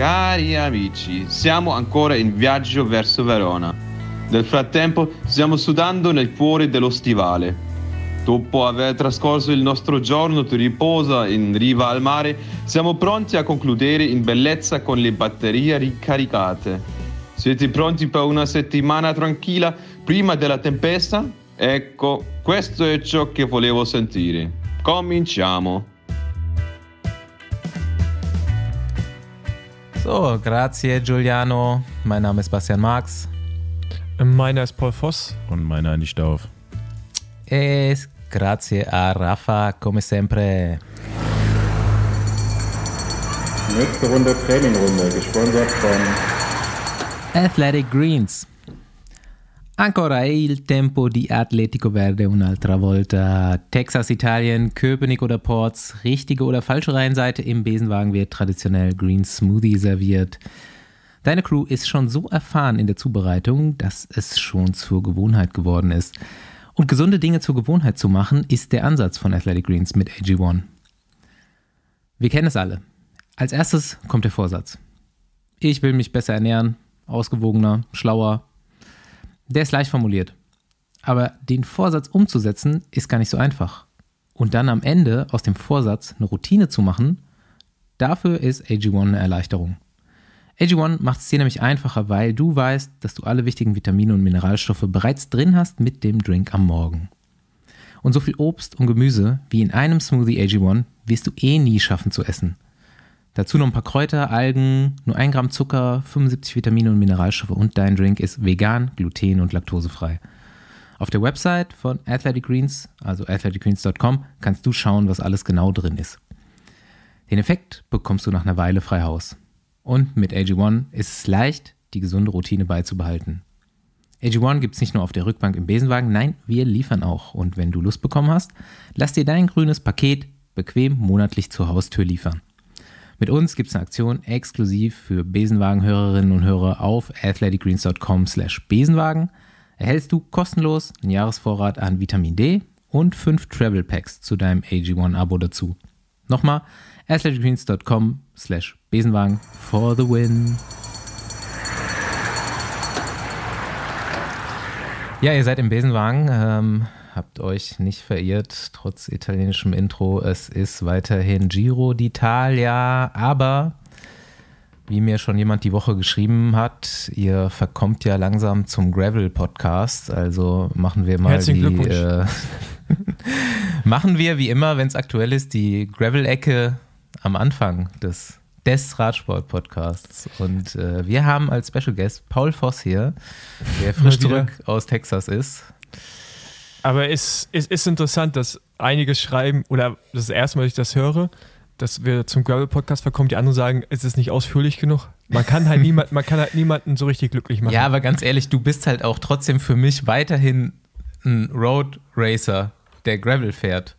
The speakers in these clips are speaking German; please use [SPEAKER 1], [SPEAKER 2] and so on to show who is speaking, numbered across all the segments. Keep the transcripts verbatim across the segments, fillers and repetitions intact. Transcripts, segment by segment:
[SPEAKER 1] Cari amici, siamo ancora in viaggio verso Verona. Nel frattempo stiamo sudando nel cuore dello stivale. Dopo aver trascorso il nostro giorno di riposo in riva al mare, siamo pronti a concludere in bellezza con le batterie ricaricate. Siete pronti per una settimana tranquilla prima della tempesta? Ecco, questo è ciò che volevo sentire. Cominciamo.
[SPEAKER 2] So, grazie Giuliano. Mein Name ist Bastian Marx.
[SPEAKER 3] Meiner ist Paul Voss.
[SPEAKER 4] Und meiner nicht auf.
[SPEAKER 2] E grazie a Rafa, come sempre.
[SPEAKER 5] Nächste Runde Trainingrunde, gesponsert von
[SPEAKER 2] Athletic Greens. Ancora è il tempo di Atletico Verde un'altra volta. Texas, Italien, Köpenick oder Ports, richtige oder falsche Reihenseite, im Besenwagen wird traditionell Green Smoothie serviert. Deine Crew ist schon so erfahren in der Zubereitung, dass es schon zur Gewohnheit geworden ist. Und gesunde Dinge zur Gewohnheit zu machen, ist der Ansatz von Athletic Greens mit A G eins. Wir kennen es alle. Als erstes kommt der Vorsatz. Ich will mich besser ernähren, ausgewogener, schlauer. Der ist leicht formuliert. Aber den Vorsatz umzusetzen, ist gar nicht so einfach. Und dann am Ende aus dem Vorsatz eine Routine zu machen, dafür ist A G eins eine Erleichterung. A G eins macht es dir nämlich einfacher, weil du weißt, dass du alle wichtigen Vitamine und Mineralstoffe bereits drin hast mit dem Drink am Morgen. Und so viel Obst und Gemüse wie in einem Smoothie A G eins wirst du eh nie schaffen zu essen. Dazu noch ein paar Kräuter, Algen, nur ein Gramm Zucker, fünfundsiebzig Vitamine und Mineralstoffe und dein Drink ist vegan, gluten- und laktosefrei. Auf der Website von Athletic Greens, also athletic greens dot com, kannst du schauen, was alles genau drin ist. Den Effekt bekommst du nach einer Weile frei Haus. Und mit A G eins ist es leicht, die gesunde Routine beizubehalten. A G eins gibt es nicht nur auf der Rückbank im Besenwagen, nein, wir liefern auch. Und wenn du Lust bekommen hast, lass dir dein grünes Paket bequem monatlich zur Haustür liefern. Mit uns gibt es eine Aktion exklusiv für Besenwagen-Hörerinnen und Hörer auf athletic greens dot com slash Besenwagen. Erhältst du kostenlos einen Jahresvorrat an Vitamin D und fünf Travel Packs zu deinem A G eins Abo dazu. Nochmal, athletic greens dot com slash Besenwagen for the win. Ja, ihr seid im Besenwagen. Ähm, Habt euch nicht verirrt, trotz italienischem Intro. Es ist weiterhin Giro d'Italia, aber wie mir schon jemand die Woche geschrieben hat, ihr verkommt ja langsam zum Gravel-Podcast, also machen wir mal
[SPEAKER 3] Herzlichen
[SPEAKER 2] die,
[SPEAKER 3] Glückwunsch.
[SPEAKER 2] äh, machen wir wie immer, wenn es aktuell ist, die Gravel-Ecke am Anfang des, des Radsport-Podcasts. Und äh, wir haben als Special Guest Paul Voss hier, der frisch zurück aus Texas ist.
[SPEAKER 3] Aber es ist, ist interessant, dass einige schreiben, oder das ist das erste Mal, dass ich das höre, dass wir zum Gravel-Podcast verkommen, die anderen sagen, es ist nicht ausführlich genug. Man kann halt, niemand, man kann halt niemanden so richtig glücklich machen.
[SPEAKER 2] Ja, aber ganz ehrlich, du bist halt auch trotzdem für mich weiterhin ein Road Racer, der Gravel fährt.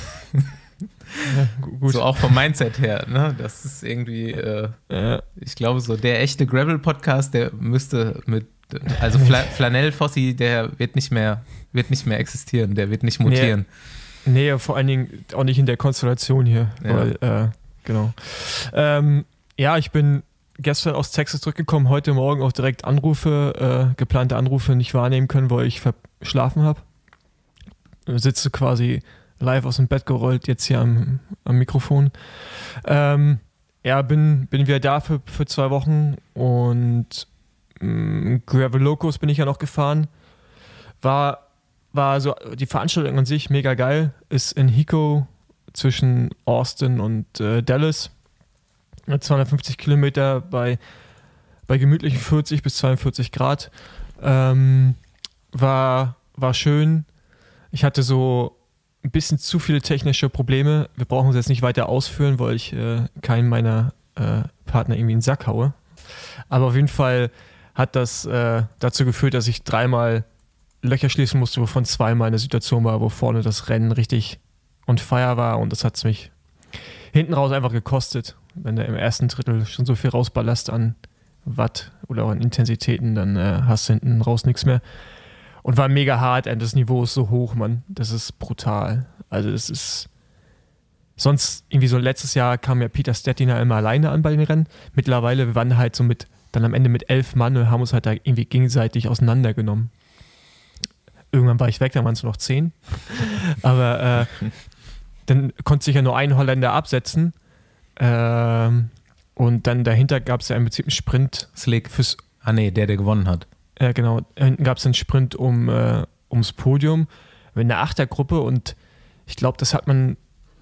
[SPEAKER 3] Ja, gut.
[SPEAKER 2] So auch vom Mindset her, ne? Das ist irgendwie, äh,
[SPEAKER 3] Ja.
[SPEAKER 2] ich glaube so, der echte Gravel-Podcast, der müsste mit, also Fla- Flanell-Fossi, der wird nicht mehr, wird nicht mehr existieren, der wird nicht mutieren.
[SPEAKER 3] Nee, vor allen Dingen auch nicht in der Konstellation hier.
[SPEAKER 2] Ja.
[SPEAKER 3] Weil, äh, genau. Ähm, ja, ich bin gestern aus Texas zurückgekommen, heute Morgen auch direkt Anrufe, äh, geplante Anrufe nicht wahrnehmen können, weil ich verschlafen habe. Sitze quasi live aus dem Bett gerollt, jetzt hier am, am Mikrofon. Ähm, ja, bin, bin wieder da für, für zwei Wochen und mh, Gravel Locos bin ich ja noch gefahren. War, war so die Veranstaltung an sich mega geil. Ist in Hico zwischen Austin und äh, Dallas. zweihundertfünfzig Kilometer bei, bei gemütlichen vierzig bis zweiundvierzig Grad. Ähm, war, war schön. Ich hatte so ein bisschen zu viele technische Probleme. Wir brauchen es jetzt nicht weiter ausführen, weil ich äh, keinen meiner äh, Partner irgendwie in den Sack haue. Aber auf jeden Fall hat das äh, dazu geführt, dass ich dreimal Löcher schließen musste, wovon zweimal eine Situation war, wo vorne das Rennen richtig on fire war, und das hat es mich hinten raus einfach gekostet. Wenn du im ersten Drittel schon so viel rausballerst an Watt oder auch an Intensitäten, dann äh, hast du hinten raus nichts mehr. Und war mega hart, das Niveau ist so hoch, Mann. Das ist brutal. Also das ist sonst irgendwie so letztes Jahr kam ja Peter Stettiner immer alleine an bei den Rennen. Mittlerweile, wir waren halt so mit, dann am Ende mit elf Mann und haben uns halt da irgendwie gegenseitig auseinandergenommen. Irgendwann war ich weg, dann waren es nur noch zehn. Aber äh, dann konnte sich ja nur ein Holländer absetzen. Ähm, und dann dahinter gab es ja im Prinzip einen Sprint.
[SPEAKER 2] Slick.
[SPEAKER 3] Fürs,
[SPEAKER 2] ah nee, der, der gewonnen hat.
[SPEAKER 3] Ja, genau. Hinten gab es einen Sprint um, äh, ums Podium in der Achtergruppe und ich glaube, das hat man,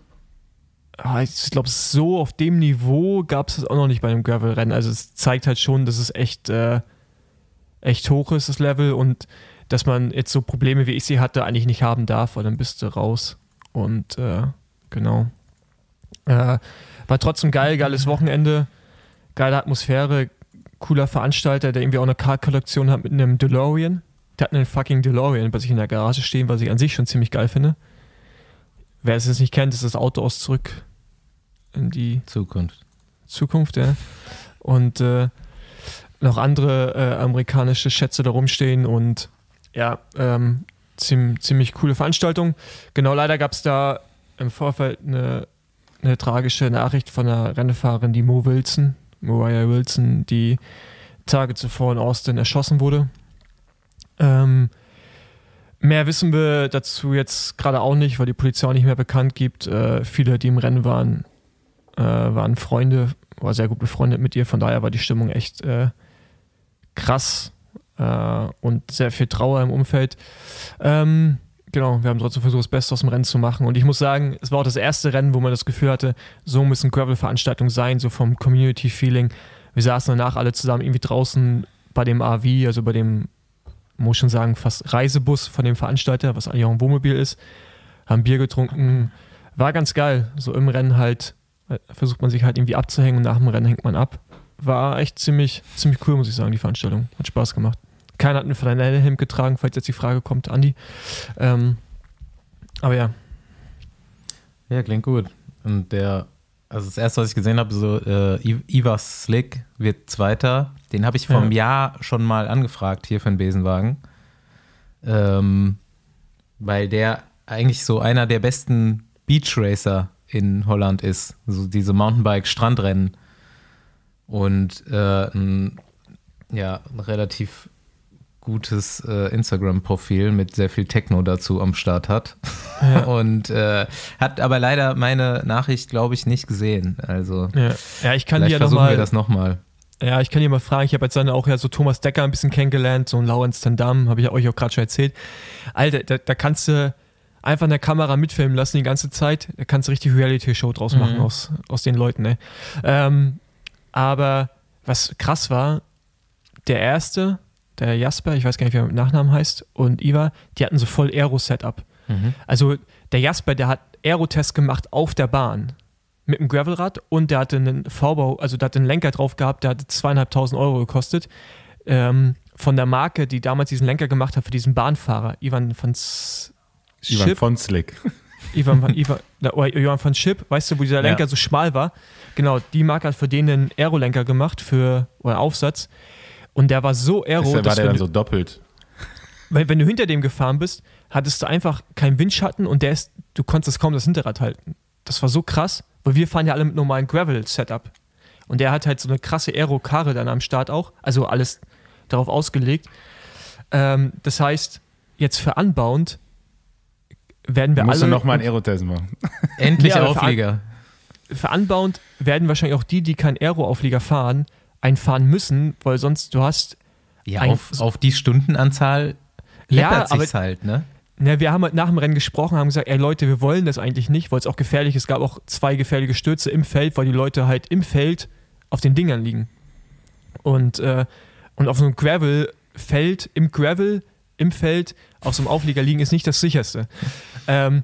[SPEAKER 3] ich glaube, so auf dem Niveau gab es das auch noch nicht bei einem Gravel-Rennen. Also es zeigt halt schon, dass es echt, äh, echt hoch ist, das Level, und dass man jetzt so Probleme, wie ich sie hatte, eigentlich nicht haben darf, weil dann bist du raus. Und äh, genau. Äh, war trotzdem geil, geiles Wochenende, geile Atmosphäre, cooler Veranstalter, der irgendwie auch eine Car-Kollektion hat mit einem DeLorean. Der hat einen fucking DeLorean bei sich in der Garage stehen, was ich an sich schon ziemlich geil finde. Wer es jetzt nicht kennt, ist das Auto aus Zurück in die
[SPEAKER 2] Zukunft.
[SPEAKER 3] Zukunft, ja. Und äh, noch andere äh, amerikanische Schätze da rumstehen und ja, ähm, ziemlich, ziemlich coole Veranstaltung. Genau, leider gab es da im Vorfeld eine, eine tragische Nachricht von einer Rennfahrerin, die Mo Wilson, Moriah Wilson, die Tage zuvor in Austin erschossen wurde. Ähm, mehr wissen wir dazu jetzt gerade auch nicht, weil die Polizei auch nicht mehr bekannt gibt. Äh, viele, die im Rennen waren, äh, waren Freunde, war sehr gut befreundet mit ihr, von daher war die Stimmung echt äh, krass äh, und sehr viel Trauer im Umfeld. Ähm, genau, wir haben trotzdem versucht, das Beste aus dem Rennen zu machen, und ich muss sagen, es war auch das erste Rennen, wo man das Gefühl hatte, so müssen Gravel-Veranstaltungen sein, so vom Community-Feeling. Wir saßen danach alle zusammen irgendwie draußen bei dem A V, also bei dem, muss schon sagen, fast Reisebus von dem Veranstalter, was eigentlich auch ein Wohnmobil ist, haben Bier getrunken, war ganz geil, so im Rennen halt versucht man sich halt irgendwie abzuhängen und nach dem Rennen hängt man ab. War echt ziemlich, ziemlich cool, muss ich sagen, die Veranstaltung. Hat Spaß gemacht. Keiner hat einen Flanellhemd getragen, falls jetzt die Frage kommt, Andi. Ähm, aber ja.
[SPEAKER 2] Ja, klingt gut. Und der, also das erste, was ich gesehen habe, so äh, Ivar Slick wird Zweiter. Den habe ich vor einem ja. Jahr schon mal angefragt hier für den Besenwagen. Ähm, weil der eigentlich so einer der besten Beachracer in Holland ist. So diese Mountainbike-Strandrennen. Und äh, ein, ja, ein relativ gutes äh, Instagram-Profil mit sehr viel Techno dazu am Start hat. Ja. Und äh, hat aber leider meine Nachricht, glaube ich, nicht gesehen. Also
[SPEAKER 3] ja, ja ich kann
[SPEAKER 2] vielleicht
[SPEAKER 3] dir
[SPEAKER 2] versuchen
[SPEAKER 3] noch mal,
[SPEAKER 2] wir das nochmal.
[SPEAKER 3] Ja, ich kann dir mal fragen, ich habe jetzt dann auch ja so Thomas Decker ein bisschen kennengelernt, so ein Laurens Tendam, habe ich ja euch auch gerade schon erzählt. Alter, da, da kannst du einfach eine Kamera mitfilmen lassen die ganze Zeit, da kannst du richtig Reality-Show draus machen mhm. aus, aus den Leuten. Ne? Ähm, aber was krass war, der erste, der Jasper, ich weiß gar nicht, wie er mit Nachnamen heißt, und Ivar, die hatten so voll Aero-Setup. Mhm. Also der Jasper, der hat Aerotest gemacht auf der Bahn mit einem Gravelrad, und der hatte einen V-Bau, also der hatte einen Lenker drauf gehabt, der hatte zweieinhalbtausend Euro gekostet. Ähm, von der Marke, die damals diesen Lenker gemacht hat für diesen Bahnfahrer, Ivan von S-
[SPEAKER 4] Ivan von Slick.
[SPEAKER 3] Ivan von, Ivan, oder Ivan von Chip, weißt du, wo dieser Lenker ja. so schmal war? Genau, die Marke hat für den einen Aero-Lenker gemacht, für, oder Aufsatz. Und der war so aero,
[SPEAKER 4] Deshalb
[SPEAKER 3] dass
[SPEAKER 4] war der
[SPEAKER 3] wenn
[SPEAKER 4] dann
[SPEAKER 3] du,
[SPEAKER 4] so doppelt.
[SPEAKER 3] Wenn, wenn du hinter dem gefahren bist, hattest du einfach keinen Windschatten, und der ist, du konntest kaum das Hinterrad halten. Das war so krass, weil wir fahren ja alle mit normalen Gravel-Setup. Und der hat halt so eine krasse Aero-Karre dann am Start auch, also alles darauf ausgelegt. Ähm, das heißt, jetzt für Unbound werden wir
[SPEAKER 4] Musst
[SPEAKER 3] alle...
[SPEAKER 4] du nochmal einen Aerotest machen.
[SPEAKER 2] Endlich
[SPEAKER 3] ja,
[SPEAKER 2] Auflieger.
[SPEAKER 3] Für, für Unbound werden wahrscheinlich auch die, die keinen Aero-Auflieger fahren, einfahren müssen, weil sonst du hast...
[SPEAKER 2] Ja,
[SPEAKER 3] ein,
[SPEAKER 2] auf, auf die Stundenanzahl läppert
[SPEAKER 3] ja,
[SPEAKER 2] sich's
[SPEAKER 3] aber,
[SPEAKER 2] halt, ne?
[SPEAKER 3] Ja, wir haben halt nach dem Rennen gesprochen, haben gesagt, ey Leute, wir wollen das eigentlich nicht, weil es auch gefährlich ist. Es gab auch zwei gefährliche Stürze im Feld, weil die Leute halt im Feld auf den Dingern liegen. Und, äh, und auf so einem Gravel-Feld, im Gravel, im Feld, auf so einem Auflieger liegen, ist nicht das sicherste. ähm,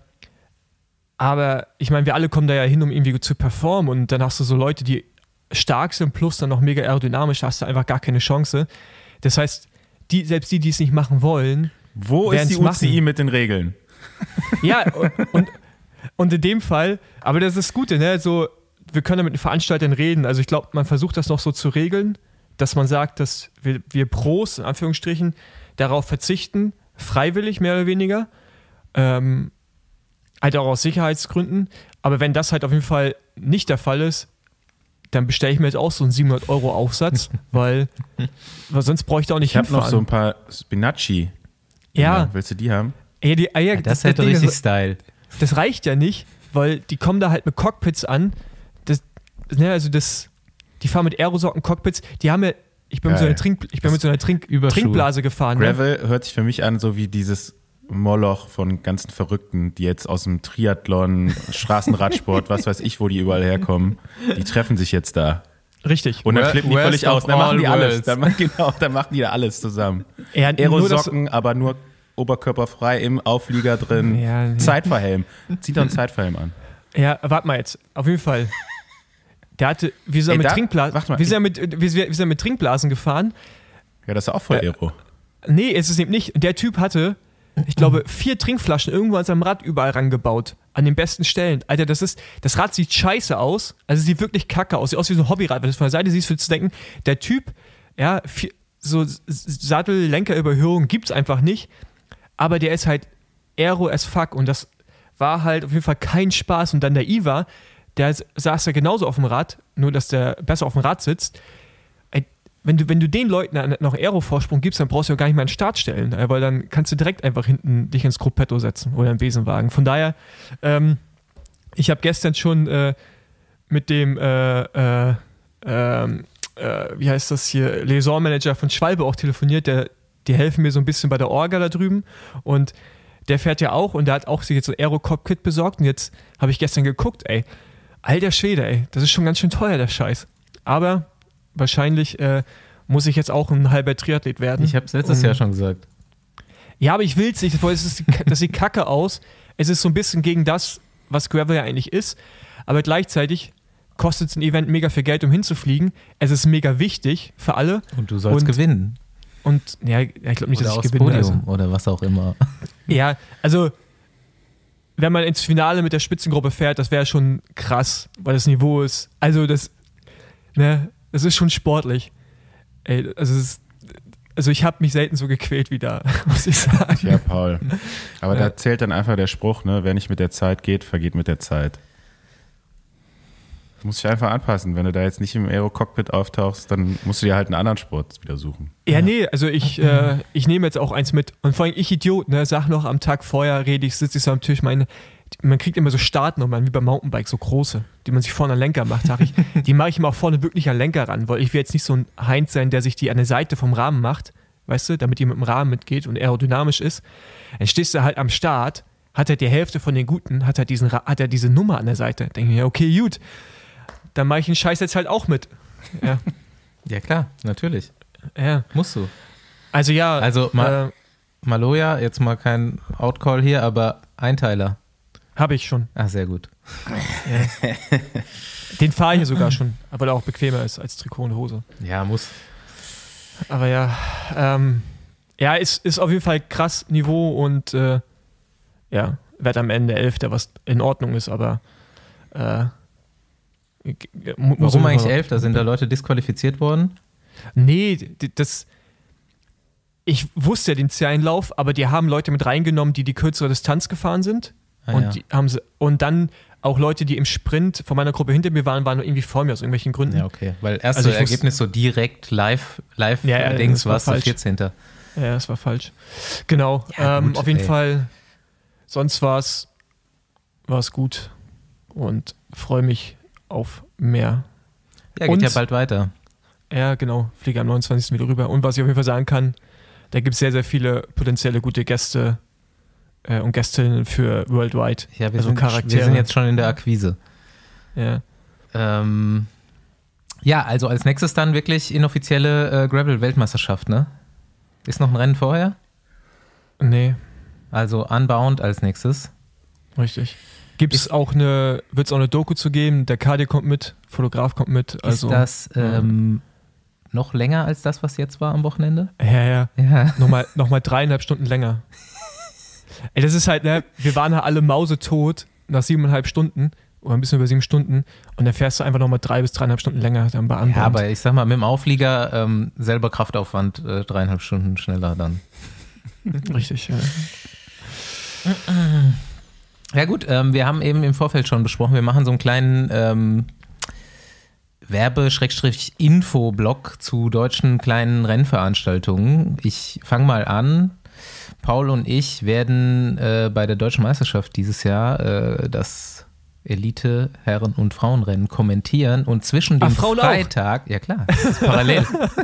[SPEAKER 3] aber ich meine, wir alle kommen da ja hin, um irgendwie zu performen, und dann hast du so Leute, die stark sind, plus dann noch mega aerodynamisch, da hast du einfach gar keine Chance. Das heißt, die, selbst die, die es nicht machen wollen,
[SPEAKER 4] wo ist die U C I machen. Mit den Regeln?
[SPEAKER 3] Ja, und, und in dem Fall, aber das ist das Gute, ne? So, wir können ja mit den Veranstaltern reden. Also ich glaube, man versucht das noch so zu regeln, dass man sagt, dass wir, wir Pros, in Anführungsstrichen, darauf verzichten, freiwillig mehr oder weniger, ähm, halt auch aus Sicherheitsgründen, Aber wenn das halt auf jeden Fall nicht der Fall ist, dann bestelle ich mir jetzt auch so einen siebenhundert Euro Aufsatz, weil, weil sonst bräuchte ich auch nicht
[SPEAKER 4] Ich habe
[SPEAKER 3] hinfahren.
[SPEAKER 4] noch so ein paar Spinacci.
[SPEAKER 3] Ja.
[SPEAKER 4] Willst du die haben?
[SPEAKER 3] Ja, die, ah, ja,
[SPEAKER 2] Ja, das,
[SPEAKER 3] das,
[SPEAKER 2] hätte
[SPEAKER 3] das Ding
[SPEAKER 2] richtig
[SPEAKER 3] ist,
[SPEAKER 2] Style.
[SPEAKER 3] das reicht ja nicht, weil die kommen da halt mit Cockpits an. Das, ne, also das, die fahren mit Aerosocken-Cockpits. Die haben ja, ich bin mit so einer, Trink, ich bin mit so einer Trink, Trinkblase gefahren.
[SPEAKER 4] Gravel
[SPEAKER 3] ne?
[SPEAKER 4] hört sich für mich an, so wie dieses Moloch von ganzen Verrückten, die jetzt aus dem Triathlon, Straßenradsport, was weiß ich, wo die überall herkommen. Die treffen sich jetzt da.
[SPEAKER 3] Richtig.
[SPEAKER 4] Und dann
[SPEAKER 2] Wor-
[SPEAKER 4] flippen die
[SPEAKER 2] worst
[SPEAKER 4] völlig aus.
[SPEAKER 2] of
[SPEAKER 4] Dann machen
[SPEAKER 2] all
[SPEAKER 4] die alles.
[SPEAKER 2] worlds.
[SPEAKER 4] Dann, genau, dann machen die da alles zusammen.
[SPEAKER 3] Ja, nur
[SPEAKER 4] Aerosocken, aber nur oberkörperfrei im Auflieger drin.
[SPEAKER 3] Ja, nee.
[SPEAKER 4] Zeitverhelm. Zieh doch einen Zeitverhelm an.
[SPEAKER 3] Ja, warte mal jetzt. Auf jeden Fall. Der hatte, wir sind,
[SPEAKER 4] Ey,
[SPEAKER 3] mit,
[SPEAKER 4] da-
[SPEAKER 3] Trinkblasen,
[SPEAKER 4] warte mal.
[SPEAKER 3] wir, sind mit, wir, wir sind mit Trinkblasen gefahren.
[SPEAKER 4] Ja, das ist auch voll
[SPEAKER 3] Äh,
[SPEAKER 4] Aero.
[SPEAKER 3] Nee, ist es eben nicht. Der Typ hatte, ich glaube, vier Trinkflaschen irgendwo an seinem Rad überall rangebaut. An den besten Stellen. Alter, das ist, das Rad sieht scheiße aus. Also es sieht wirklich kacke aus. Sieht aus wie so ein Hobbyrad. Wenn du es von der Seite siehst, würdest du denken, der Typ, ja, vier, so S- Sattel-Lenkerüberhöhung gibt's einfach nicht. Aber der ist halt Aero as fuck. Und das war halt auf jeden Fall kein Spaß. Und dann der Iva, der saß ja genauso auf dem Rad, nur dass der besser auf dem Rad sitzt. Wenn du, wenn du den Leuten noch Aero-Vorsprung gibst, dann brauchst du ja gar nicht mehr einen Start stellen, weil dann kannst du direkt einfach hinten dich ins Gruppetto setzen oder im Besenwagen. Von daher, ähm, ich habe gestern schon äh, mit dem, äh, äh, äh, äh, wie heißt das hier, Liaison-Manager von Schwalbe auch telefoniert, der, die helfen mir so ein bisschen bei der Orga da drüben und der fährt ja auch und der hat auch sich jetzt so ein Aero-Cockpit besorgt und jetzt habe ich gestern geguckt, ey, alter Schwede, ey, das ist schon ganz schön teuer, der Scheiß. Aber wahrscheinlich äh, muss ich jetzt auch ein halber Triathlet werden.
[SPEAKER 2] Ich habe es letztes
[SPEAKER 3] Und-
[SPEAKER 2] Jahr schon gesagt.
[SPEAKER 3] Ja, aber ich will es nicht, weil es ist, das sieht kacke aus. Es ist so ein bisschen gegen das, was Gravel ja eigentlich ist. Aber gleichzeitig kostet es ein Event mega viel Geld, um hinzufliegen. Es ist mega wichtig für alle.
[SPEAKER 2] Und du sollst
[SPEAKER 3] Und-
[SPEAKER 2] gewinnen.
[SPEAKER 3] Und ja, ich glaube nicht,
[SPEAKER 2] Oder
[SPEAKER 3] dass ich
[SPEAKER 2] aufs
[SPEAKER 3] gewinne.
[SPEAKER 2] Podium
[SPEAKER 3] Also.
[SPEAKER 2] oder was auch immer.
[SPEAKER 3] Ja, also wenn man ins Finale mit der Spitzengruppe fährt, das wäre schon krass, weil das Niveau ist, also das, ne, das ist schon sportlich. Ey, also, es ist, also ich habe mich selten so gequält wie da, muss ich sagen.
[SPEAKER 4] Ja, Paul. Aber
[SPEAKER 3] Ja.
[SPEAKER 4] da zählt dann einfach der Spruch, ne, wer nicht mit der Zeit geht, vergeht mit der Zeit. Du musst dich einfach anpassen. Wenn du da jetzt nicht im Aero-Cockpit auftauchst, dann musst du dir halt einen anderen Sport wieder suchen.
[SPEAKER 3] Ja, nee, also ich, äh, ich nehme jetzt auch eins mit. Und vor allem ich Idiot, ne, sag noch am Tag vorher, rede ich, sitze ich so am Tisch, meine, man kriegt immer so Startnummern, wie beim Mountainbike, so große, die man sich vorne an den Lenker macht, sag ich. Die mache ich immer auch vorne wirklich an den Lenker ran, weil ich will jetzt nicht so ein Heinz sein, der sich die an der Seite vom Rahmen macht, weißt du, damit die mit dem Rahmen mitgeht und aerodynamisch ist. Dann stehst du halt am Start, hat er die Hälfte von den Guten, hat er, diesen, Ra- hat er diese Nummer an der Seite. Denke ich mir, okay, gut, dann mache ich den Scheiß jetzt halt auch mit. Ja,
[SPEAKER 2] Ja klar, natürlich.
[SPEAKER 3] ja.
[SPEAKER 2] Musst du.
[SPEAKER 3] Also ja,
[SPEAKER 2] Also mal-
[SPEAKER 3] äh,
[SPEAKER 2] Maloja, jetzt mal kein Outcall hier, aber Einteiler.
[SPEAKER 3] habe ich schon.
[SPEAKER 2] Ah, sehr gut.
[SPEAKER 3] Den fahre ich ja sogar schon, weil er auch bequemer ist als Trikot und Hose.
[SPEAKER 2] Ja, muss.
[SPEAKER 3] Aber ja, ähm, ja, ist, ist auf jeden Fall krass Niveau und äh, ja, werd am Ende Elfter, was in Ordnung ist, aber äh, mu- muss
[SPEAKER 2] Warum
[SPEAKER 3] man-
[SPEAKER 2] eigentlich elf? Da sind da Leute disqualifiziert worden.
[SPEAKER 3] Nee, d- das. Ich wusste ja den Zieleinlauf, aber die haben Leute mit reingenommen, die die kürzere Distanz gefahren sind.
[SPEAKER 2] Ah,
[SPEAKER 3] und,
[SPEAKER 2] ja.
[SPEAKER 3] die haben sie, und dann auch Leute, die im Sprint von meiner Gruppe hinter mir waren, waren irgendwie vor mir aus irgendwelchen Gründen.
[SPEAKER 2] Ja, okay. Weil erste
[SPEAKER 3] Also ich wusste-
[SPEAKER 2] Ergebnis so direkt live, live
[SPEAKER 3] Ja, ja,
[SPEAKER 2] Dings
[SPEAKER 3] das war
[SPEAKER 2] warst du
[SPEAKER 3] falsch.
[SPEAKER 2] vierzehnter.
[SPEAKER 3] Ja, das war falsch. Genau.
[SPEAKER 2] Ja,
[SPEAKER 3] ähm,
[SPEAKER 2] gut,
[SPEAKER 3] auf jeden
[SPEAKER 2] ey.
[SPEAKER 3] Fall, sonst war es gut und freue mich auf mehr.
[SPEAKER 2] Ja, geht
[SPEAKER 3] Und-
[SPEAKER 2] ja bald weiter.
[SPEAKER 3] Ja, genau. Fliege am neunundzwanzigsten wieder rüber. Und was ich auf jeden Fall sagen kann, da gibt es sehr, sehr viele potenzielle gute Gäste äh, und Gästinnen für Worldwide.
[SPEAKER 2] Ja, wir,
[SPEAKER 3] Also
[SPEAKER 2] sind,
[SPEAKER 3] Charaktere.
[SPEAKER 2] wir sind jetzt schon in der Akquise.
[SPEAKER 3] Ja.
[SPEAKER 2] Ähm, ja, also als nächstes dann wirklich inoffizielle äh, Gravel-Weltmeisterschaft, ne? Ist noch ein Rennen vorher?
[SPEAKER 3] Nee,
[SPEAKER 2] Also Unbound als nächstes.
[SPEAKER 3] richtig. Gibt es
[SPEAKER 2] Ist-
[SPEAKER 3] auch eine, wird es auch eine Doku zu geben? Der Kadi kommt mit, Fotograf kommt mit. Also,
[SPEAKER 2] ist das ähm, noch länger als das, was jetzt war am Wochenende?
[SPEAKER 3] Ja, ja.
[SPEAKER 2] Ja.
[SPEAKER 3] Nochmal noch mal dreieinhalb Stunden länger. Ey, das ist halt, ne, wir waren ja alle mausetot nach siebeneinhalb Stunden oder ein bisschen über sieben Stunden und dann fährst du einfach nochmal drei bis dreieinhalb Stunden länger dann bei Unbound.
[SPEAKER 2] Ja, aber ich sag mal, mit dem Auflieger ähm, selber Kraftaufwand äh, dreieinhalb Stunden schneller dann.
[SPEAKER 3] Richtig, ja.
[SPEAKER 2] Ja gut, ähm, wir haben eben im Vorfeld schon besprochen, wir machen so einen kleinen ähm, Werbe-Info-Blog zu deutschen kleinen Rennveranstaltungen. Ich fange mal an. Paul und ich werden äh, bei der Deutschen Meisterschaft dieses Jahr äh, das Elite Herren- und Frauenrennen kommentieren und zwischen dem
[SPEAKER 3] Ach,
[SPEAKER 2] Freitag, auch. Ja klar, das ist parallel.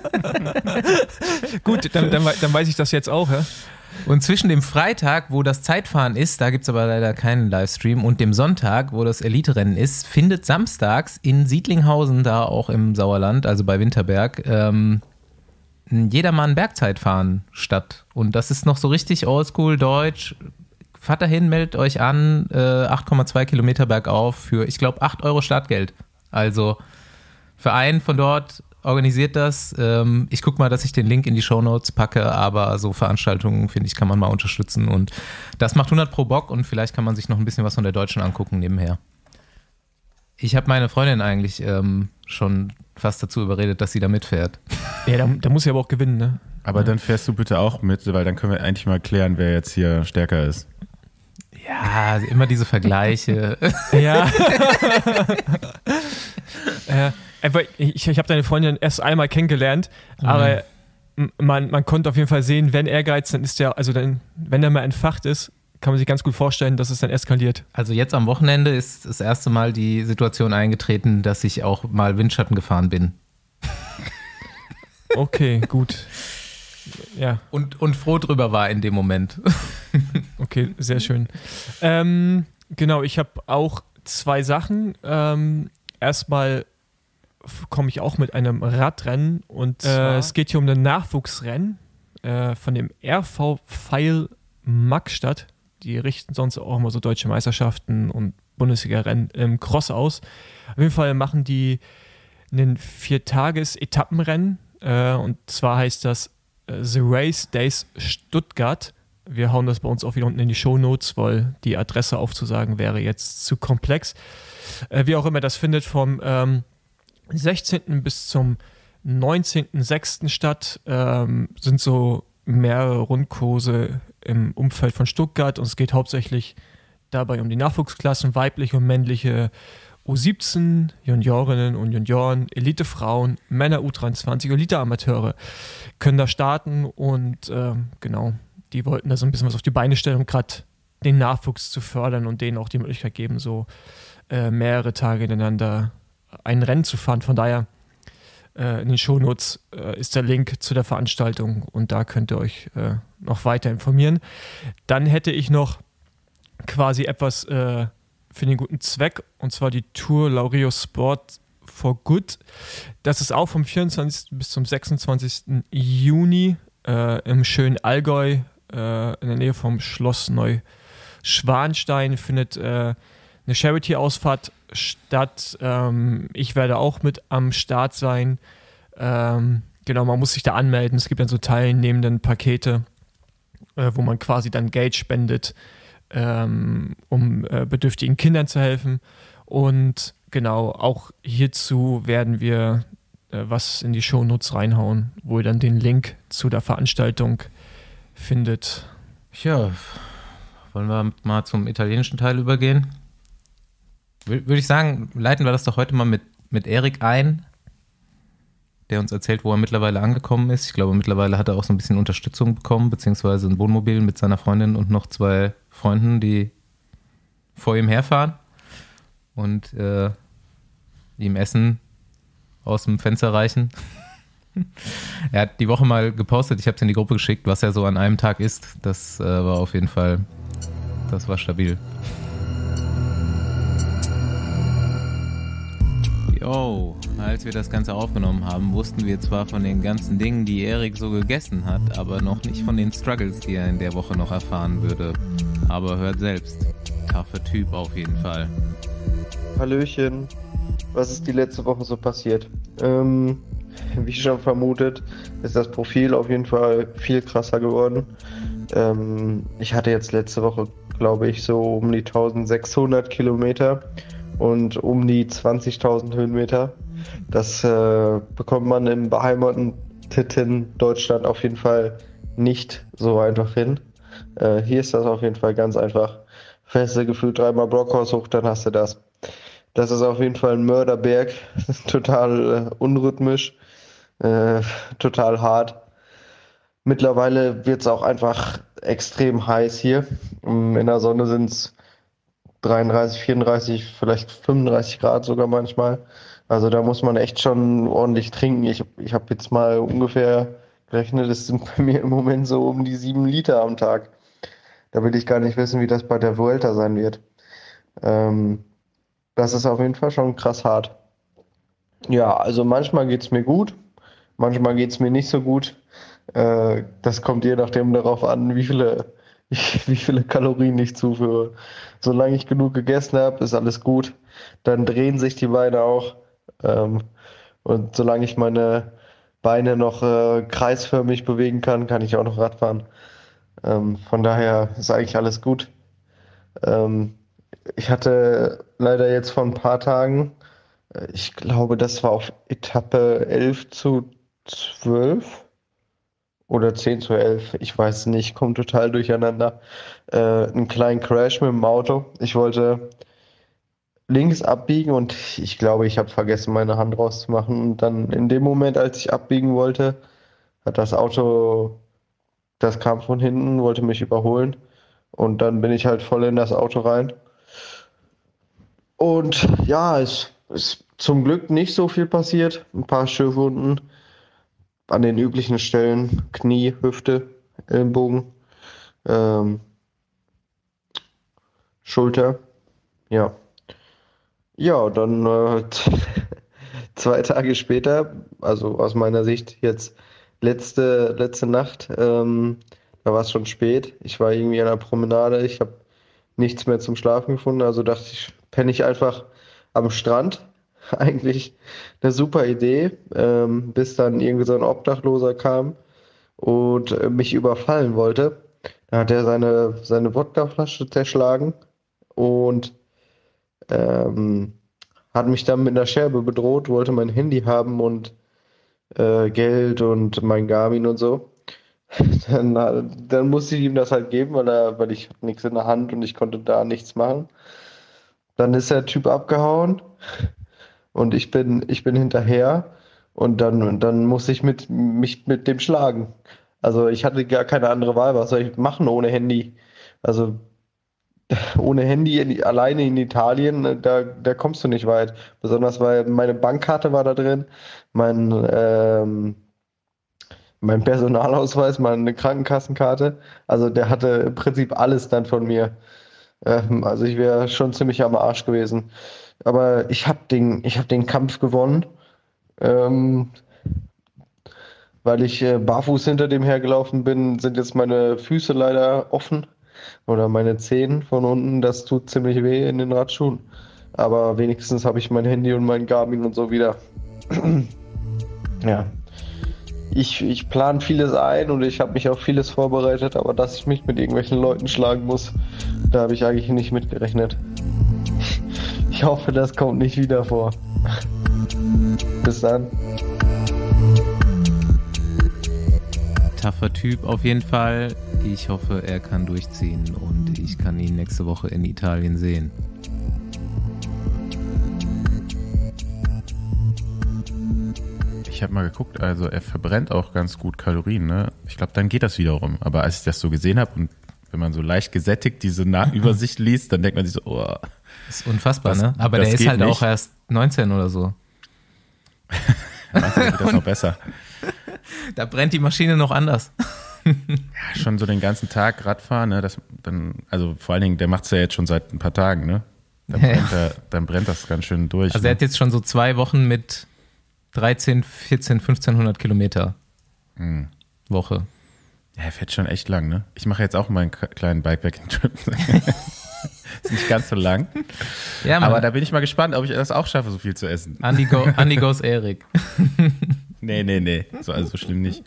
[SPEAKER 3] Gut, dann, dann, dann weiß ich das jetzt auch, ja?
[SPEAKER 2] Und zwischen dem Freitag, wo das Zeitfahren ist, da gibt es aber leider keinen Livestream, und dem Sonntag, wo das Elite-Rennen ist, findet samstags in Siedlinghausen, da auch im Sauerland, also bei Winterberg, ähm, ein Jedermann-Bergzeitfahren statt. Und das ist noch so richtig oldschool deutsch. Fahrt dahin, meldet euch an, äh, acht Komma zwei Kilometer bergauf für, ich glaube, acht Euro Startgeld. Also Verein von dort organisiert das. Ähm, ich gucke mal, dass ich den Link in die Shownotes packe, aber so Veranstaltungen, finde ich, kann man mal unterstützen. Und das macht hundert pro Bock, und vielleicht kann man sich noch ein bisschen was von der Deutschen angucken nebenher. Ich habe meine Freundin eigentlich ähm, schon fast dazu überredet, dass sie da mitfährt.
[SPEAKER 3] Ja, da, da muss sie aber auch gewinnen, ne?
[SPEAKER 4] Aber
[SPEAKER 3] ja.
[SPEAKER 4] Dann fährst du bitte auch mit, weil dann können wir eigentlich mal klären, wer jetzt hier stärker ist.
[SPEAKER 2] Ja, immer diese Vergleiche.
[SPEAKER 3] Ja. äh, ich ich habe deine Freundin erst einmal kennengelernt, mhm. aber man, man konnte auf jeden Fall sehen, wenn Ehrgeiz, dann ist der, also dann, wenn er mal entfacht ist, kann man sich ganz gut vorstellen, dass es dann eskaliert.
[SPEAKER 2] Also jetzt am Wochenende ist das erste Mal die Situation eingetreten, dass ich auch mal Windschatten gefahren bin.
[SPEAKER 3] Okay, gut. Ja.
[SPEAKER 2] Und, und froh drüber war in dem Moment.
[SPEAKER 3] Okay, sehr schön. Ähm, genau, ich habe auch zwei Sachen. Ähm, erstmal komme ich auch mit einem Radrennen, und äh, es geht hier um ein Nachwuchsrennen äh, von dem R V Pfeil Magstadt. Die richten sonst auch immer so deutsche Meisterschaften und Bundesliga-Rennen im Cross aus. Auf jeden Fall machen die ein Viertages-Etappenrennen, äh, und zwar heißt das äh, The Race Days Stuttgart. Wir hauen das bei uns auch wieder unten in die Shownotes, weil die Adresse aufzusagen wäre jetzt zu komplex. Äh, wie auch immer das findet, vom ähm, sechzehnten bis zum neunzehnten sechsten statt, ähm, sind so mehrere Rundkurse im Umfeld von Stuttgart, und es geht hauptsächlich dabei um die Nachwuchsklassen, weibliche und männliche U siebzehn, Juniorinnen und Junioren, Elitefrauen, Männer U dreiundzwanzig, Elite-Amateure können da starten, und ähm, genau, die wollten da so ein bisschen was auf die Beine stellen, um gerade den Nachwuchs zu fördern und denen auch die Möglichkeit geben, so äh, mehrere Tage hintereinander ein Rennen zu fahren. Von daher äh, in den Shownotes äh, ist der Link zu der Veranstaltung, und da könnt ihr euch äh, noch weiter informieren. Dann hätte ich noch quasi etwas äh, für den guten Zweck, und zwar die Tour Laureus Sport for Good. Das ist auch vom vierundzwanzigsten bis zum sechsundzwanzigsten Juni äh, im schönen Allgäu, äh, in der Nähe vom Schloss Neuschwanstein, findet äh, eine Charity-Ausfahrt statt. Ähm, ich werde auch mit am Start sein. Ähm, genau, man muss sich da anmelden. Es gibt dann so teilnehmenden Pakete, äh, wo man quasi dann Geld spendet, ähm, um äh, bedürftigen Kindern zu helfen. Und genau, auch hierzu werden wir äh, was in die Shownotes reinhauen, wo ihr dann den Link zu der Veranstaltung findet.
[SPEAKER 2] Ja, wollen wir mal zum italienischen Teil übergehen? Würde ich sagen, leiten wir das doch heute mal mit, mit Erik ein, der uns erzählt, wo er mittlerweile angekommen ist. Ich glaube, mittlerweile hat er auch so ein bisschen Unterstützung bekommen, beziehungsweise ein Wohnmobil mit seiner Freundin und noch zwei Freunden, die vor ihm herfahren und äh, ihm Essen aus dem Fenster reichen. Er hat die Woche mal gepostet, ich habe es in die Gruppe geschickt, was er so an einem Tag isst. Das äh, war auf jeden Fall, das war stabil. Jo, als wir das Ganze aufgenommen haben, wussten wir zwar von den ganzen Dingen, die Erik so gegessen hat, aber noch nicht von den Struggles, die er in der Woche noch erfahren würde. Aber hört selbst, taffer Typ auf jeden Fall.
[SPEAKER 6] Hallöchen, was ist die letzte Woche so passiert? Ähm, wie schon vermutet, ist das Profil auf jeden Fall viel krasser geworden. Ähm, ich hatte jetzt letzte Woche, glaube ich, so um die eintausendsechshundert Kilometer und um die zwanzigtausend Höhenmeter. Das äh, bekommt man im beheimateten Deutschland auf jeden Fall nicht so einfach hin. Äh, hier ist das auf jeden Fall ganz einfach. fährst du gefühlt dreimal Brockhaus hoch, dann hast du das. Das ist auf jeden Fall ein Mörderberg, total äh, unrhythmisch, äh, total hart. Mittlerweile wird es auch einfach extrem heiß hier. In der Sonne sind es dreiunddreißig, vierunddreißig, vielleicht fünfunddreißig Grad sogar manchmal. Also da muss man echt schon ordentlich trinken. Ich, ich habe jetzt mal ungefähr gerechnet, es sind bei mir im Moment so um die sieben Liter am Tag. Da will ich gar nicht wissen, wie das bei der Vuelta sein wird. Ähm, das ist auf jeden Fall schon krass hart. Ja, also manchmal geht es mir gut, manchmal geht es mir nicht so gut. Äh, das kommt je nachdem darauf an, wie viele, wie viele Kalorien ich zuführe. Solange ich genug gegessen habe, ist alles gut. Dann drehen sich die Beine auch. Ähm, und solange ich meine Beine noch äh, kreisförmig bewegen kann, kann ich auch noch Rad fahren. Ähm, von daher ist eigentlich alles gut. Ähm, ich hatte leider jetzt vor ein paar Tagen, äh, ich glaube, das war auf Etappe elf zu zwölf oder zehn zu elf, ich weiß es nicht, kommt total durcheinander. Äh, einen kleinen Crash mit dem Auto. Ich wollte links abbiegen und ich glaube, ich habe vergessen, meine Hand rauszumachen. Und dann in dem Moment, als ich abbiegen wollte, hat das Auto, das kam von hinten, wollte mich überholen. Und dann bin ich halt voll in das Auto rein. Und ja, es ist zum Glück nicht so viel passiert. Ein paar Schürfwunden an den üblichen Stellen, Knie, Hüfte, Ellenbogen, ähm, Schulter. Ja. Ja, dann äh, zwei Tage später, also aus meiner Sicht jetzt letzte, letzte Nacht, ähm, da war es schon spät. Ich war irgendwie an der Promenade, ich habe nichts mehr zum Schlafen gefunden, also dachte ich, penne ich einfach am Strand. Eigentlich eine super Idee, ähm, bis dann irgendwie so ein Obdachloser kam und äh, mich überfallen wollte. Da hat er seine, seine Wodkaflasche zerschlagen und ähm, hat mich dann mit einer Scherbe bedroht, wollte mein Handy haben und äh, Geld und mein Garmin und so. Dann, äh, dann musste ich ihm das halt geben, weil er, weil ich hatte nichts in der Hand und ich konnte da nichts machen. Dann ist der Typ abgehauen und ich bin, ich bin hinterher und dann, und dann musste ich mit, mich mit dem schlagen. Also ich hatte gar keine andere Wahl, was soll ich machen ohne Handy? Also ohne Handy in, alleine in Italien, da, da kommst du nicht weit. Besonders weil meine Bankkarte war da drin, mein, ähm, mein Personalausweis, meine Krankenkassenkarte. Also der hatte im Prinzip alles dann von mir. Ähm, also ich wäre schon ziemlich am Arsch gewesen. Aber ich habe den, ich hab den Kampf gewonnen, ähm, weil ich äh, barfuß hinter dem hergelaufen bin, sind jetzt meine Füße leider offen. Oder meine Zehen von unten, das tut ziemlich weh in den Radschuhen. Aber wenigstens habe ich mein Handy und mein Garmin und so wieder. Ja. Ich, ich plane vieles ein und ich habe mich auf vieles vorbereitet, aber dass ich mich mit irgendwelchen Leuten schlagen muss, da habe ich eigentlich nicht mitgerechnet. Ich hoffe, das kommt nicht wieder vor. Bis dann.
[SPEAKER 2] Taffer Typ auf jeden Fall. Ich hoffe, er kann durchziehen und ich kann ihn nächste Woche in Italien sehen.
[SPEAKER 4] Ich habe mal geguckt, also er verbrennt auch ganz gut Kalorien, ne? Ich glaube, dann geht das wiederum. Aber als ich das so gesehen habe und wenn man so leicht gesättigt diese Na- Übersicht liest, dann denkt man sich so, oh.
[SPEAKER 2] Das ist unfassbar,
[SPEAKER 4] das,
[SPEAKER 2] ne? Aber der ist halt nicht. Auch erst neunzehn oder so.
[SPEAKER 4] Manchmal geht das noch besser.
[SPEAKER 2] Da brennt die Maschine noch anders.
[SPEAKER 4] Ja, schon so den ganzen Tag Radfahren, ne? Das, dann, also vor allen Dingen, der macht es ja jetzt schon seit ein paar Tagen, ne? Dann brennt, er, dann brennt das ganz schön durch.
[SPEAKER 2] Also
[SPEAKER 4] ne?
[SPEAKER 2] er hat jetzt schon so zwei Wochen mit dreizehn, vierzehn, fünfzehnhundert Kilometer
[SPEAKER 4] hm.
[SPEAKER 2] Woche.
[SPEAKER 4] Ja, er fährt schon echt lang, ne? Ich mache jetzt auch mal einen kleinen Bikepacking-Trip. Ist nicht ganz so lang.
[SPEAKER 2] Ja, Mann.
[SPEAKER 4] Aber da bin ich mal gespannt, ob ich das auch schaffe, so viel zu essen.
[SPEAKER 2] Andi, go, Andi goes Erik.
[SPEAKER 4] Nee, nee, nee. So, also so schlimm nicht.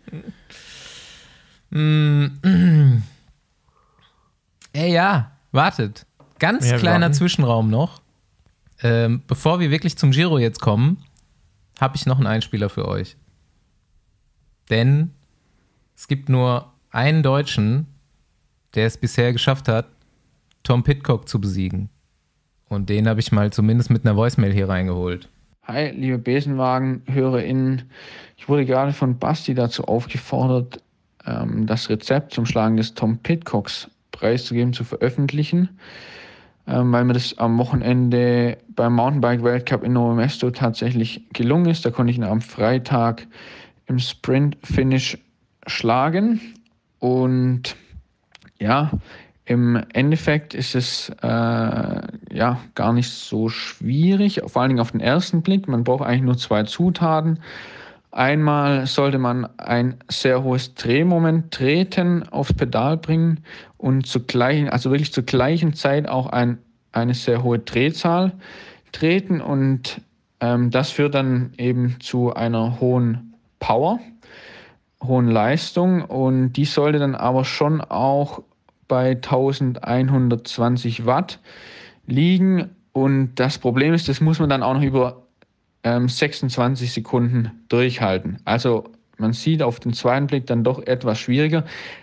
[SPEAKER 2] Mm. Ey, ja, wartet. Ganz
[SPEAKER 3] Ja,
[SPEAKER 2] kleiner
[SPEAKER 3] warten.
[SPEAKER 2] Zwischenraum noch. Ähm, bevor wir wirklich zum Giro jetzt kommen, habe ich noch einen Einspieler für euch. Denn es gibt nur einen Deutschen, der es bisher geschafft hat, Tom Pidcock zu besiegen. Und den habe ich mal zumindest mit einer Voicemail hier reingeholt.
[SPEAKER 7] Hi, liebe Besenwagen-HörerInnen. Ich wurde gerade von Basti dazu aufgefordert, ähm, das Rezept zum Schlagen des Tom Pidcocks preiszugeben, zu veröffentlichen, ähm, weil mir das am Wochenende beim Mountainbike-Weltcup in Novo Mesto tatsächlich gelungen ist. Da konnte ich ihn am Freitag im Sprint-Finish schlagen. Und ja, im Endeffekt ist es äh, ja gar nicht so schwierig, vor allen Dingen auf den ersten Blick. Man braucht eigentlich nur zwei Zutaten. Einmal sollte man ein sehr hohes Drehmoment treten, aufs Pedal bringen und zur gleichen, also wirklich zur gleichen Zeit auch ein, eine sehr hohe Drehzahl treten. Und ähm, das führt dann eben zu einer hohen Power, hohen Leistung. Und die sollte dann aber schon auch bei eintausendeinhundertzwanzig Watt liegen. Und das Problem ist, das muss man dann auch noch über ähm, sechsundzwanzig Sekunden durchhalten. Also man sieht auf den zweiten Blick dann doch etwas schwieriger.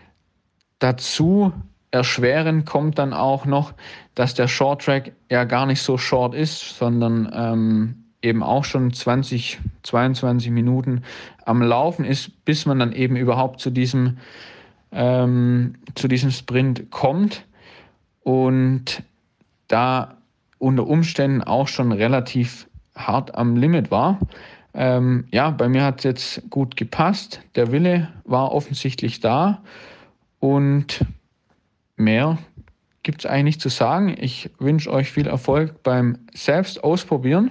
[SPEAKER 7] Dazu erschwerend kommt dann auch noch, dass der Short-Track ja gar nicht so short ist, sondern ähm, eben auch schon zwanzig, zweiundzwanzig Minuten am Laufen ist, bis man dann eben überhaupt zu diesem Ähm, zu diesem Sprint kommt und da unter Umständen auch schon relativ hart am Limit war. Ähm, ja, bei mir hat es jetzt gut gepasst. Der Wille war offensichtlich da und mehr gibt es eigentlich nicht zu sagen. Ich wünsche euch viel Erfolg beim Selbstausprobieren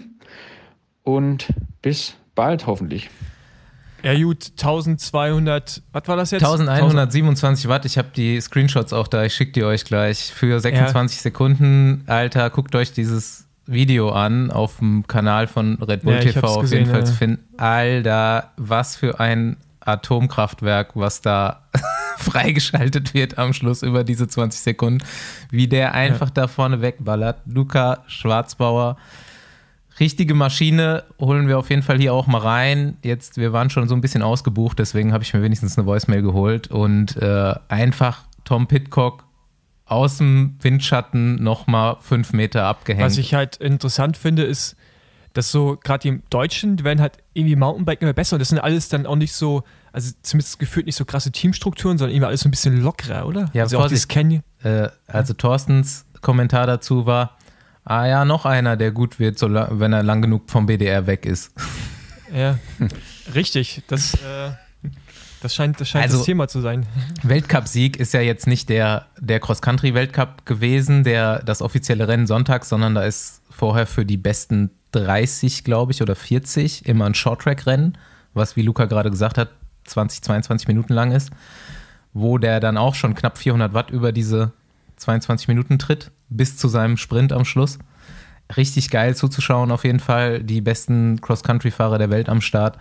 [SPEAKER 7] und bis bald hoffentlich.
[SPEAKER 3] Ja gut, eintausendzweihundert, was war das jetzt?
[SPEAKER 2] eintausendeinhundertsiebenundzwanzig Watt, ich habe die Screenshots auch da, ich schicke die euch gleich. Für sechsundzwanzig ja. Sekunden, Alter, guckt euch dieses Video an auf dem Kanal von Red Bull
[SPEAKER 3] ja,
[SPEAKER 2] T V auf
[SPEAKER 3] gesehen,
[SPEAKER 2] jeden Fall
[SPEAKER 3] ja.
[SPEAKER 2] zu finden. Alter, was für ein Atomkraftwerk, was da freigeschaltet wird am Schluss über diese zwanzig Sekunden. Wie der einfach ja. da vorne wegballert. Luca Schwarzbauer. Richtige Maschine, holen wir auf jeden Fall hier auch mal rein. Jetzt, wir waren schon so ein bisschen ausgebucht, deswegen habe ich mir wenigstens eine Voicemail geholt und äh, einfach Tom Pidcock aus dem Windschatten nochmal fünf Meter abgehängt.
[SPEAKER 3] Was ich halt interessant finde, ist, dass so gerade die Deutschen, die werden halt irgendwie Mountainbike immer besser und das sind alles dann auch nicht so, also zumindest gefühlt nicht so krasse Teamstrukturen, sondern irgendwie alles so ein bisschen lockerer, oder?
[SPEAKER 2] Ja,
[SPEAKER 3] also auch dieses Canyon.
[SPEAKER 2] Äh, also Thorstens Kommentar dazu war, ah ja, noch einer, der gut wird, so lang, wenn er lang genug vom B D R weg ist.
[SPEAKER 3] Ja, richtig. Das, äh, das scheint, das, scheint
[SPEAKER 2] also,
[SPEAKER 3] das Thema zu sein.
[SPEAKER 2] Weltcup-Sieg ist ja jetzt nicht der, der Cross-Country-Weltcup gewesen, der das offizielle Rennen sonntags, sondern da ist vorher für die besten dreißig, glaube ich, oder vierzig immer ein Short-Track-Rennen, was, wie Luca gerade gesagt hat, zwanzig, zweiundzwanzig Minuten lang ist, wo der dann auch schon knapp vierhundert Watt über diese zweiundzwanzig Minuten tritt, bis zu seinem Sprint am Schluss. Richtig geil zuzuschauen, auf jeden Fall. Die besten Cross-Country-Fahrer der Welt am Start.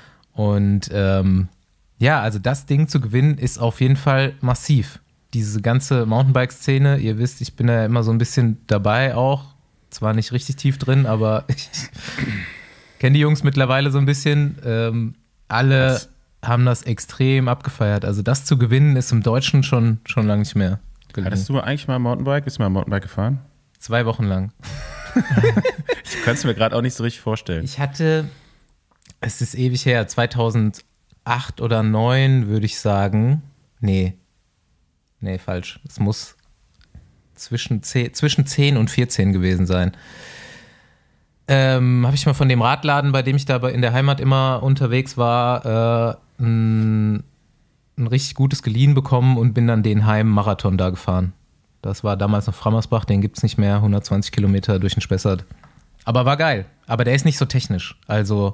[SPEAKER 2] Und ähm, ja, also das Ding zu gewinnen, ist auf jeden Fall massiv. Diese ganze Mountainbike-Szene, ihr wisst, ich bin da immer so ein bisschen dabei auch. Zwar nicht richtig tief drin, aber ich kenne die Jungs mittlerweile so ein bisschen. Ähm, alle Was? haben das extrem abgefeiert. Also das zu gewinnen, ist im Deutschen schon, schon lange nicht mehr gelungen.
[SPEAKER 4] Hattest du eigentlich mal Mountainbike? Bist du mal Mountainbike gefahren?
[SPEAKER 2] Zwei Wochen lang.
[SPEAKER 4] Ich kann es mir gerade auch nicht so richtig vorstellen.
[SPEAKER 2] Ich hatte, es ist ewig her, zweitausendacht oder neun würde ich sagen. Nee, nee, falsch. Es muss zwischen zehn, zwischen zehn und vierzehn gewesen sein. Ähm, habe ich mal von dem Radladen, bei dem ich da in der Heimat immer unterwegs war, äh, ein, ein richtig gutes geliehen bekommen und bin dann den Heim-Marathon da gefahren. Das war damals noch Frammersbach, den gibt es nicht mehr, hundertzwanzig Kilometer durch den Spessart. Aber war geil. Aber der ist nicht so technisch. Also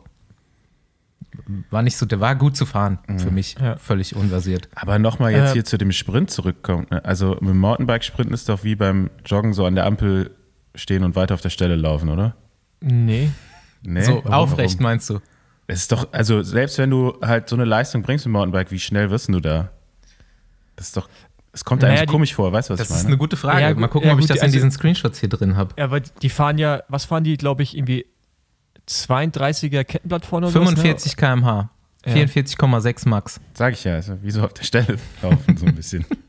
[SPEAKER 2] war nicht so, der war gut zu fahren mhm. für mich, ja. Völlig unversiert.
[SPEAKER 4] Aber nochmal jetzt
[SPEAKER 3] äh,
[SPEAKER 4] hier zu dem Sprint zurückkommt. Ne? Also mit dem Mountainbike-Sprinten ist doch wie beim Joggen so an der Ampel stehen und weiter auf der Stelle laufen, oder?
[SPEAKER 3] Nee.
[SPEAKER 2] nee? So warum, aufrecht warum? Meinst du?
[SPEAKER 4] Es ist doch, also selbst wenn du halt so eine Leistung bringst mit dem Mountainbike, wie schnell wirst du da? Das ist doch, es kommt naja, eigentlich komisch vor, weißt du, was ich meine?
[SPEAKER 2] Das ist eine gute Frage. Ja, mal gucken, ja, ob ich das also, in diesen Screenshots hier drin habe.
[SPEAKER 3] Ja, aber die fahren ja, was fahren die, glaube ich, irgendwie zweiunddreißiger Kettenblatt vorne oder
[SPEAKER 2] fünfundvierzig was, ne? Kilometer pro Stunde, ja. vierundvierzig Komma sechs Max.
[SPEAKER 4] Sag ich ja, also wie so auf der Stelle laufen, so ein bisschen.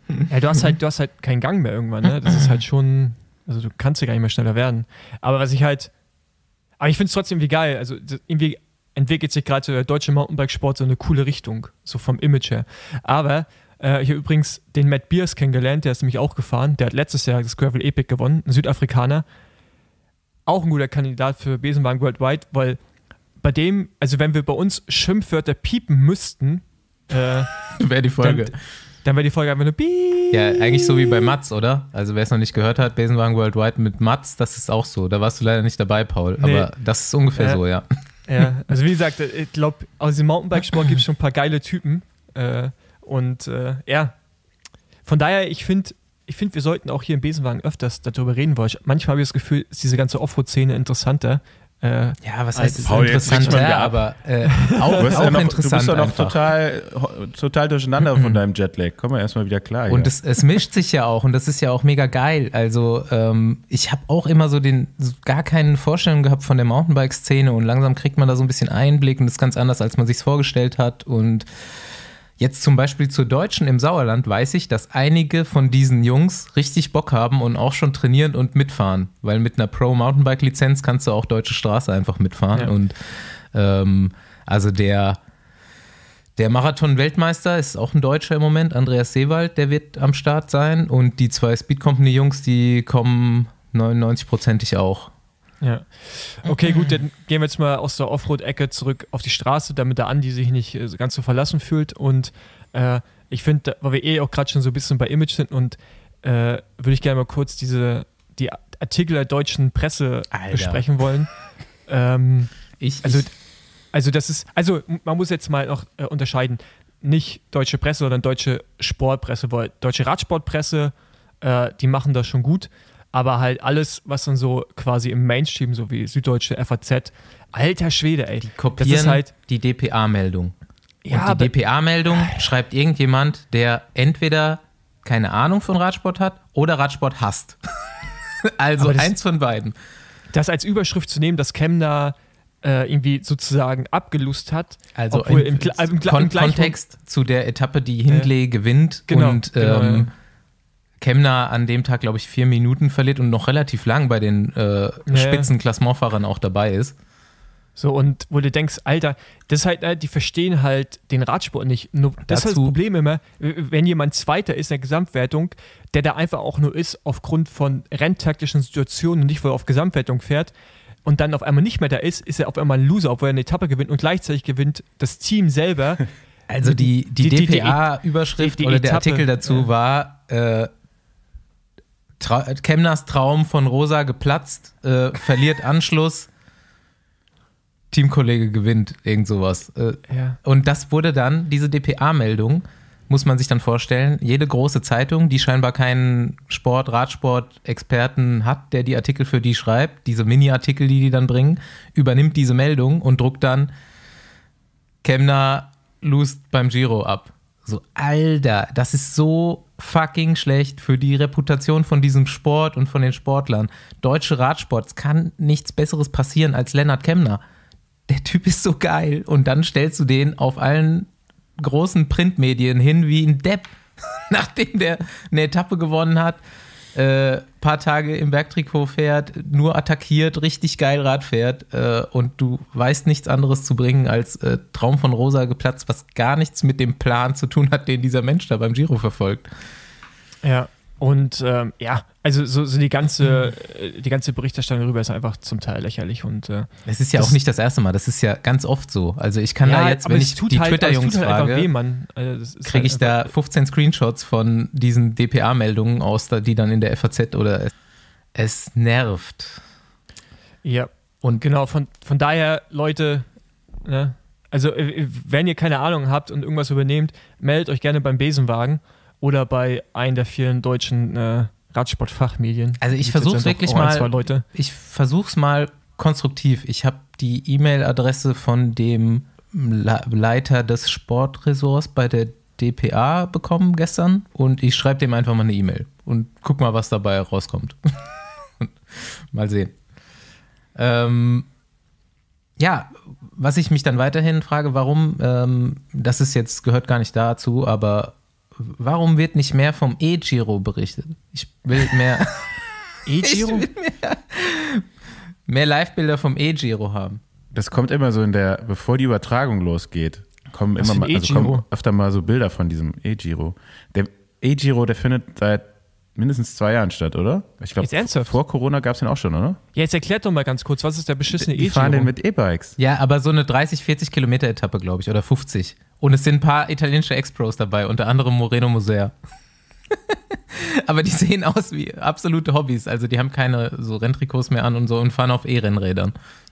[SPEAKER 3] Ja, du hast halt, du hast halt keinen Gang mehr irgendwann, ne? Das ist halt schon, also du kannst ja gar nicht mehr schneller werden. Aber was ich halt, aber ich finde es trotzdem irgendwie geil. Also irgendwie entwickelt sich gerade so der deutsche Mountainbikesport so eine coole Richtung, so vom Image her. Aber äh, ich habe übrigens den Matt Beers kennengelernt, der ist nämlich auch gefahren. Der hat letztes Jahr das Gravel Epic gewonnen, ein Südafrikaner. Auch ein guter Kandidat für Besenwagen Worldwide, weil bei dem, also wenn wir bei uns Schimpfwörter piepen müssten, äh,
[SPEAKER 2] wäre die Folge.
[SPEAKER 3] Dann, dann wäre die Folge einfach nur Piep.
[SPEAKER 2] Ja, eigentlich so wie bei Mats, oder? Also wer es noch nicht gehört hat, Besenwagen Worldwide mit Mats, das ist auch so. Da warst du leider nicht dabei, Paul.
[SPEAKER 3] Nee.
[SPEAKER 2] Aber das ist ungefähr
[SPEAKER 3] äh,
[SPEAKER 2] so, ja.
[SPEAKER 3] Ja, also wie gesagt, ich glaube, aus dem Mountainbikesport gibt es schon ein paar geile Typen. Äh, und äh, ja, von daher, ich finde, ich find, wir sollten auch hier im Besenwagen öfters darüber reden, weil ich, manchmal habe ich das Gefühl, ist diese ganze Offroad-Szene interessanter. Äh,
[SPEAKER 2] ja, was
[SPEAKER 3] als-
[SPEAKER 2] heißt
[SPEAKER 4] Paul,
[SPEAKER 2] es
[SPEAKER 4] jetzt
[SPEAKER 2] interessant,
[SPEAKER 4] riecht man
[SPEAKER 2] ja,
[SPEAKER 4] wieder ab.
[SPEAKER 2] aber äh, auch,
[SPEAKER 4] Du, hast
[SPEAKER 2] auch
[SPEAKER 4] ja noch, du
[SPEAKER 2] interessant
[SPEAKER 4] bist doch noch
[SPEAKER 2] einfach.
[SPEAKER 4] total, total durcheinander von deinem Jetlag. Komm mal erstmal wieder klar.
[SPEAKER 2] Und
[SPEAKER 4] hier.
[SPEAKER 2] es, es mischt sich ja auch und das ist ja auch mega geil. Also ähm, ich habe auch immer so den so gar keine Vorstellung gehabt von der Mountainbike-Szene und langsam kriegt man da so ein bisschen Einblick und das ist ganz anders, als man sich vorgestellt hat. Und jetzt zum Beispiel zur Deutschen im Sauerland weiß ich, dass einige von diesen Jungs richtig Bock haben und auch schon trainieren und mitfahren. Weil mit einer Pro-Mountainbike-Lizenz kannst du auch deutsche Straße einfach mitfahren.
[SPEAKER 3] Ja.
[SPEAKER 2] Und ähm, also der Der Marathon-Weltmeister ist auch ein Deutscher im Moment, Andreas Seewald, der wird am Start sein. Und die zwei Speed Company-Jungs, die kommen neunundneunzig-prozentig auch.
[SPEAKER 3] Ja. Okay, gut, dann gehen wir jetzt mal aus der Offroad-Ecke zurück auf die Straße, damit der Andi sich nicht äh, ganz so verlassen fühlt. Und äh, ich finde, weil wir eh auch gerade schon so ein bisschen bei Image sind und äh, würde ich gerne mal kurz diese die Artikel der deutschen Presse
[SPEAKER 2] Alter.
[SPEAKER 3] besprechen wollen. ähm,
[SPEAKER 2] Ich,
[SPEAKER 3] also,
[SPEAKER 2] ich,
[SPEAKER 3] also das ist, also man muss jetzt mal noch äh, unterscheiden, nicht deutsche Presse, sondern deutsche Sportpresse, weil deutsche Radsportpresse, äh, die machen das schon gut. Aber halt alles, was dann so quasi im Mainstream, so wie Süddeutsche, F A Z, alter Schwede, ey.
[SPEAKER 2] die
[SPEAKER 3] Das
[SPEAKER 2] kopieren
[SPEAKER 3] ist halt,
[SPEAKER 2] die D P A-Meldung.
[SPEAKER 3] ja,
[SPEAKER 2] Und die
[SPEAKER 3] aber,
[SPEAKER 2] D P A-Meldung schreibt irgendjemand, der entweder keine Ahnung von Radsport hat oder Radsport hasst. Also
[SPEAKER 3] Aber das-
[SPEAKER 2] eins von beiden.
[SPEAKER 3] das als Überschrift zu nehmen, dass Kemner äh, irgendwie sozusagen abgelust hat,
[SPEAKER 2] Also
[SPEAKER 3] obwohl
[SPEAKER 2] im,
[SPEAKER 3] im, Gla- im, Gla-
[SPEAKER 2] Kon
[SPEAKER 3] im gleichen
[SPEAKER 2] Kontext zu der Etappe, die Hindley gewinnt
[SPEAKER 3] Genau,
[SPEAKER 2] und
[SPEAKER 3] genau,
[SPEAKER 2] ähm,
[SPEAKER 3] ja.
[SPEAKER 2] Kemner an dem Tag, glaube ich, vier Minuten verliert und noch relativ lang bei den äh,
[SPEAKER 3] ja.
[SPEAKER 2] Spitzenklassementfahrern auch dabei ist.
[SPEAKER 3] So, und wo du denkst, Alter, das ist halt, ne, die verstehen halt den Radsport nicht. Nur, das ist halt das
[SPEAKER 2] Dazu-
[SPEAKER 3] Problem immer, wenn jemand Zweiter ist in der Gesamtwertung, der da einfach auch nur ist aufgrund von renntaktischen Situationen und nicht, weil er auf Gesamtwertung fährt und dann auf einmal nicht mehr da ist, ist er auf einmal ein Loser, obwohl er eine Etappe gewinnt und gleichzeitig gewinnt das Team selber.
[SPEAKER 2] Also die, die,
[SPEAKER 3] Die- die-
[SPEAKER 2] D P A-Überschrift
[SPEAKER 3] die- die
[SPEAKER 2] oder der
[SPEAKER 3] Etappe,
[SPEAKER 2] Artikel dazu
[SPEAKER 3] ja.
[SPEAKER 2] war äh, Tra Kemners Traum von Rosa geplatzt, äh, verliert Anschluss, Teamkollege gewinnt, irgend sowas. Äh,
[SPEAKER 3] Ja.
[SPEAKER 2] Und das wurde dann, diese D P A-Meldung, muss man sich dann vorstellen, jede große Zeitung, die scheinbar keinen Sport-, Radsport-Experten hat, der die Artikel für die schreibt, diese Mini-Artikel, die die dann bringen, übernimmt diese Meldung und druckt dann Kemner lost beim Giro ab. So, Alter, das ist so fucking schlecht für die Reputation von diesem Sport und von den Sportlern. Deutsche Radsport, es kann nichts Besseres passieren als Lennart Kemner. Der Typ ist so geil und dann stellst du den auf allen großen Printmedien hin wie ein Depp, nachdem der eine Etappe gewonnen hat, äh, paar Tage im Bergtrikot fährt, nur attackiert, richtig geil Rad fährt äh, und du weißt nichts anderes zu bringen als äh, Traum von Rosa geplatzt, was gar nichts mit dem Plan zu tun hat, den dieser Mensch da beim Giro verfolgt.
[SPEAKER 3] Ja, und ähm, ja, also so, so die ganze äh, die ganze Berichterstattung darüber ist einfach zum Teil lächerlich und äh,
[SPEAKER 2] Es ist ja
[SPEAKER 3] Das-
[SPEAKER 2] auch nicht das erste Mal, das ist ja ganz oft so. Also ich kann da jetzt,
[SPEAKER 3] aber
[SPEAKER 2] wenn
[SPEAKER 3] es
[SPEAKER 2] ich
[SPEAKER 3] tut
[SPEAKER 2] die
[SPEAKER 3] halt, aber es
[SPEAKER 2] Twitter-Jungs
[SPEAKER 3] tut halt einfach
[SPEAKER 2] frage,
[SPEAKER 3] weh, Mann. Also das ist
[SPEAKER 2] kriege
[SPEAKER 3] halt
[SPEAKER 2] ich da
[SPEAKER 3] einfach-
[SPEAKER 2] fünfzehn Screenshots von diesen D P A-Meldungen aus, da- die dann in der F A Z oder es, es nervt.
[SPEAKER 3] Ja,
[SPEAKER 2] Und
[SPEAKER 3] genau, von, von daher, Leute, ne, also äh, wenn ihr keine Ahnung habt und irgendwas übernehmt, meldet euch gerne beim Besenwagen oder bei einem der vielen deutschen äh, Radsportfachmedien.
[SPEAKER 2] Also ich
[SPEAKER 3] Gibt's
[SPEAKER 2] versuch's
[SPEAKER 3] jetzt dann doch
[SPEAKER 2] wirklich
[SPEAKER 3] auch ein,
[SPEAKER 2] mal-
[SPEAKER 3] zwei Leute.
[SPEAKER 2] ich versuch's mal konstruktiv. Ich habe die E-Mail-Adresse von dem Le- Leiter des Sportressorts bei der D P A bekommen gestern und ich schreibe dem einfach mal eine E-Mail und guck mal, was dabei rauskommt. Mal sehen. Ähm, ja, was ich mich dann weiterhin frage, warum, ähm, das ist jetzt, gehört gar nicht dazu, aber warum wird nicht mehr vom E-Giro berichtet? Ich will mehr
[SPEAKER 3] E-Giro?
[SPEAKER 2] Ich will mehr, mehr Live-Bilder vom E-Giro haben.
[SPEAKER 4] Das kommt immer so in der, bevor die Übertragung losgeht, kommen
[SPEAKER 3] Was
[SPEAKER 4] immer mal,
[SPEAKER 3] für ein
[SPEAKER 4] also kommen
[SPEAKER 3] E-Giro?
[SPEAKER 4] öfter mal so Bilder von diesem E-Giro. Der E-Giro, der findet seit mindestens zwei Jahren statt, oder? Ich glaube,
[SPEAKER 3] Jetzt ernsthaft?
[SPEAKER 4] vor Corona gab es den auch schon, oder?
[SPEAKER 3] Ja, jetzt erklärt doch mal ganz kurz, was ist der beschissene
[SPEAKER 4] Die fahren den
[SPEAKER 3] E-Giro?
[SPEAKER 4] mit E-Bikes.
[SPEAKER 2] Ja, aber so eine dreißig, vierzig Kilometer Etappe, glaube ich, oder fünfzig. Und es sind ein paar italienische Ex-Pros dabei, unter anderem Moreno Moser. Aber die sehen aus wie absolute Hobbys. Also die haben keine so Renntrikots mehr an und so und fahren auf E-Rennrädern.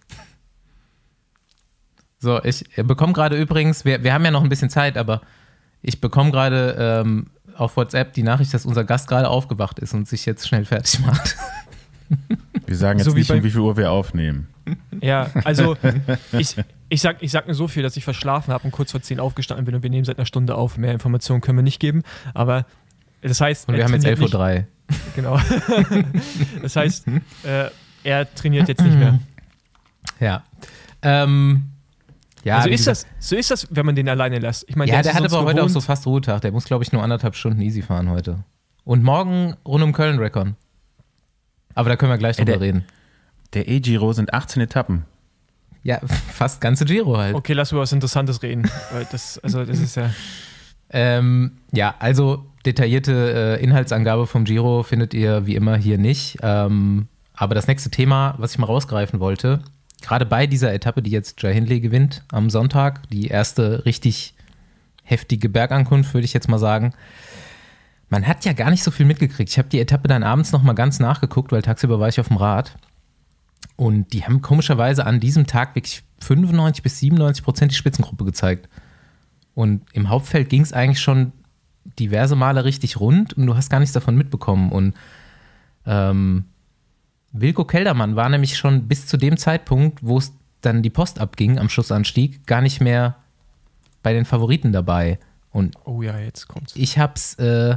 [SPEAKER 2] So, ich bekomme gerade übrigens, wir, wir haben ja noch ein bisschen Zeit, aber ich bekomme gerade ähm, auf WhatsApp die Nachricht, dass unser Gast gerade aufgewacht ist und sich jetzt schnell fertig macht.
[SPEAKER 4] Wir sagen jetzt
[SPEAKER 3] So wie
[SPEAKER 4] nicht,
[SPEAKER 3] bei-
[SPEAKER 4] um wie viel Uhr wir aufnehmen.
[SPEAKER 3] Ja, also ich, ich, sag, ich sag nur so viel, dass ich verschlafen habe und kurz vor zehn aufgestanden bin und wir nehmen seit einer Stunde auf. Mehr Informationen können wir nicht geben, aber das heißt...
[SPEAKER 2] Und wir
[SPEAKER 3] er
[SPEAKER 2] haben jetzt
[SPEAKER 3] trainiert
[SPEAKER 2] elf Uhr drei.
[SPEAKER 3] nicht- Genau. Das heißt, äh, er trainiert jetzt nicht mehr.
[SPEAKER 2] Ja. Ähm, ja,
[SPEAKER 3] also
[SPEAKER 2] wie
[SPEAKER 3] ist
[SPEAKER 2] gesagt,
[SPEAKER 3] das, so ist das, wenn man den alleine lässt. Ich meine,
[SPEAKER 2] ja,
[SPEAKER 3] ist
[SPEAKER 2] der
[SPEAKER 3] es
[SPEAKER 2] hat
[SPEAKER 3] sonst
[SPEAKER 2] aber heute auch so
[SPEAKER 3] gewohnt.
[SPEAKER 2] fast Ruhetag. Der muss, glaube ich, nur anderthalb Stunden easy fahren heute. Und morgen rund um Köln-Recon. Aber da können wir gleich
[SPEAKER 4] Ey,
[SPEAKER 2] drüber
[SPEAKER 4] der-
[SPEAKER 2] reden.
[SPEAKER 4] Der E-Giro sind achtzehn Etappen.
[SPEAKER 2] Ja, fast ganze Giro halt.
[SPEAKER 3] Okay, lass über was Interessantes reden. Weil das, also das ist ja...
[SPEAKER 2] Ähm, ja, also detaillierte äh, Inhaltsangabe vom Giro findet ihr wie immer hier nicht. Ähm, aber das nächste Thema, was ich mal rausgreifen wollte, gerade bei dieser Etappe, die jetzt Jai Hindley gewinnt am Sonntag, die erste richtig heftige Bergankunft, würde ich jetzt mal sagen. Man hat ja gar nicht so viel mitgekriegt. Ich habe die Etappe dann abends nochmal ganz nachgeguckt, weil tagsüber war ich auf dem Rad. Und die haben komischerweise an diesem Tag wirklich fünfundneunzig bis siebenundneunzig Prozent die Spitzengruppe gezeigt. Und im Hauptfeld ging es eigentlich schon diverse Male richtig rund und du hast gar nichts davon mitbekommen. Und ähm, Wilko Kelderman war nämlich schon bis zu dem Zeitpunkt, wo es dann die Post abging am Schlussanstieg, gar nicht mehr bei den Favoriten dabei. Und
[SPEAKER 3] Oh ja, jetzt kommt's.
[SPEAKER 2] ich hab's, äh,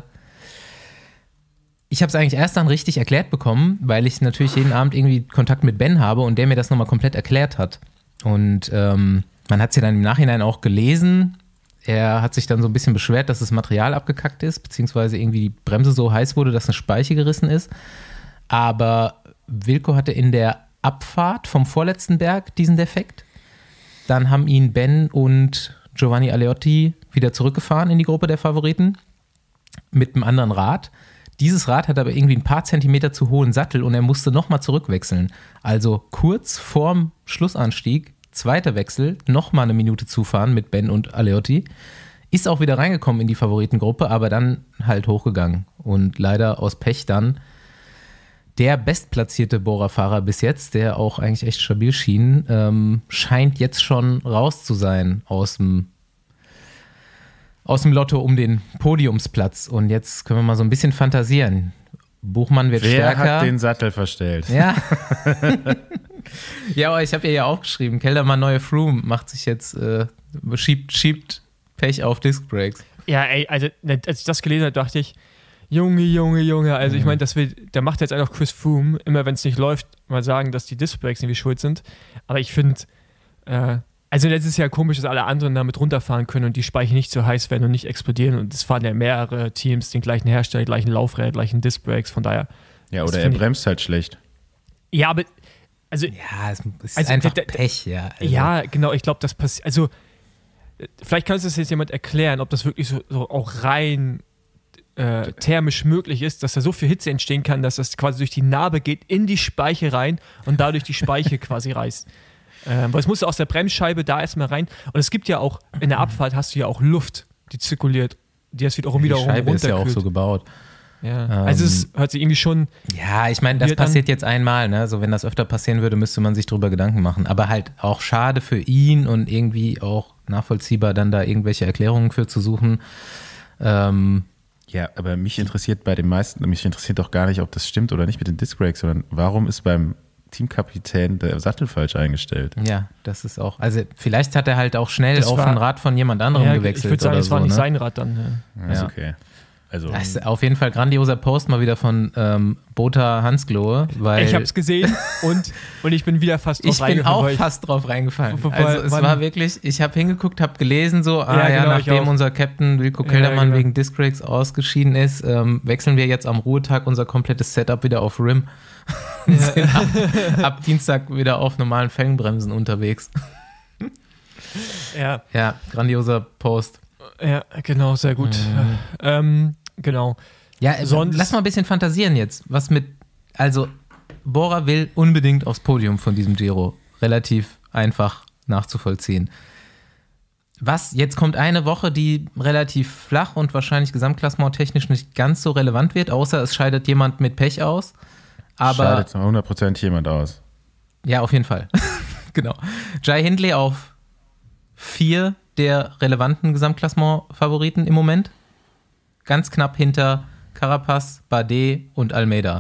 [SPEAKER 2] ich hab's eigentlich erst dann richtig erklärt bekommen, weil ich natürlich jeden Abend irgendwie Kontakt mit Ben habe und der mir das nochmal komplett erklärt hat. Und ähm, man hat es ja dann im Nachhinein auch gelesen. Er hat sich dann so ein bisschen beschwert, dass das Material abgekackt ist, beziehungsweise irgendwie die Bremse so heiß wurde, dass eine Speiche gerissen ist. Aber Wilco hatte in der Abfahrt vom vorletzten Berg diesen Defekt. Dann haben ihn Ben und Giovanni Aleotti wieder zurückgefahren in die Gruppe der Favoriten mit einem anderen Rad. Dieses Rad hat aber irgendwie ein paar Zentimeter zu hohen Sattel und er musste nochmal zurückwechseln. Also kurz vorm Schlussanstieg, zweiter Wechsel, nochmal eine Minute zufahren mit Ben und Aleotti. Ist auch wieder reingekommen in die Favoritengruppe, aber dann halt hochgegangen. Und leider aus Pech dann der bestplatzierte Bora-Fahrer bis jetzt, der auch eigentlich echt stabil schien, ähm, scheint jetzt schon raus zu sein aus dem aus dem Lotto um den Podiumsplatz. Und jetzt können wir mal so ein bisschen fantasieren. Buchmann wird
[SPEAKER 4] Wer
[SPEAKER 2] stärker.
[SPEAKER 4] hat den Sattel verstellt?
[SPEAKER 2] Ja. Ja, aber ich habe ihr ja aufgeschrieben, Keldermann neue Froome macht sich jetzt, äh, schiebt, schiebt Pech auf Disc Brakes.
[SPEAKER 3] Ja, ey, also ne, als ich das gelesen habe, dachte ich, Junge, Junge, Junge, also ich meine, das will, der macht jetzt einfach Chris Froome, immer wenn es nicht läuft, mal sagen, dass die Disc Brakes irgendwie schuld sind. Aber ich finde, äh, also das ist ja komisch, dass alle anderen damit runterfahren können und die Speicher nicht so heiß werden und nicht explodieren. Und es fahren ja mehrere Teams, den gleichen Hersteller, die gleichen Laufräder, gleichen Disc Brakes, von daher.
[SPEAKER 4] Ja,
[SPEAKER 3] das
[SPEAKER 4] oder er
[SPEAKER 3] find ich-
[SPEAKER 4] bremst halt schlecht.
[SPEAKER 3] Ja, aber, also,
[SPEAKER 2] Ja, es ist
[SPEAKER 3] Also,
[SPEAKER 2] einfach
[SPEAKER 3] der- der-
[SPEAKER 2] Pech, ja. Also,
[SPEAKER 3] ja, genau, ich glaube, das passiert, also, äh, vielleicht kann uns das jetzt jemand erklären, ob das wirklich so, so auch rein äh, thermisch möglich ist, dass da so viel Hitze entstehen kann, dass das quasi durch die Narbe geht, in die Speiche rein und dadurch die Speiche quasi reißt. Ähm, weil es muss aus der Bremsscheibe da erstmal rein. Und es gibt ja auch, in der Abfahrt hast du ja auch Luft, die zirkuliert, die das wiederum
[SPEAKER 2] die
[SPEAKER 3] wiederum
[SPEAKER 2] Scheibe ist ja auch
[SPEAKER 3] runterkühlt.
[SPEAKER 2] so gebaut.
[SPEAKER 3] Ja.
[SPEAKER 2] Ähm,
[SPEAKER 3] Also es hört sich irgendwie schon,
[SPEAKER 2] Ja, ich meine, das
[SPEAKER 3] Wir dann-
[SPEAKER 2] passiert jetzt einmal, ne? So, wenn das öfter passieren würde, müsste man sich drüber Gedanken machen. Aber halt auch schade für ihn und irgendwie auch nachvollziehbar, dann da irgendwelche Erklärungen für zu suchen. Ähm,
[SPEAKER 4] Ja, aber mich interessiert bei den meisten, mich interessiert doch gar nicht, ob das stimmt oder nicht mit den Disc Brakes, sondern warum ist beim Teamkapitän der Sattel falsch eingestellt?
[SPEAKER 2] ja, das ist auch, also vielleicht hat er halt auch schnell
[SPEAKER 3] Das
[SPEAKER 2] auf
[SPEAKER 3] war-
[SPEAKER 2] ein Rad von jemand anderem
[SPEAKER 3] ja,
[SPEAKER 2] gewechselt
[SPEAKER 3] ich würde sagen,
[SPEAKER 2] oder
[SPEAKER 3] es war
[SPEAKER 2] so,
[SPEAKER 3] nicht
[SPEAKER 2] ne?
[SPEAKER 3] sein Rad dann. Ja.
[SPEAKER 4] Ja, ist
[SPEAKER 2] Ja.
[SPEAKER 4] okay. Also,
[SPEAKER 2] Das ist auf jeden Fall grandioser Post mal wieder von ähm, Bota Hansgrohe, weil
[SPEAKER 3] Ich habe es gesehen und, und ich bin wieder fast drauf
[SPEAKER 2] ich bin
[SPEAKER 3] reingefallen.
[SPEAKER 2] auch
[SPEAKER 3] weil ich-
[SPEAKER 2] fast drauf reingefallen.
[SPEAKER 3] Weil-
[SPEAKER 2] Also es
[SPEAKER 3] Mann.
[SPEAKER 2] war wirklich, ich habe hingeguckt, habe gelesen so, ah
[SPEAKER 3] Ja,
[SPEAKER 2] ja,
[SPEAKER 3] genau, ich
[SPEAKER 2] nachdem
[SPEAKER 3] auch.
[SPEAKER 2] unser Captain Wilko
[SPEAKER 3] Ja,
[SPEAKER 2] Keldermann
[SPEAKER 3] genau.
[SPEAKER 2] wegen Discrex ausgeschieden ist, ähm, wechseln wir jetzt am Ruhetag unser komplettes Setup wieder auf R I M. Sind ab, ab Dienstag wieder auf normalen Felgenbremsen unterwegs.
[SPEAKER 3] Ja,
[SPEAKER 2] Ja, grandioser Post.
[SPEAKER 3] ja, genau, sehr gut.
[SPEAKER 2] Mhm.
[SPEAKER 3] Ähm, genau.
[SPEAKER 2] Ja, äh,
[SPEAKER 3] Sonst-
[SPEAKER 2] lass mal ein bisschen fantasieren jetzt. Was mit, also Bora will unbedingt aufs Podium von diesem Giro. Relativ einfach nachzuvollziehen. Was, jetzt kommt eine Woche, die relativ flach und wahrscheinlich gesamtklassementtechnisch nicht ganz so relevant wird, außer es scheidet jemand mit Pech aus. Aber
[SPEAKER 4] scheidet hundert Prozent jemand aus.
[SPEAKER 2] ja, auf jeden Fall. Genau. Jai Hindley auf vier der relevanten Gesamtklassement-Favoriten im Moment. Ganz knapp hinter Carapaz, Bardet und Almeida.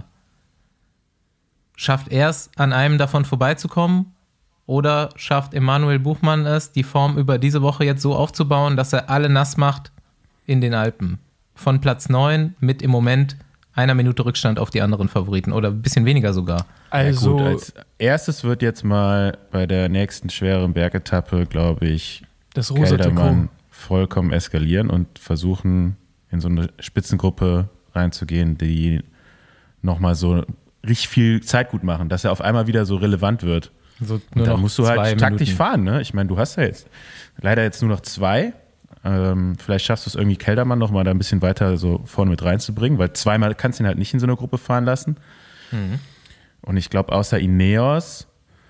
[SPEAKER 2] Schafft er es, an einem davon vorbeizukommen? Oder schafft Emanuel Buchmann es, die Form über diese Woche jetzt so aufzubauen, dass er alle nass macht in den Alpen? Von Platz neun mit im Moment einer Minute Rückstand auf die anderen Favoriten oder ein bisschen weniger sogar.
[SPEAKER 3] Also,
[SPEAKER 4] ja, gut, als erstes wird jetzt mal bei der nächsten schweren Bergetappe, glaube ich,
[SPEAKER 3] das rosa
[SPEAKER 4] Keldermann
[SPEAKER 3] Trikot.
[SPEAKER 4] vollkommen eskalieren und versuchen, in so eine Spitzengruppe reinzugehen, die nochmal so richtig viel Zeit gut machen, dass er auf einmal wieder so relevant wird.
[SPEAKER 2] So
[SPEAKER 4] Und da musst du halt
[SPEAKER 2] zwei
[SPEAKER 4] taktisch
[SPEAKER 2] Minuten.
[SPEAKER 4] fahren, ne? Ich meine, du hast ja jetzt leider jetzt nur noch zwei. Ähm, vielleicht schaffst du es irgendwie, Keldermann nochmal da ein bisschen weiter so vorne mit reinzubringen, weil zweimal kannst du ihn halt nicht in so eine Gruppe fahren lassen.
[SPEAKER 2] Mhm.
[SPEAKER 4] Und ich glaube, außer Ineos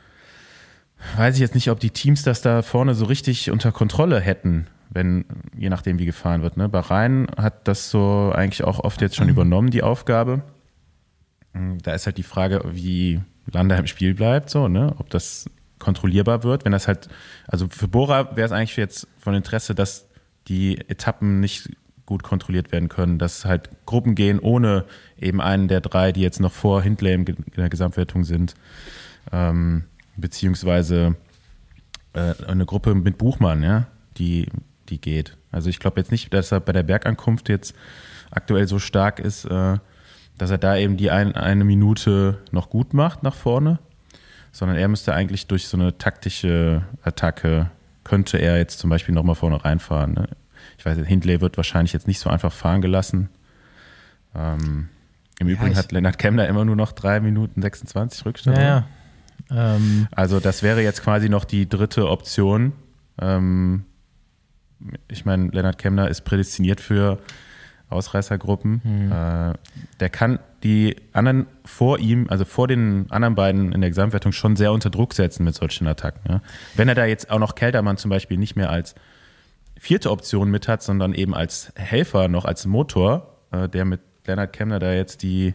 [SPEAKER 4] weiß ich jetzt nicht, ob die Teams das da vorne so richtig unter Kontrolle hätten, wenn, je nachdem wie gefahren wird. Ne? Bahrain hat das so eigentlich auch oft jetzt schon übernommen, die Aufgabe. Da ist halt die Frage, wie Landa im Spiel bleibt, so, ne? Ob das kontrollierbar wird. Wenn das halt, also für Bora wäre es eigentlich jetzt von Interesse, dass die Etappen nicht gut kontrolliert werden können, dass halt Gruppen gehen ohne eben einen der drei, die jetzt noch vor Hindley in der Gesamtwertung sind, ähm, beziehungsweise äh, eine Gruppe mit Buchmann, ja, die, die geht. Also ich glaube jetzt nicht, dass er bei der Bergankunft jetzt aktuell so stark ist, äh, dass er da eben die ein, eine Minute noch gut macht nach vorne, sondern er müsste eigentlich durch so eine taktische Attacke, könnte er jetzt zum Beispiel nochmal vorne reinfahren. Ne? Ich weiß, Hindley wird wahrscheinlich jetzt nicht so einfach fahren gelassen. Ähm, Im
[SPEAKER 2] Ja,
[SPEAKER 4] Übrigen
[SPEAKER 2] ich-
[SPEAKER 4] hat Lennart Kemner immer nur noch drei Minuten sechsundzwanzig Rückstand.
[SPEAKER 2] Ja,
[SPEAKER 4] oder?
[SPEAKER 2] ja. Ähm,
[SPEAKER 4] Also das wäre jetzt quasi noch die dritte Option. Ähm, ich meine, Lennart Kemner ist prädestiniert für Ausreißergruppen.
[SPEAKER 2] Hm.
[SPEAKER 4] Äh, der kann die anderen vor ihm, also vor den anderen beiden in der Gesamtwertung schon sehr unter Druck setzen mit solchen Attacken. Ja. Wenn er da jetzt auch noch Keldermann zum Beispiel nicht mehr als vierte Option mit hat, sondern eben als Helfer noch als Motor, äh, der mit Lennart Kemner da jetzt die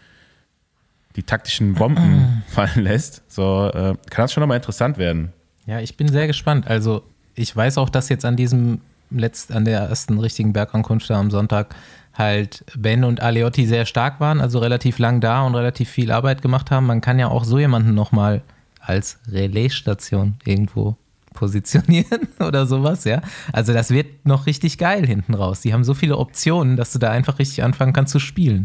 [SPEAKER 4] die taktischen Bomben fallen lässt, so äh, kann das schon nochmal interessant werden.
[SPEAKER 2] ja, ich bin sehr gespannt. Also ich weiß auch, dass jetzt an diesem letzt, an der ersten richtigen Bergankunft da am Sonntag halt Ben und Aleotti sehr stark waren, also relativ lang da und relativ viel Arbeit gemacht haben. Man kann ja auch so jemanden nochmal als Relaisstation irgendwo positionieren oder sowas, ja. Also das wird noch richtig geil hinten raus. Die haben so viele Optionen, dass du da einfach richtig anfangen kannst zu spielen.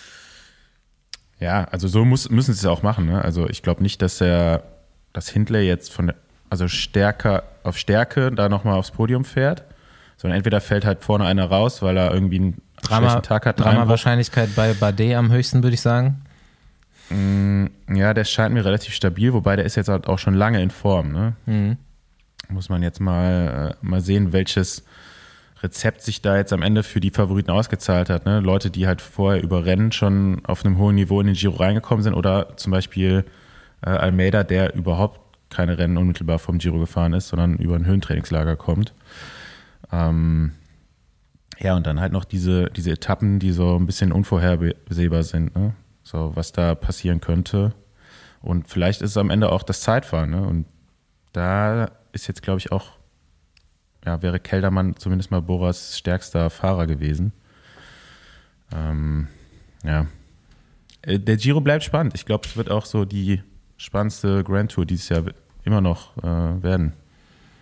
[SPEAKER 4] Ja, also so muss, müssen sie es auch machen. Ne? Also ich glaube nicht, dass er, dass Hindley jetzt von der, also stärker auf Stärke da nochmal aufs Podium fährt, sondern entweder fällt halt vorne einer raus, weil er irgendwie einen
[SPEAKER 2] Drama,
[SPEAKER 4] schlechten Tag hat. einen Einbruch.
[SPEAKER 2] Drama-Wahrscheinlichkeit bei Bardet am höchsten, würde ich sagen.
[SPEAKER 4] Mm, Ja, der scheint mir relativ stabil, wobei der ist jetzt halt auch schon lange in Form. Ne?
[SPEAKER 2] Mhm.
[SPEAKER 4] Muss man jetzt mal, äh, mal sehen, welches Rezept sich da jetzt am Ende für die Favoriten ausgezahlt hat. Ne? Leute, die halt vorher über Rennen schon auf einem hohen Niveau in den Giro reingekommen sind oder zum Beispiel äh, Almeida, der überhaupt keine Rennen unmittelbar vom Giro gefahren ist, sondern über ein Höhentrainingslager kommt. Ähm, ja, und dann halt noch diese, diese Etappen, die so ein bisschen unvorhersehbar sind. Ne? So, was da passieren könnte. Und vielleicht ist es am Ende auch das Zeitfahren. Ne? Und da ist jetzt, glaube ich, auch ja, wäre Keldermann zumindest mal Boras stärkster Fahrer gewesen. Ähm, ja. Äh, Der Giro bleibt spannend. Ich glaube, es wird auch so die spannendste Grand Tour dieses Jahr immer noch äh, werden.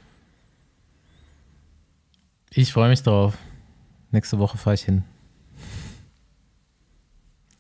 [SPEAKER 2] Ich freue mich drauf. Nächste Woche fahre ich hin.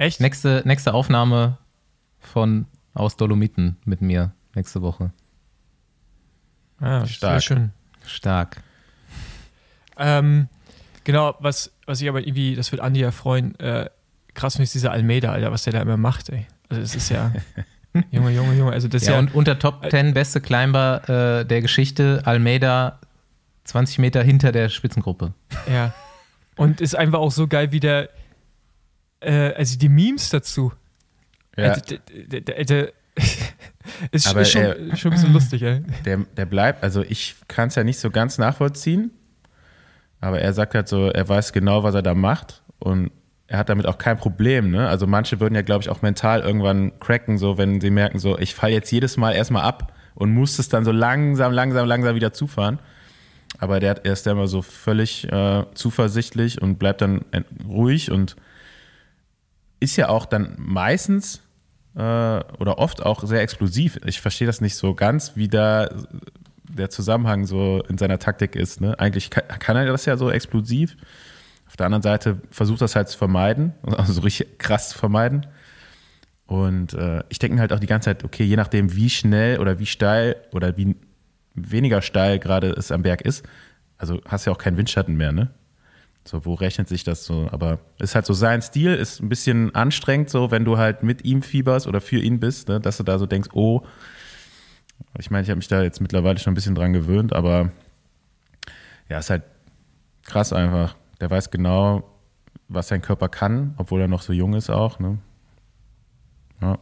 [SPEAKER 3] Echt?
[SPEAKER 2] Nächste, nächste Aufnahme von aus Dolomiten mit mir nächste Woche.
[SPEAKER 3] Ah,
[SPEAKER 4] Stark.
[SPEAKER 3] sehr schön.
[SPEAKER 2] Stark.
[SPEAKER 3] Ähm, genau, was, was ich aber irgendwie, das wird Andi ja freuen, äh, krass finde ich dieser Almeida, Alter, was der da immer macht, ey. Also das ist ja, Junge, Junge, Junge, also das ist
[SPEAKER 2] Ja,
[SPEAKER 3] ja,
[SPEAKER 2] und unter Top zehn beste Climber äh, der Geschichte, Almeida zwanzig Meter hinter der Spitzengruppe.
[SPEAKER 3] ja. Und ist einfach auch so geil, wie der, äh, also die Memes dazu.
[SPEAKER 4] Ja.
[SPEAKER 3] Also, der, der, der, ist,
[SPEAKER 4] Aber
[SPEAKER 3] ist schon,
[SPEAKER 4] er-
[SPEAKER 3] schon ein bisschen lustig, ey.
[SPEAKER 4] Der, der bleibt, also ich kann es ja nicht so ganz nachvollziehen, aber er sagt halt so, er weiß genau, was er da macht und er hat damit auch kein Problem, ne? Also manche würden ja, glaube ich, auch mental irgendwann cracken, so wenn sie merken, so ich falle jetzt jedes Mal erstmal ab und muss es dann so langsam, langsam, langsam wieder zufahren. Aber der, hat- er ist ja immer so völlig äh, zuversichtlich und bleibt dann äh, ruhig und ist ja auch dann meistens äh, oder oft auch sehr explosiv. Ich verstehe das nicht so ganz, wie da der Zusammenhang so in seiner Taktik ist. Ne? Eigentlich kann, kann er das ja so explosiv. Auf der anderen Seite versucht das halt zu vermeiden, also so richtig krass zu vermeiden. Und äh, ich denke mir halt auch die ganze Zeit, okay, je nachdem, wie schnell oder wie steil oder wie weniger steil gerade es am Berg ist, also hast ja auch keinen Windschatten mehr, ne? So, wo rechnet sich das so? Aber ist halt so sein Stil, ist ein bisschen anstrengend, so, wenn du halt mit ihm fieberst oder für ihn bist, ne? Dass du da so denkst, oh, ich meine, ich habe mich da jetzt mittlerweile schon ein bisschen dran gewöhnt, aber ja, ist halt krass einfach. Der weiß genau, was sein Körper kann, obwohl er noch so jung ist auch, ne? Ja.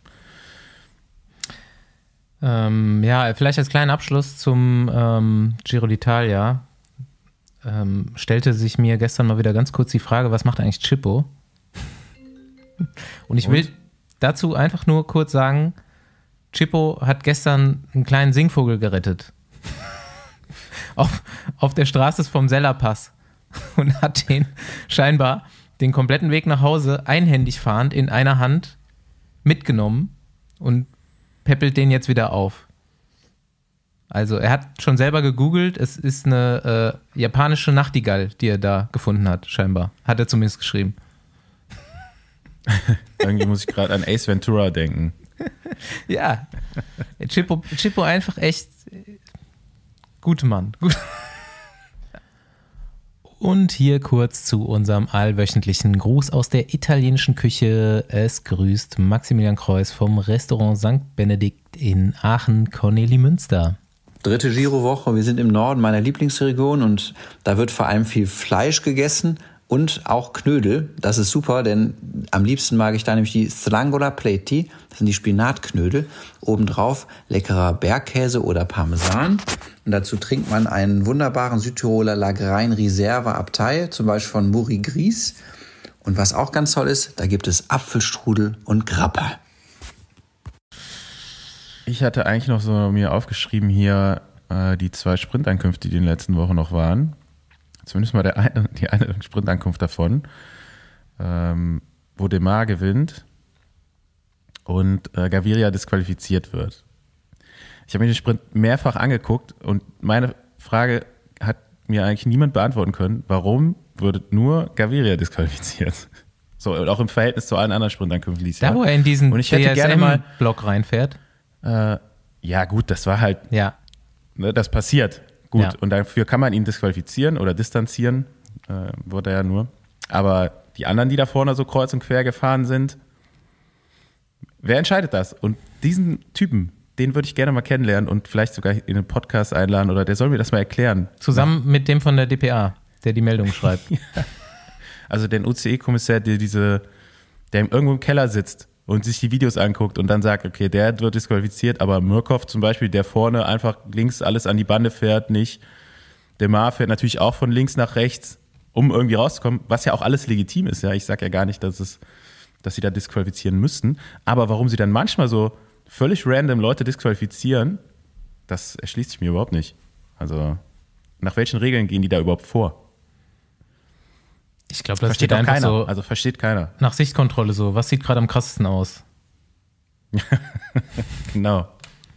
[SPEAKER 2] Ähm, ja, vielleicht als kleinen Abschluss zum ähm, Giro d'Italia. Ähm, stellte sich mir gestern mal wieder ganz kurz die Frage, was macht eigentlich Chippo? Und ich will dazu einfach nur kurz sagen, Chippo hat gestern einen kleinen Singvogel gerettet. auf, auf der Straße vom Sellerpass. Und hat den scheinbar den kompletten Weg nach Hause einhändig fahrend in einer Hand mitgenommen und peppelt den jetzt wieder auf. Also er hat schon selber gegoogelt, es ist eine äh, japanische Nachtigall, die er da gefunden hat, scheinbar. Hat er zumindest geschrieben.
[SPEAKER 4] Irgendwie muss ich gerade an Ace Ventura denken.
[SPEAKER 2] Ja, Chippo, Chippo einfach echt äh, guter Mann. Gut. Und hier kurz zu unserem allwöchentlichen Gruß aus der italienischen Küche. Es grüßt Maximilian Kreuz vom Restaurant Sankt Benedikt in Aachen-Kornelimünster.
[SPEAKER 8] Dritte Girowoche, wir sind im Norden meiner Lieblingsregion und da wird vor allem viel Fleisch gegessen und auch Knödel. Das ist super, denn am liebsten mag ich da nämlich die Strangola Pleti, das sind die Spinatknödel. Obendrauf leckerer Bergkäse oder Parmesan. Und dazu trinkt man einen wunderbaren Südtiroler Lagrein Reserva Abtei, zum Beispiel von Muri Gries. Und was auch ganz toll ist, da gibt es Apfelstrudel und Grappa.
[SPEAKER 4] Ich hatte eigentlich noch so mir aufgeschrieben hier äh, die zwei Sprintankünfte, die in den letzten Wochen noch waren. Zumindest mal der eine, die eine Sprintankunft davon, ähm, wo Demar gewinnt und äh, Gaviria disqualifiziert wird. Ich habe mir den Sprint mehrfach angeguckt und meine Frage hat mir eigentlich niemand beantworten können, warum wird nur Gaviria disqualifiziert? So, und auch im Verhältnis zu allen anderen Sprintankünften dieses
[SPEAKER 2] Da,
[SPEAKER 4] Jahr.
[SPEAKER 2] wo er in diesen
[SPEAKER 4] Und ich hätte gerne mal
[SPEAKER 2] D S M-Block reinfährt.
[SPEAKER 4] Äh, ja, gut, das war halt,
[SPEAKER 2] Ja,
[SPEAKER 4] ne, das passiert. Gut,
[SPEAKER 2] Ja.
[SPEAKER 4] und dafür kann man ihn disqualifizieren oder distanzieren, äh, wurde er ja nur. Aber die anderen, die da vorne so kreuz und quer gefahren sind, wer entscheidet das? Und diesen Typen, den würde ich gerne mal kennenlernen und vielleicht sogar in einen Podcast einladen oder der soll mir das mal erklären.
[SPEAKER 2] zusammen mit dem von der D P A, der die Meldung schreibt.
[SPEAKER 4] Also den U C E-Kommissar, der diese, der irgendwo im Keller sitzt und sich die Videos anguckt und dann sagt, okay, der wird disqualifiziert, aber Murkoff zum Beispiel, der vorne einfach links alles an die Bande fährt, nicht. Demar fährt natürlich auch von links nach rechts, um irgendwie rauszukommen, was ja auch alles legitim ist. Ja, ich sage ja gar nicht, dass es, dass sie da disqualifizieren müssten, aber warum sie dann manchmal so völlig random Leute disqualifizieren, das erschließt sich mir überhaupt nicht. Also nach welchen Regeln gehen die da überhaupt vor?
[SPEAKER 2] Ich glaube, das
[SPEAKER 4] Versteht
[SPEAKER 2] steht
[SPEAKER 4] auch
[SPEAKER 2] einfach
[SPEAKER 4] keiner.
[SPEAKER 2] so
[SPEAKER 4] Also versteht keiner.
[SPEAKER 2] nach Sichtkontrolle so. Was sieht gerade am krassesten aus?
[SPEAKER 4] Genau.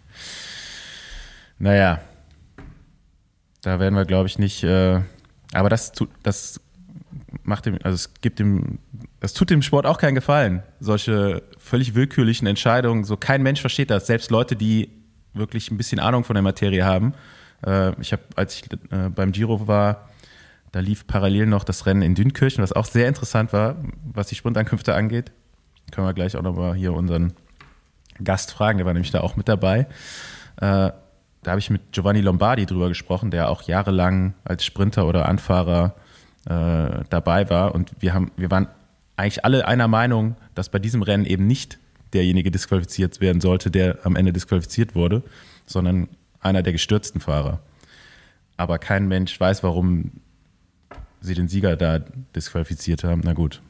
[SPEAKER 4] Naja, da werden wir, glaube ich, nicht. Äh, aber das, tut- das macht ihm, also es gibt ihm Das tut dem Sport auch keinen Gefallen. Solche völlig willkürlichen Entscheidungen, so kein Mensch versteht das. Selbst Leute, die wirklich ein bisschen Ahnung von der Materie haben. Äh, ich habe, als ich äh, beim Giro war, da lief parallel noch das Rennen in Dünkirchen, was auch sehr interessant war, was die Sprintankünfte angeht. Können wir gleich auch nochmal hier unseren Gast fragen, der war nämlich da auch mit dabei. Äh, da habe ich mit Giovanni Lombardi drüber gesprochen, der auch jahrelang als Sprinter oder Anfahrer äh, dabei war. Und wir, haben, wir waren eigentlich alle einer Meinung, dass bei diesem Rennen eben nicht derjenige disqualifiziert werden sollte, der am Ende disqualifiziert wurde, sondern einer der gestürzten Fahrer. Aber kein Mensch weiß, warum sie den Sieger da disqualifiziert haben. Na gut.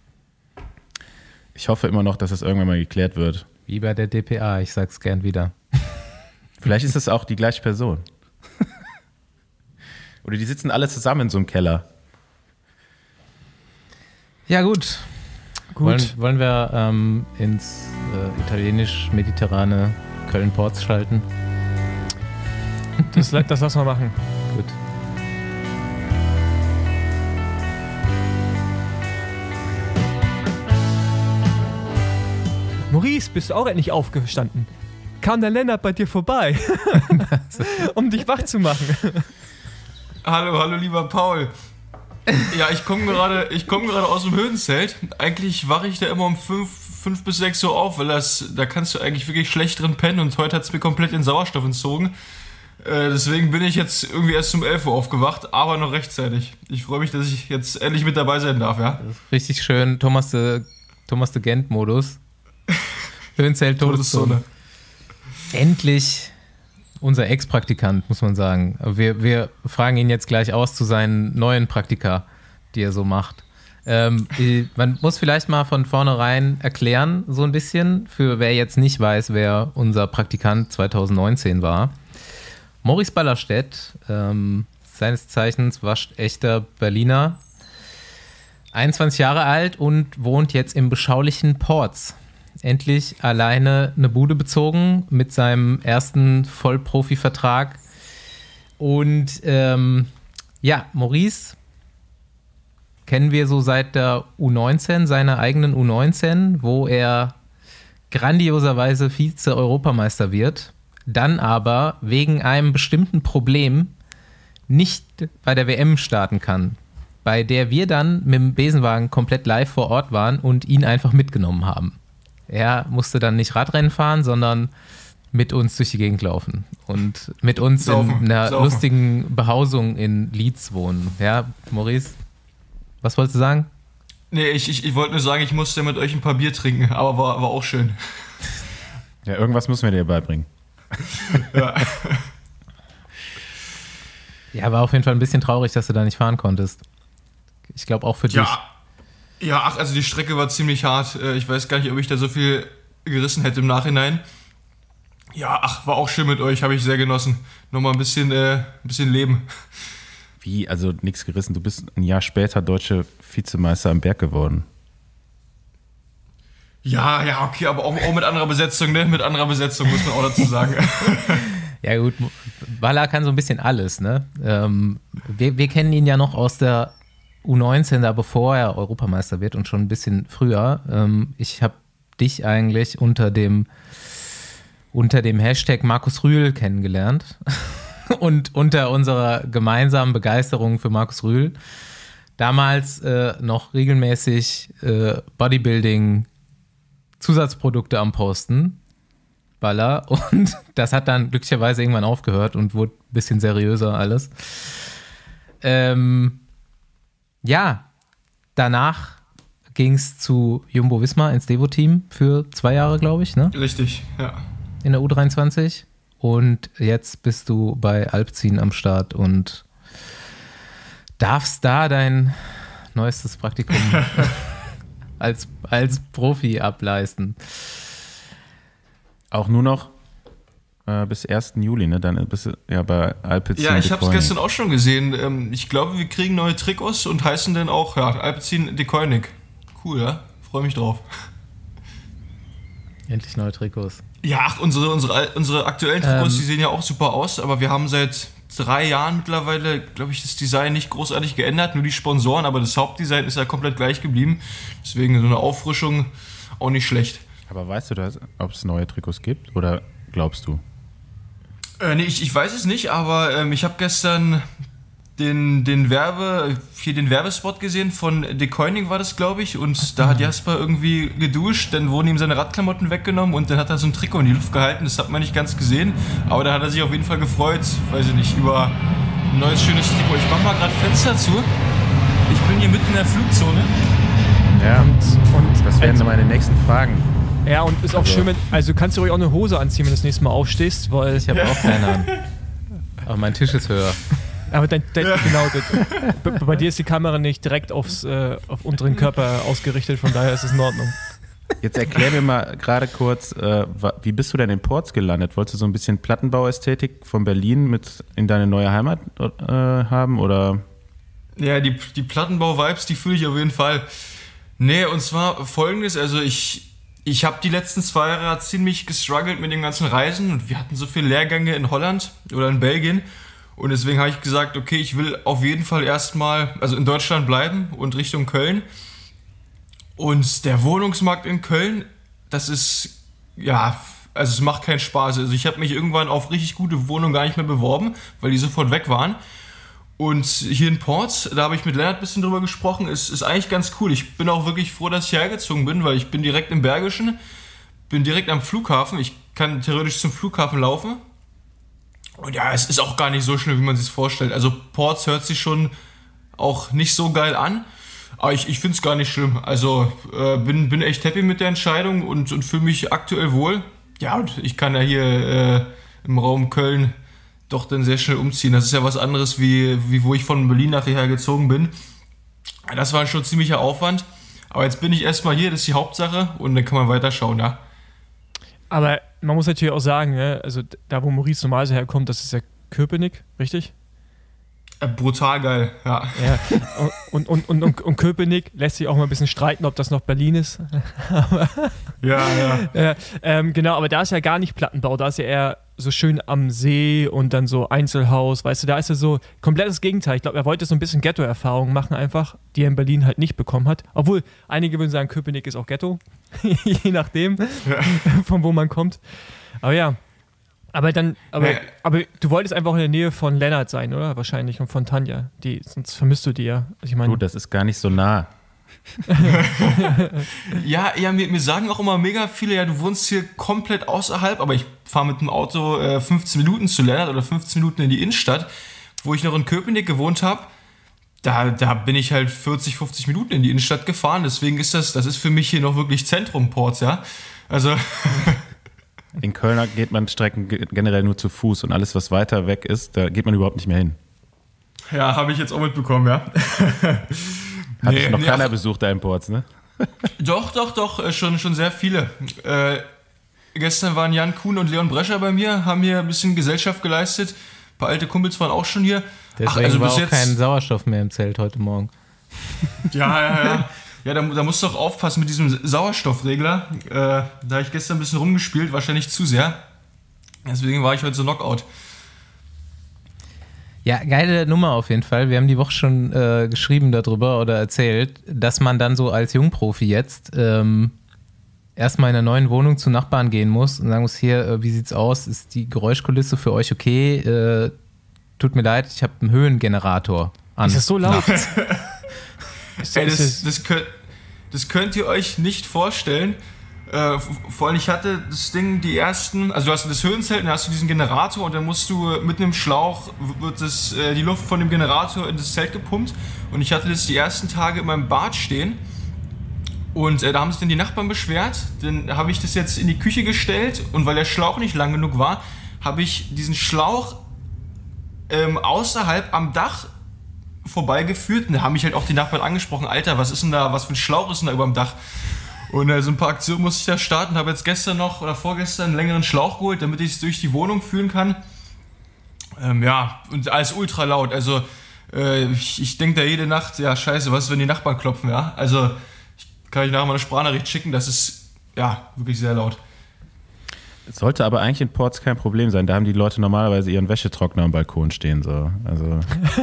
[SPEAKER 4] Ich hoffe immer noch, dass das irgendwann mal geklärt wird.
[SPEAKER 2] Wie bei der D P A, ich sag's gern wieder.
[SPEAKER 4] Vielleicht ist es auch die gleiche Person. Oder die sitzen alle zusammen in so einem Keller.
[SPEAKER 2] Ja, gut.
[SPEAKER 3] Gut.
[SPEAKER 2] Wollen, wollen wir ähm, ins äh, italienisch-mediterrane Köln-Ports schalten?
[SPEAKER 3] Das, das lassen wir machen.
[SPEAKER 2] Gut.
[SPEAKER 3] Maurice, bist du auch endlich aufgestanden? Kam der Lennart bei dir vorbei, um dich wach zu machen?
[SPEAKER 9] Hallo, hallo lieber Paul. Ja, ich komme gerade ich komm gerade aus dem Höhenzelt. Eigentlich wache ich da immer um fünf bis sechs Uhr auf, weil das, da kannst du eigentlich wirklich schlecht drin pennen und heute hat es mir komplett den Sauerstoff entzogen. Äh, deswegen bin ich jetzt irgendwie erst um elf Uhr aufgewacht, aber noch rechtzeitig. Ich freue mich, dass ich jetzt endlich mit dabei sein darf, ja.
[SPEAKER 2] Richtig schön, Thomas de, Thomas de Gent-Modus. Höhenzelt, Todeszone. Endlich unser Ex-Praktikant, muss man sagen. Wir, wir fragen ihn jetzt gleich aus zu seinen neuen Praktika, die er so macht. Ähm, man muss vielleicht mal von vornherein erklären, so ein bisschen, für wer jetzt nicht weiß, wer unser Praktikant zwanzig neunzehn war. Maurice Ballerstedt, ähm, seines Zeichens waschechter Berliner, einundzwanzig Jahre alt und wohnt jetzt im beschaulichen Ports. Endlich alleine eine Bude bezogen mit seinem ersten Vollprofi-Vertrag. Und ähm, ja, Maurice kennen wir so seit der U neunzehn, seiner eigenen U neunzehn, wo er grandioserweise Vize-Europameister wird, dann aber wegen einem bestimmten Problem nicht bei der W M starten kann, bei der wir dann mit dem Besenwagen komplett live vor Ort waren und ihn einfach mitgenommen haben. Er musste dann nicht Radrennen fahren, sondern mit uns durch die Gegend laufen und mit uns saufen, in einer saufen. lustigen Behausung in Leeds wohnen. Ja, Maurice, was wolltest du sagen?
[SPEAKER 9] Nee, ich, ich, ich wollte nur sagen, ich musste mit euch ein paar Bier trinken, aber war, war auch schön.
[SPEAKER 4] Ja, irgendwas müssen wir dir beibringen.
[SPEAKER 9] Ja.
[SPEAKER 2] Ja, war auf jeden Fall ein bisschen traurig, dass du da nicht fahren konntest. Ich glaube auch für
[SPEAKER 9] ja.
[SPEAKER 2] dich.
[SPEAKER 9] Ja, ach, also die Strecke war ziemlich hart. Ich weiß gar nicht, ob ich da so viel gerissen hätte im Nachhinein. Ja, ach, war auch schön mit euch, habe ich sehr genossen. Nochmal ein bisschen, äh, ein bisschen Leben.
[SPEAKER 4] Wie, also nichts gerissen? Du bist ein Jahr später deutsche Vizemeister am Berg geworden.
[SPEAKER 9] Ja, ja, okay, aber auch, auch mit anderer Besetzung, ne? Mit anderer Besetzung, muss man auch dazu sagen.
[SPEAKER 2] Ja gut, Walla kann so ein bisschen alles, ne? Ähm, wir, wir kennen ihn ja noch aus der U neunzehn, da bevor er Europameister wird und schon ein bisschen früher. Ähm, ich habe dich eigentlich unter dem, unter dem Hashtag Markus Rühl kennengelernt und unter unserer gemeinsamen Begeisterung für Markus Rühl. Damals äh, noch regelmäßig äh, Bodybuilding Zusatzprodukte am Posten, Baller, und das hat dann glücklicherweise irgendwann aufgehört und wurde ein bisschen seriöser alles. Ähm, ja, danach ging es zu Jumbo-Visma ins Devo-Team für zwei Jahre, glaube ich, ne?
[SPEAKER 9] Richtig, ja.
[SPEAKER 2] In der U dreiundzwanzig. Und jetzt bist du bei Alpecin am Start und darfst da dein neuestes Praktikum als, als Profi ableisten.
[SPEAKER 4] Auch nur noch äh, bis ersten Juli, ne? Dann bist du ja bei Alpecin.
[SPEAKER 9] Ja, ich habe es gestern auch schon gesehen. Ähm, ich glaube, wir kriegen neue Trikots und heißen dann auch ja, Alpecin de Koenig. Cool, ja? Freue mich drauf.
[SPEAKER 2] Endlich neue Trikots.
[SPEAKER 9] Ja, ach, unsere, unsere, unsere aktuellen Trikots,
[SPEAKER 2] ähm,
[SPEAKER 9] die sehen ja auch super aus, aber wir haben seit drei Jahren mittlerweile, glaube ich, das Design nicht großartig geändert, nur die Sponsoren, aber das Hauptdesign ist ja komplett gleich geblieben. Deswegen so eine Auffrischung auch nicht schlecht.
[SPEAKER 4] Aber weißt du, ob es neue Trikots gibt oder glaubst du?
[SPEAKER 9] Äh, nee, ich, ich weiß es nicht, aber ähm, ich habe gestern den, den Werbe, hier den Werbespot gesehen von De Koning war das, glaube ich, und da hat Jasper irgendwie geduscht, dann wurden ihm seine Radklamotten weggenommen und dann hat er so ein Trikot in die Luft gehalten, das hat man nicht ganz gesehen, aber da hat er sich auf jeden Fall gefreut, weiß ich nicht, über ein neues schönes Trikot. Ich mach mal gerade Fenster zu, ich bin hier mitten in der Flugzone.
[SPEAKER 4] Ja, und, und das wären meine nächsten Fragen.
[SPEAKER 3] Ja, und ist auch also. schön, wenn, also kannst du ruhig auch eine Hose anziehen, wenn du das nächste Mal aufstehst, weil...
[SPEAKER 2] Ich habe ja. auch keine an. Aber mein Tisch ist höher.
[SPEAKER 3] Aber dein, dein, ja. genau, das, bei dir ist die Kamera nicht direkt aufs, äh, auf unteren Körper ausgerichtet, von daher ist es in Ordnung.
[SPEAKER 4] Jetzt erklär mir mal gerade kurz, äh, wie bist du denn in Porz gelandet? Wolltest du so ein bisschen Plattenbauästhetik von Berlin mit in deine neue Heimat äh, haben, oder?
[SPEAKER 9] Ja, die, die Plattenbau-Vibes, die fühle ich auf jeden Fall. Nee, und zwar folgendes, also ich... Ich habe die letzten zwei Jahre ziemlich gestruggelt mit den ganzen Reisen und wir hatten so viele Lehrgänge in Holland oder in Belgien und deswegen habe ich gesagt, okay, ich will auf jeden Fall erstmal, also in Deutschland bleiben und Richtung Köln. Und der Wohnungsmarkt in Köln, das ist, ja, also es macht keinen Spaß. Also ich habe mich irgendwann auf richtig gute Wohnungen gar nicht mehr beworben, weil die sofort weg waren. Und hier in Porz, da habe ich mit Lennart ein bisschen drüber gesprochen, ist, ist eigentlich ganz cool. Ich bin auch wirklich froh, dass ich hergezogen bin, weil ich bin direkt im Bergischen, bin direkt am Flughafen. Ich kann theoretisch zum Flughafen laufen. Und ja, es ist auch gar nicht so schlimm, wie man sich vorstellt. Also Porz hört sich schon auch nicht so geil an, aber ich, ich finde es gar nicht schlimm. Also äh, bin, bin echt happy mit der Entscheidung und, und fühle mich aktuell wohl. Ja, und ich kann ja hier äh, im Raum Köln doch dann sehr schnell umziehen. Das ist ja was anderes, wie, wie wo ich von Berlin nachher gezogen bin. Das war schon ziemlicher Aufwand. Aber jetzt bin ich erstmal hier, das ist die Hauptsache und dann kann man weiterschauen, ja.
[SPEAKER 3] Aber man muss natürlich auch sagen, ne, also da wo Maurice normalerweise herkommt, das ist ja Köpenick, richtig?
[SPEAKER 9] Äh, brutal geil, ja.
[SPEAKER 3] ja. Und, und, und, und, und Köpenick lässt sich auch mal ein bisschen streiten, ob das noch Berlin ist. aber,
[SPEAKER 9] ja, ja.
[SPEAKER 3] Äh, ähm, genau, aber da ist ja gar nicht Plattenbau, da ist ja eher so schön am See und dann so Einzelhaus, weißt du, da ist ja so komplettes Gegenteil. Ich glaube, er wollte so ein bisschen Ghetto-Erfahrungen machen einfach, die er in Berlin halt nicht bekommen hat. Obwohl, einige würden sagen, Köpenick ist auch Ghetto, je nachdem, ja. von wo man kommt. Aber ja, aber dann, aber, ja. aber du wolltest einfach in der Nähe von Lennart sein, oder? Wahrscheinlich, und von Tanja. Die, sonst vermisst du die ja. Ich meine,
[SPEAKER 4] du, das ist gar nicht so nah.
[SPEAKER 9] ja, ja mir, mir sagen auch immer mega viele, ja, du wohnst hier komplett außerhalb, aber ich fahre mit dem Auto äh, fünfzehn Minuten zu Lennart oder fünfzehn Minuten in die Innenstadt, wo ich noch in Köpenick gewohnt habe. Da, da bin ich halt vierzig, fünfzig Minuten in die Innenstadt gefahren, deswegen ist das, das ist für mich hier noch wirklich Zentrum Porz, ja. Also.
[SPEAKER 4] In Köln geht man Strecken generell nur zu Fuß und alles, was weiter weg ist, da geht man überhaupt nicht mehr hin.
[SPEAKER 9] Ja, habe ich jetzt auch mitbekommen, ja.
[SPEAKER 4] Hat nee, noch nee, keiner besucht da in Porz, ne?
[SPEAKER 9] Doch, doch, doch, schon, schon sehr viele. Äh, gestern waren Jan Kuhn und Leon Brescher bei mir, haben hier ein bisschen Gesellschaft geleistet. Ein paar alte Kumpels waren auch schon hier.
[SPEAKER 2] Deswegen Ach, also war bis auch jetzt kein Sauerstoff mehr im Zelt heute Morgen.
[SPEAKER 9] Ja, ja, ja. Ja, da, da musst du auch aufpassen mit diesem Sauerstoffregler. Äh, da habe ich gestern ein bisschen rumgespielt, wahrscheinlich zu sehr. Deswegen war ich heute so Knockout.
[SPEAKER 2] Ja, geile Nummer auf jeden Fall. Wir haben die Woche schon äh, geschrieben darüber oder erzählt, dass man dann so als Jungprofi jetzt ähm, erstmal in einer neuen Wohnung zu Nachbarn gehen muss und sagen muss, hier, äh, wie sieht's aus? Ist die Geräuschkulisse für euch okay? Äh, tut mir leid, ich habe einen Höhengenerator an.
[SPEAKER 3] Ist das so laut?
[SPEAKER 9] Ey, das, das, könnt, das könnt ihr euch nicht vorstellen. Äh, vor allem, ich hatte das Ding, die ersten, also du hast das Höhenzelt, dann hast du diesen Generator und dann musst du mit einem Schlauch, wird das, äh, die Luft von dem Generator in das Zelt gepumpt und ich hatte das die ersten Tage in meinem Bad stehen und äh, da haben sich dann die Nachbarn beschwert, dann habe ich das jetzt in die Küche gestellt und weil der Schlauch nicht lang genug war, habe ich diesen Schlauch ähm, außerhalb am Dach vorbeigeführt und da haben mich halt auch die Nachbarn angesprochen, Alter, was ist denn da, was für ein Schlauch ist denn da über dem Dach? Und äh, so ein paar Aktionen musste ich da starten, habe jetzt gestern noch oder vorgestern einen längeren Schlauch geholt, damit ich es durch die Wohnung führen kann. Ähm, ja, und alles ultra laut, also äh, ich, ich denke da jede Nacht, ja scheiße, was ist, wenn die Nachbarn klopfen, ja? Also ich kann euch nachher mal eine Sprachnachricht schicken, das ist ja wirklich sehr laut.
[SPEAKER 4] Sollte aber eigentlich in Ports kein Problem sein. Da haben die Leute normalerweise ihren Wäschetrockner am Balkon stehen. So. Also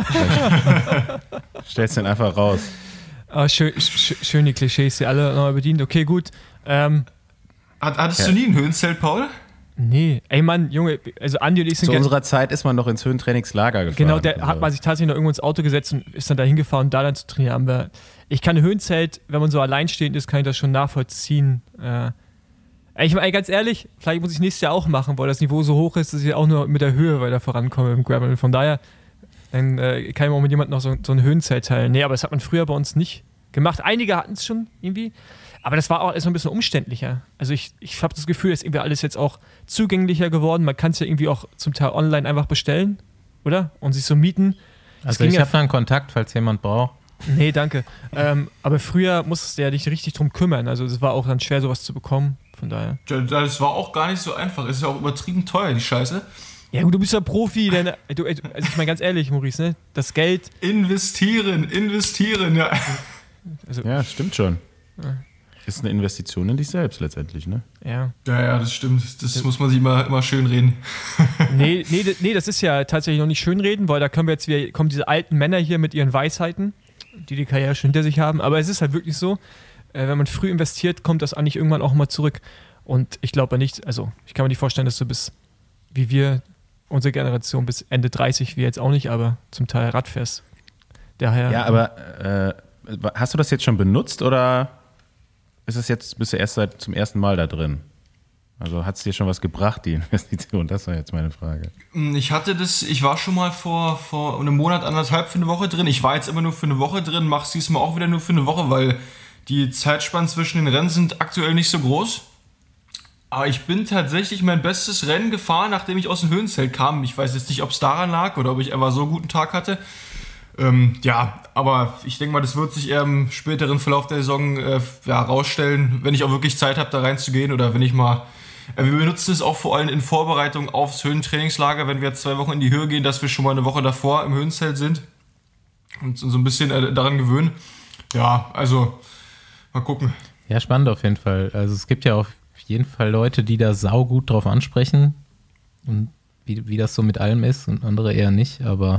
[SPEAKER 4] stellst den einfach raus.
[SPEAKER 3] Oh, schön, sch- schön die Klischees, die alle nochmal bedient. Okay, gut. Ähm,
[SPEAKER 9] Hat, hattest
[SPEAKER 4] ja.
[SPEAKER 9] du nie ein Höhenzelt, Paul?
[SPEAKER 3] Nee, ey Mann, Junge, also Andi und ich sind
[SPEAKER 4] Zu
[SPEAKER 3] gern-
[SPEAKER 4] unserer Zeit ist man noch ins Höhentrainingslager gefahren.
[SPEAKER 3] Genau, der
[SPEAKER 4] also.
[SPEAKER 3] hat man sich tatsächlich noch irgendwo ins Auto gesetzt und ist dann da hingefahren, da dann zu trainieren. Aber ich kann ein Höhenzelt, wenn man so alleinstehend ist, kann ich das schon nachvollziehen. Äh, ich meine, ganz ehrlich, vielleicht muss ich nächstes Jahr auch machen, weil das Niveau so hoch ist, dass ich auch nur mit der Höhe weiter vorankomme im Gravel. Von daher dann, äh, kann ich auch mit jemandem noch so, so ein Höhenzelt teilen. Nee, aber das hat man früher bei uns nicht gemacht. Einige hatten es schon irgendwie. Aber das war auch erstmal ein bisschen umständlicher. Also ich, ich habe das Gefühl, dass irgendwie alles jetzt auch zugänglicher geworden. Man kann es ja irgendwie auch zum Teil online einfach bestellen, oder? Und sich so mieten. Das
[SPEAKER 2] Also ich
[SPEAKER 3] ging ja
[SPEAKER 2] habe da einen Kontakt, falls jemand braucht.
[SPEAKER 3] Nee, danke. ähm, aber früher musstest du ja dich richtig drum kümmern. Also es war auch dann schwer, sowas zu bekommen. Von daher.
[SPEAKER 9] Ja, das war auch gar nicht so einfach. Ist ja auch übertrieben teuer, die Scheiße.
[SPEAKER 3] Ja gut, du bist ja Profi. Denn, du, also ich meine ganz ehrlich, Maurice, ne? Das Geld...
[SPEAKER 9] Investieren, investieren, ja.
[SPEAKER 3] Also,
[SPEAKER 4] Ja, stimmt schon.
[SPEAKER 3] Ja.
[SPEAKER 4] Ist eine Investition in dich selbst letztendlich, ne?
[SPEAKER 3] Ja.
[SPEAKER 9] Ja, ja, das stimmt. Das ja. muss man sich immer, immer schön reden.
[SPEAKER 3] Nee, nee, nee, das ist ja tatsächlich noch nicht schönreden, weil da können wir jetzt wieder, kommen diese alten Männer hier mit ihren Weisheiten, die die Karriere schon hinter sich haben. Aber es ist halt wirklich so, äh, wenn man früh investiert, kommt das eigentlich irgendwann auch mal zurück. Und ich glaube nicht, also ich kann mir nicht vorstellen, dass du bis, wie wir, unsere Generation, bis Ende dreißig, wir jetzt auch nicht, aber zum Teil Rad fährst. Daher,
[SPEAKER 4] Ja, aber äh, hast du das jetzt schon benutzt oder ist es jetzt, bist du erst seit zum ersten Mal da drin? Also hat es dir schon was gebracht, die Investition? Das war jetzt meine Frage.
[SPEAKER 9] Ich hatte das, ich war schon mal vor, vor einem Monat, anderthalb für eine Woche drin. Ich war jetzt immer nur für eine Woche drin, mache es diesmal auch wieder nur für eine Woche, weil die Zeitspannen zwischen den Rennen sind aktuell nicht so groß. Aber ich bin tatsächlich mein bestes Rennen gefahren, nachdem ich aus dem Höhenzelt kam. Ich weiß jetzt nicht, ob es daran lag oder ob ich einfach so einen guten Tag hatte. Ähm, ja, aber ich denke mal, das wird sich eher im späteren Verlauf der Saison äh, ja, rausstellen, wenn ich auch wirklich Zeit habe, da reinzugehen oder wenn ich mal... Äh, wir benutzen es auch vor allem in Vorbereitung aufs Höhentrainingslager, wenn wir jetzt zwei Wochen in die Höhe gehen, dass wir schon mal eine Woche davor im Höhenzelt sind und uns so ein bisschen äh, daran gewöhnen. Ja, also mal gucken.
[SPEAKER 2] Ja, spannend auf jeden Fall. Also es gibt ja auf jeden Fall Leute, die da saugut drauf ansprechen und wie, wie das so mit allem ist und andere eher nicht, aber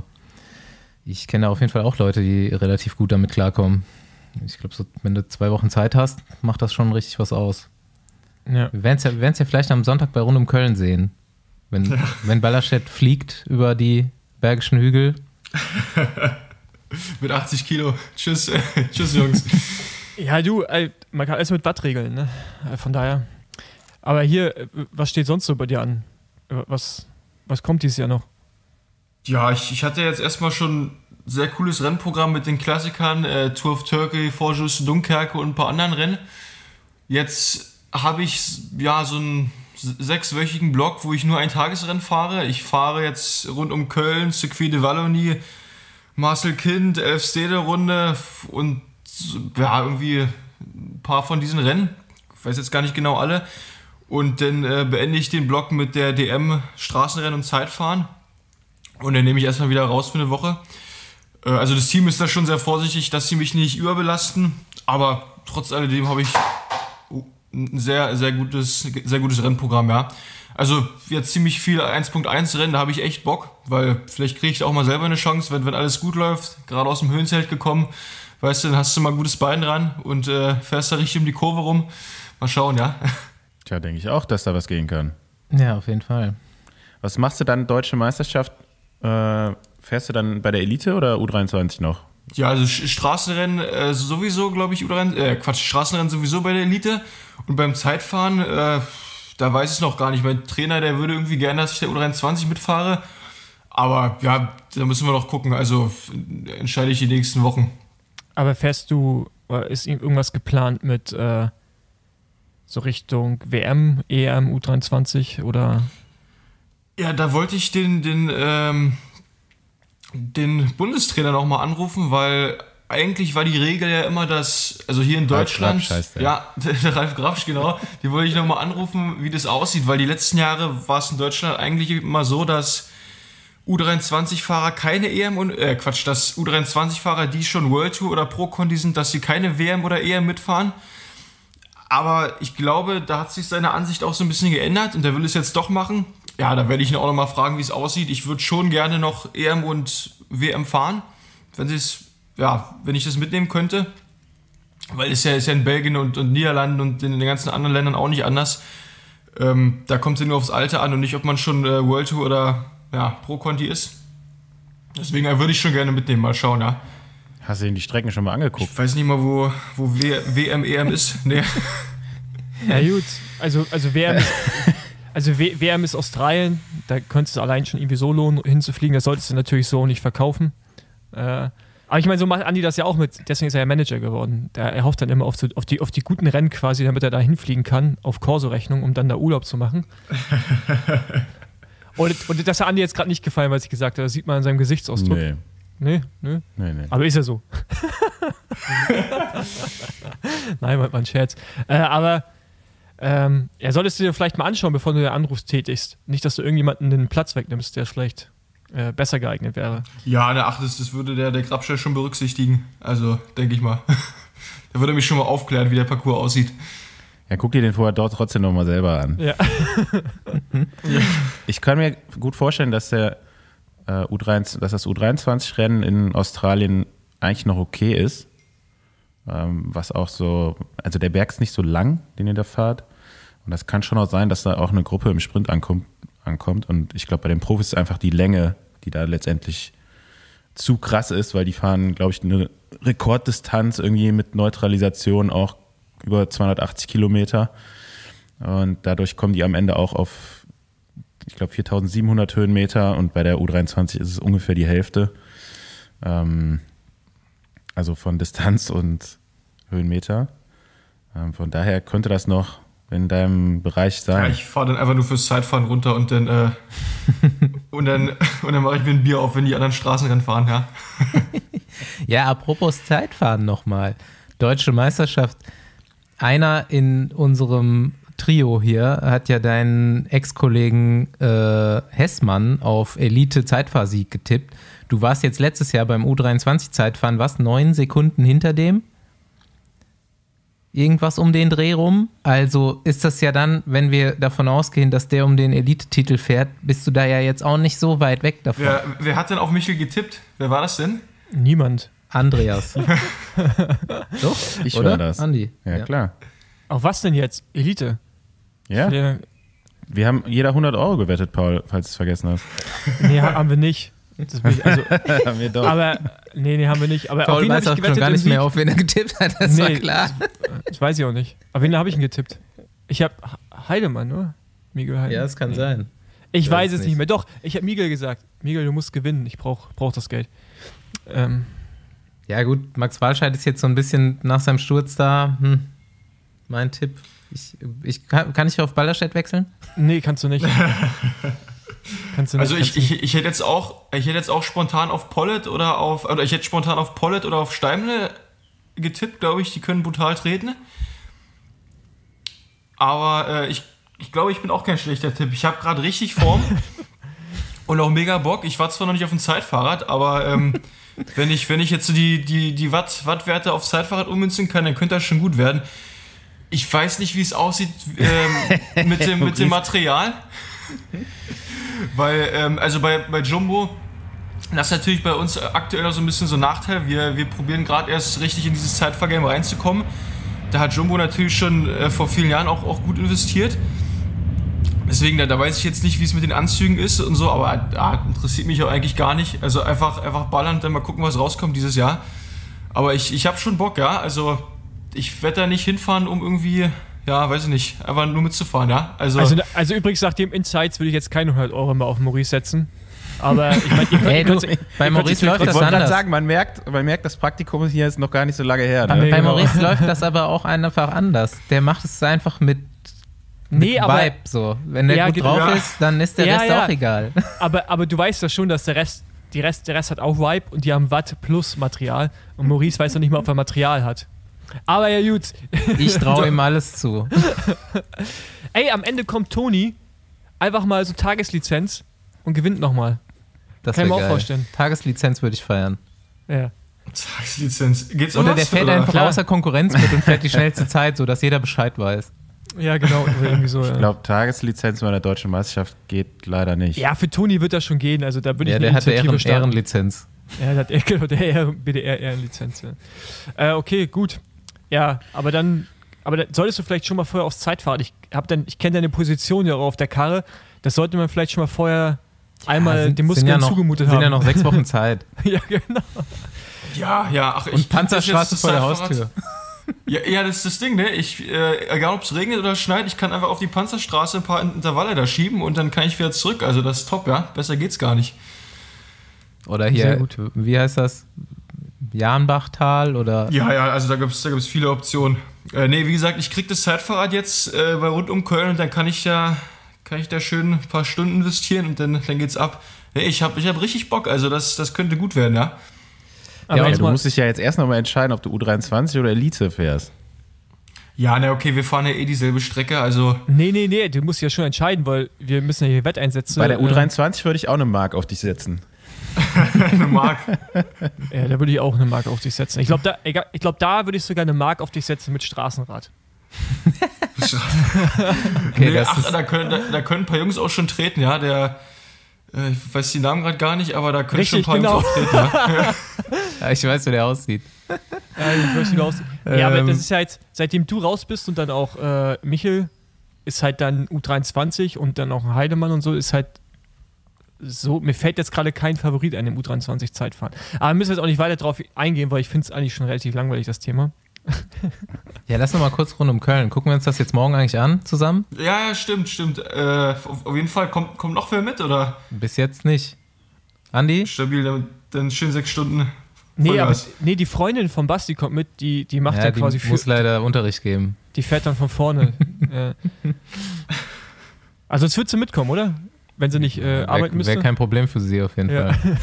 [SPEAKER 2] ich kenne auf jeden Fall auch Leute, die relativ gut damit klarkommen. Ich glaube, so, wenn du zwei Wochen Zeit hast, macht das schon richtig was aus.
[SPEAKER 3] Ja.
[SPEAKER 2] Wir werden es ja, ja vielleicht am Sonntag bei Rund um Köln sehen. Wenn, ja. wenn Ballerstedt fliegt über die Bergischen Hügel.
[SPEAKER 9] Mit achtzig Kilo. Tschüss, äh, tschüss Jungs.
[SPEAKER 3] Ja, du, ey, man kann alles mit Watt regeln, ne? Von daher. Aber hier, was steht sonst so bei dir an? Was, was kommt dieses Jahr noch?
[SPEAKER 9] Ja, ich, ich hatte jetzt erstmal schon ein sehr cooles Rennprogramm mit den Klassikern, äh, Tour of Turkey, Forjus, Dunkerque und ein paar anderen Rennen. Jetzt habe ich ja so einen sechswöchigen Block, wo ich nur ein Tagesrennen fahre. Ich fahre jetzt rund um Köln, Circuit de Wallonie, Marcel Kind, Elfstede-Runde und ja, irgendwie ein paar von diesen Rennen. Ich weiß jetzt gar nicht genau alle. Und dann äh, beende ich den Block mit der D M Straßenrennen und Zeitfahren. Und dann nehme ich erstmal wieder raus für eine Woche. Äh, also das Team ist da schon sehr vorsichtig, dass sie mich nicht überbelasten. Aber trotz alledem habe ich ein sehr, sehr gutes, sehr gutes Rennprogramm, ja. Also jetzt ziemlich viel eins Punkt eins Rennen, da habe ich echt Bock, weil vielleicht kriege ich auch mal selber eine Chance, wenn, wenn alles gut läuft. Gerade aus dem Höhenzelt gekommen, weißt du, dann hast du mal ein gutes Bein dran und äh, fährst da richtig um die Kurve rum. Mal schauen, ja.
[SPEAKER 4] Tja, denke ich auch, dass da was gehen kann.
[SPEAKER 2] Ja, auf jeden Fall.
[SPEAKER 4] Was machst du dann, Deutsche Meisterschaft? Äh, fährst du dann bei der Elite oder U dreiundzwanzig noch?
[SPEAKER 9] Ja, also Straßenrennen äh, sowieso, glaube ich, U dreiundzwanzig, äh, Quatsch, Straßenrennen sowieso bei der Elite. Und beim Zeitfahren, äh, da weiß ich es noch gar nicht. Mein Trainer, der würde irgendwie gerne, dass ich der U dreiundzwanzig mitfahre. Aber ja, da müssen wir noch gucken. Also entscheide ich die nächsten Wochen.
[SPEAKER 3] Aber fährst du, oder ist irgendwas geplant mit äh, so Richtung W M, E M, U dreiundzwanzig oder?
[SPEAKER 9] Ja, da wollte ich den, den, ähm, den Bundestrainer nochmal anrufen, weil eigentlich war die Regel ja immer, dass, also hier in Deutschland,
[SPEAKER 4] Ralf Grabsch heißt der.
[SPEAKER 9] ja, der, der Ralf Grabsch, genau, die wollte ich nochmal anrufen, wie das aussieht, weil die letzten Jahre war es in Deutschland eigentlich immer so, dass U dreiundzwanzig-Fahrer keine E M und, äh, Quatsch, dass U dreiundzwanzig-Fahrer, die schon World Tour oder Pro-Conti sind, dass sie keine W M oder E M mitfahren. aber ich glaube, da hat sich seine Ansicht auch so ein bisschen geändert und der will es jetzt doch machen. Ja, da werde ich ihn auch noch mal fragen, wie es aussieht. Ich würde schon gerne noch E M und W M fahren, wenn sie's, ja, wenn ich das mitnehmen könnte. Weil es ja, ist ja in Belgien und, und Niederlanden und in den ganzen anderen Ländern auch nicht anders. Ähm, da kommt es ja nur aufs Alter an und nicht, ob man schon äh, World Tour oder ja, Pro-Conti ist. Deswegen äh, würde ich schon gerne mitnehmen, mal schauen, ja.
[SPEAKER 4] Hast du denn die Strecken schon mal angeguckt?
[SPEAKER 9] Ich weiß nicht mal, wo, wo W M, E M ist. Nee.
[SPEAKER 3] Ja gut, also, also W M ist... Also W M ist Australien, da könntest du allein schon irgendwie so lohnen, hinzufliegen. Das solltest du natürlich so nicht verkaufen. Äh, aber ich meine, so macht Andi das ja auch mit, deswegen ist er ja Manager geworden. Der, er hofft dann immer auf, so, auf, die, auf die guten Rennen quasi, damit er da hinfliegen kann, auf Corso-Rechnung, um dann da Urlaub zu machen. und, und das hat Andi jetzt gerade nicht gefallen, was ich gesagt habe. Das sieht man an seinem Gesichtsausdruck.
[SPEAKER 4] Nee.
[SPEAKER 3] Nee, nee.
[SPEAKER 4] Nee, nee.
[SPEAKER 3] Aber ist ja so. Nein, war ein Scherz. Äh, aber Ähm, ja, solltest du dir vielleicht mal anschauen, bevor du den Anruf tätigst. Nicht, dass du irgendjemanden den Platz wegnimmst, der vielleicht äh, besser geeignet wäre.
[SPEAKER 9] Ja, na, ach, das, das würde der, der Grabstein schon berücksichtigen. Also, denke ich mal. Da würde mich schon mal aufklären, wie der Parcours aussieht.
[SPEAKER 4] Ja, guck dir den vorher dort trotzdem nochmal selber an.
[SPEAKER 3] Ja.
[SPEAKER 4] Ich kann mir gut vorstellen, dass, der, äh, U dreiundzwanzig, dass das U dreiundzwanzig-Rennen in Australien eigentlich noch okay ist. Ähm, was auch so, also der Berg ist nicht so lang, den ihr da fahrt. Und das kann schon auch sein, dass da auch eine Gruppe im Sprint ankommt. ankommt. Und ich glaube, bei den Profis ist einfach die Länge, die da letztendlich zu krass ist, weil die fahren, glaube ich, eine Rekorddistanz irgendwie mit Neutralisation auch über zweihundertachtzig Kilometer. Und dadurch kommen die am Ende auch auf, ich glaube, viertausendsiebenhundert Höhenmeter. Und bei der U dreiundzwanzig ist es ungefähr die Hälfte. Ähm, also von Distanz und Höhenmeter. Ähm, von daher könnte das noch in deinem Bereich sein.
[SPEAKER 9] Ja, ich fahre dann einfach nur fürs Zeitfahren runter und dann äh, und dann, und dann mache ich mir ein Bier auf, wenn die anderen Straßenrennen fahren, ja.
[SPEAKER 2] Ja, apropos Zeitfahren nochmal. Deutsche Meisterschaft. Einer in unserem Trio hier hat ja deinen Ex-Kollegen äh, Hessmann auf Elite-Zeitfahrsieg getippt. Du warst jetzt letztes Jahr beim U dreiundzwanzig-Zeitfahren, was? Neun Sekunden hinter dem? Irgendwas um den Dreh rum. Also ist das ja dann, wenn wir davon ausgehen, dass der um den Elite-Titel fährt, bist du da ja jetzt auch nicht so weit weg davon.
[SPEAKER 9] Wer, wer hat denn auf Michel getippt? Wer war das denn?
[SPEAKER 3] Niemand.
[SPEAKER 2] Andreas. Doch,
[SPEAKER 4] Ich
[SPEAKER 2] oder?
[SPEAKER 4] war das.
[SPEAKER 2] Andi.
[SPEAKER 4] Ja,
[SPEAKER 2] Ja.
[SPEAKER 4] klar.
[SPEAKER 3] Auf was denn jetzt? Elite?
[SPEAKER 4] Ja.
[SPEAKER 3] Ja.
[SPEAKER 4] Wir haben jeder hundert Euro gewettet, Paul, falls du es vergessen hast.
[SPEAKER 3] Nee, haben wir nicht. Das will ich, also,
[SPEAKER 4] Haben wir doch.
[SPEAKER 3] aber, nee, nee, haben wir nicht. Aber auf
[SPEAKER 2] Paul
[SPEAKER 3] wen habe
[SPEAKER 2] weiß
[SPEAKER 3] ich
[SPEAKER 2] auch
[SPEAKER 3] gewettet
[SPEAKER 2] schon gar
[SPEAKER 3] im
[SPEAKER 2] nicht
[SPEAKER 3] Sieg?
[SPEAKER 2] mehr auf, wen er getippt hat, das war
[SPEAKER 3] Nee,
[SPEAKER 2] klar.
[SPEAKER 3] Das weiß ich auch nicht. Auf wen habe ich ihn getippt? Ich habe Heidemann, oder? Miguel Heidemann.
[SPEAKER 2] Ja, das kann sein.
[SPEAKER 3] Ich weiß
[SPEAKER 2] weiß
[SPEAKER 3] es
[SPEAKER 2] nicht.
[SPEAKER 3] nicht mehr. Doch, ich habe Miguel gesagt. Miguel, du musst gewinnen. Ich brauche brauch das Geld. Ähm,
[SPEAKER 2] Ja gut, Max Walscheid ist jetzt so ein bisschen nach seinem Sturz da. Hm, mein Tipp. Ich, ich, kann, kann ich auf Ballerstedt wechseln?
[SPEAKER 3] nee, kannst du nicht. kannst du nicht.
[SPEAKER 9] Also
[SPEAKER 3] kannst
[SPEAKER 9] ich,
[SPEAKER 3] du nicht.
[SPEAKER 9] ich, ich hätte jetzt auch, ich hätte jetzt auch spontan auf Pollet oder auf, oder ich hätte spontan auf Pollet oder auf Steimle getippt, glaube ich, die können brutal treten. Aber äh, ich, ich glaube, ich bin auch kein schlechter Tipp. Ich habe gerade richtig Form und auch mega Bock. Ich war zwar noch nicht auf dem Zeitfahrrad, aber ähm, wenn ich, wenn ich jetzt so die, die, die Watt, Wattwerte aufs Zeitfahrrad ummünzen kann, dann könnte das schon gut werden. Ich weiß nicht, wie es aussieht ähm, mit, dem, mit dem Material. Weil, ähm, also bei, bei Jumbo, das ist natürlich bei uns aktuell noch so ein bisschen so ein Nachteil. Wir, wir probieren gerade erst richtig in dieses Zeitfahrgame reinzukommen. Da hat Jumbo natürlich schon äh, vor vielen Jahren auch, auch gut investiert. Deswegen, da, da weiß ich jetzt nicht, wie es mit den Anzügen ist und so, aber ah, interessiert mich auch eigentlich gar nicht. Also einfach, einfach ballern, dann mal gucken, was rauskommt dieses Jahr. Aber ich, ich habe schon Bock, ja. Also ich werde da nicht hinfahren, um irgendwie, ja, weiß ich nicht, einfach nur mitzufahren, ja. Also,
[SPEAKER 3] Also, also übrigens, nach dem Insights würde ich jetzt keine hundert Euro mehr auf Maurice setzen. Aber ich meine, ihr könnt,
[SPEAKER 2] Hey,
[SPEAKER 3] ihr
[SPEAKER 2] du,
[SPEAKER 3] könnt,
[SPEAKER 2] bei Maurice läuft
[SPEAKER 4] Ich
[SPEAKER 2] das
[SPEAKER 4] wollte gerade
[SPEAKER 2] anders.
[SPEAKER 4] sagen, man merkt, man merkt, das Praktikum hier ist noch gar nicht so lange her.
[SPEAKER 3] Ah,
[SPEAKER 4] Ne?
[SPEAKER 3] nee.
[SPEAKER 2] Bei
[SPEAKER 3] genau.
[SPEAKER 2] Maurice läuft das aber auch einfach anders. Der macht es einfach mit, mit
[SPEAKER 3] Nee, aber-
[SPEAKER 2] Vibe so. Wenn der
[SPEAKER 3] Ja,
[SPEAKER 2] gut
[SPEAKER 3] genau.
[SPEAKER 2] drauf
[SPEAKER 9] Ja.
[SPEAKER 2] ist, dann ist der
[SPEAKER 3] Ja,
[SPEAKER 2] Rest
[SPEAKER 3] ja.
[SPEAKER 2] auch egal.
[SPEAKER 3] aber, aber du weißt ja schon, dass der Rest, die Rest, der Rest hat auch Vibe und die haben Watt plus Material. Und Maurice weiß noch nicht mal, ob er Material hat. Aber ja, gut.
[SPEAKER 2] Ich traue ihm alles zu.
[SPEAKER 3] Ey, am Ende kommt Toni einfach mal so Tageslizenz und gewinnt nochmal.
[SPEAKER 2] Das
[SPEAKER 3] Kann ich
[SPEAKER 2] wär
[SPEAKER 3] mir auch
[SPEAKER 2] geil.
[SPEAKER 3] vorstellen.
[SPEAKER 2] Tageslizenz würde ich feiern.
[SPEAKER 3] Ja.
[SPEAKER 9] Tageslizenz. Geht's um
[SPEAKER 2] Oder
[SPEAKER 9] was,
[SPEAKER 2] der fährt
[SPEAKER 9] oder?
[SPEAKER 2] einfach
[SPEAKER 3] Klar.
[SPEAKER 2] außer Konkurrenz mit und fährt die schnellste Zeit, sodass jeder Bescheid weiß.
[SPEAKER 3] Ja, genau. Oder irgendwie so,
[SPEAKER 4] Ich
[SPEAKER 3] ja.
[SPEAKER 4] glaube, Tageslizenz bei der deutschen Meisterschaft geht leider nicht.
[SPEAKER 3] ja, für Toni wird das schon gehen. Also da würde
[SPEAKER 2] Ja,
[SPEAKER 3] ich
[SPEAKER 2] der
[SPEAKER 3] eine
[SPEAKER 2] hatte
[SPEAKER 3] Initiative
[SPEAKER 2] Ehren,
[SPEAKER 3] starten.
[SPEAKER 2] Ehrenlizenz.
[SPEAKER 3] Ja, der hat genau, der Ehr- B D R-Ehrenlizenz. Ja. Äh, okay, gut. Ja, aber dann, aber dann solltest du vielleicht schon mal vorher aufs Zeitfahren. Ich hab dann, ich kenne deine Position ja auch auf der Karre. Das sollte man vielleicht schon mal vorher einmal
[SPEAKER 2] sind-
[SPEAKER 3] den Muskeln
[SPEAKER 2] sind ja noch,
[SPEAKER 3] zugemutet
[SPEAKER 2] sind
[SPEAKER 3] haben.
[SPEAKER 2] ja noch sechs Wochen Zeit.
[SPEAKER 3] ja, genau.
[SPEAKER 9] Ja, ja, ach, ich
[SPEAKER 2] Und Panzerstraße
[SPEAKER 9] das
[SPEAKER 2] vor der
[SPEAKER 9] Zeitfahrrad-
[SPEAKER 2] Haustür.
[SPEAKER 9] Ja, ja, das ist das Ding, ne? Ich, äh, egal ob es regnet oder schneit, ich kann einfach auf die Panzerstraße ein paar Intervalle da schieben und dann kann ich wieder zurück. Also das ist top, ja. Besser geht's gar nicht.
[SPEAKER 2] Oder
[SPEAKER 3] Sehr
[SPEAKER 2] hier,
[SPEAKER 3] gut.
[SPEAKER 2] wie heißt das? Jahnbachtal oder.
[SPEAKER 9] Ja, ja, also da gibt's da gibt's viele Optionen. Äh, nee, wie gesagt, ich krieg das Zeitfahrrad jetzt äh, bei rund um Köln und dann kann ich da, kann ich da schön ein paar Stunden investieren und dann, dann geht's ab. Nee, ich hab, ich hab richtig Bock, also das, das könnte gut werden, ja.
[SPEAKER 3] Aber
[SPEAKER 2] Ja,
[SPEAKER 4] Ja,
[SPEAKER 3] jetzt
[SPEAKER 4] du
[SPEAKER 3] mal,
[SPEAKER 4] musst dich ja jetzt erst nochmal entscheiden, ob du U dreiundzwanzig oder Elite fährst.
[SPEAKER 9] Ja, na okay, wir fahren ja eh dieselbe Strecke, also
[SPEAKER 3] nee, nee, nee, du musst ja schon entscheiden, weil wir müssen ja hier Wetteinsätze.
[SPEAKER 4] Bei der
[SPEAKER 3] äh,
[SPEAKER 4] U dreiundzwanzig würde ich auch eine Mark auf dich setzen.
[SPEAKER 9] eine Mark.
[SPEAKER 3] Ja, da würde ich auch eine Mark auf dich setzen. Ich glaube, da, egal, ich glaub, da würde ich sogar eine Mark auf dich setzen mit Straßenrad.
[SPEAKER 2] Okay,
[SPEAKER 9] Nee,
[SPEAKER 2] das
[SPEAKER 9] ach,
[SPEAKER 2] ist,
[SPEAKER 9] da können, da, da können ein paar Jungs auch schon treten, ja. Der, äh, ich weiß die Namen gerade gar nicht, aber da können
[SPEAKER 3] Richtig,
[SPEAKER 9] schon ein paar
[SPEAKER 3] genau.
[SPEAKER 9] Jungs auch treten, ja.
[SPEAKER 2] ja, ich weiß, wie der aussieht.
[SPEAKER 3] Ja, ich weiß, wie du aussiehst. Ja, aber
[SPEAKER 2] Ähm.
[SPEAKER 3] das ist ja jetzt, seitdem du raus bist und dann auch äh, Michel ist halt dann U dreiundzwanzig und dann auch ein Heidemann und so, ist halt so, mir fällt jetzt gerade kein Favorit ein im U dreiundzwanzig Zeitfahren. Aber müssen wir jetzt auch nicht weiter drauf eingehen, weil ich finde es eigentlich schon relativ langweilig, das Thema.
[SPEAKER 2] Ja, lass noch mal kurz rund um Köln. Gucken wir uns das jetzt morgen eigentlich an zusammen?
[SPEAKER 9] Ja, ja, stimmt, stimmt. Äh, auf, auf jeden Fall, kommt, kommt noch wer mit, oder?
[SPEAKER 2] Bis jetzt nicht. Andi?
[SPEAKER 9] Stabil, dann, dann schön sechs Stunden.
[SPEAKER 3] Nee, aber
[SPEAKER 9] Vollgas.
[SPEAKER 3] nee, die Freundin von Basti kommt mit, die, die macht ja,
[SPEAKER 2] Ja, die
[SPEAKER 3] quasi für,
[SPEAKER 2] muss leider Unterricht geben.
[SPEAKER 3] die fährt dann von vorne. ja. Also, jetzt wird sie mitkommen, oder? Wenn sie nicht äh, arbeiten
[SPEAKER 2] Wäre
[SPEAKER 3] müsste.
[SPEAKER 2] wär kein Problem für sie auf jeden
[SPEAKER 3] Ja.
[SPEAKER 2] Fall.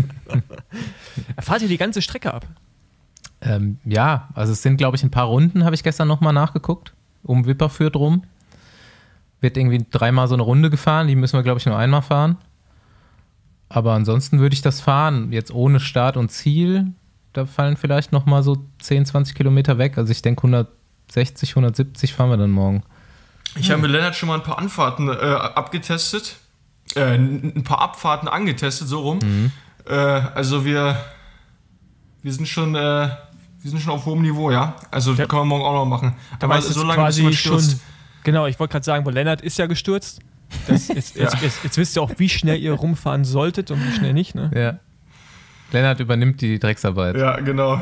[SPEAKER 3] Fahrt ihr die ganze Strecke ab?
[SPEAKER 2] Ähm, ja, also es sind, glaube ich, ein paar Runden, habe ich gestern nochmal nachgeguckt, um Wipperfürth rum. Wird irgendwie dreimal so eine Runde gefahren, die müssen wir, glaube ich, nur einmal fahren. Aber ansonsten würde ich das fahren, jetzt ohne Start und Ziel, da fallen vielleicht nochmal so zehn, zwanzig Kilometer weg. Also ich denke hundertsechzig, hundertsiebzig fahren wir dann morgen.
[SPEAKER 9] Ich habe mit Lennart schon mal ein paar Anfahrten äh, abgetestet. Äh, ein paar Abfahrten angetestet, so rum.
[SPEAKER 2] Mhm.
[SPEAKER 9] Äh, also wir, wir sind schon, äh, wir sind schon auf hohem Niveau, ja. Also
[SPEAKER 3] Ja.
[SPEAKER 9] können wir morgen auch noch machen.
[SPEAKER 3] Da
[SPEAKER 9] Aber
[SPEAKER 3] weißt du
[SPEAKER 9] so
[SPEAKER 3] jetzt
[SPEAKER 9] lange bis
[SPEAKER 3] quasi
[SPEAKER 9] jemand
[SPEAKER 3] schon.
[SPEAKER 9] stürzt.
[SPEAKER 3] Genau, ich wollte gerade sagen, weil Lennart ist ja gestürzt. Das, jetzt,
[SPEAKER 9] Ja.
[SPEAKER 3] jetzt, jetzt, jetzt wisst ihr auch, wie schnell ihr rumfahren solltet und wie schnell nicht. Ne?
[SPEAKER 2] Ja. Lennart übernimmt die Drecksarbeit.
[SPEAKER 9] Ja, genau.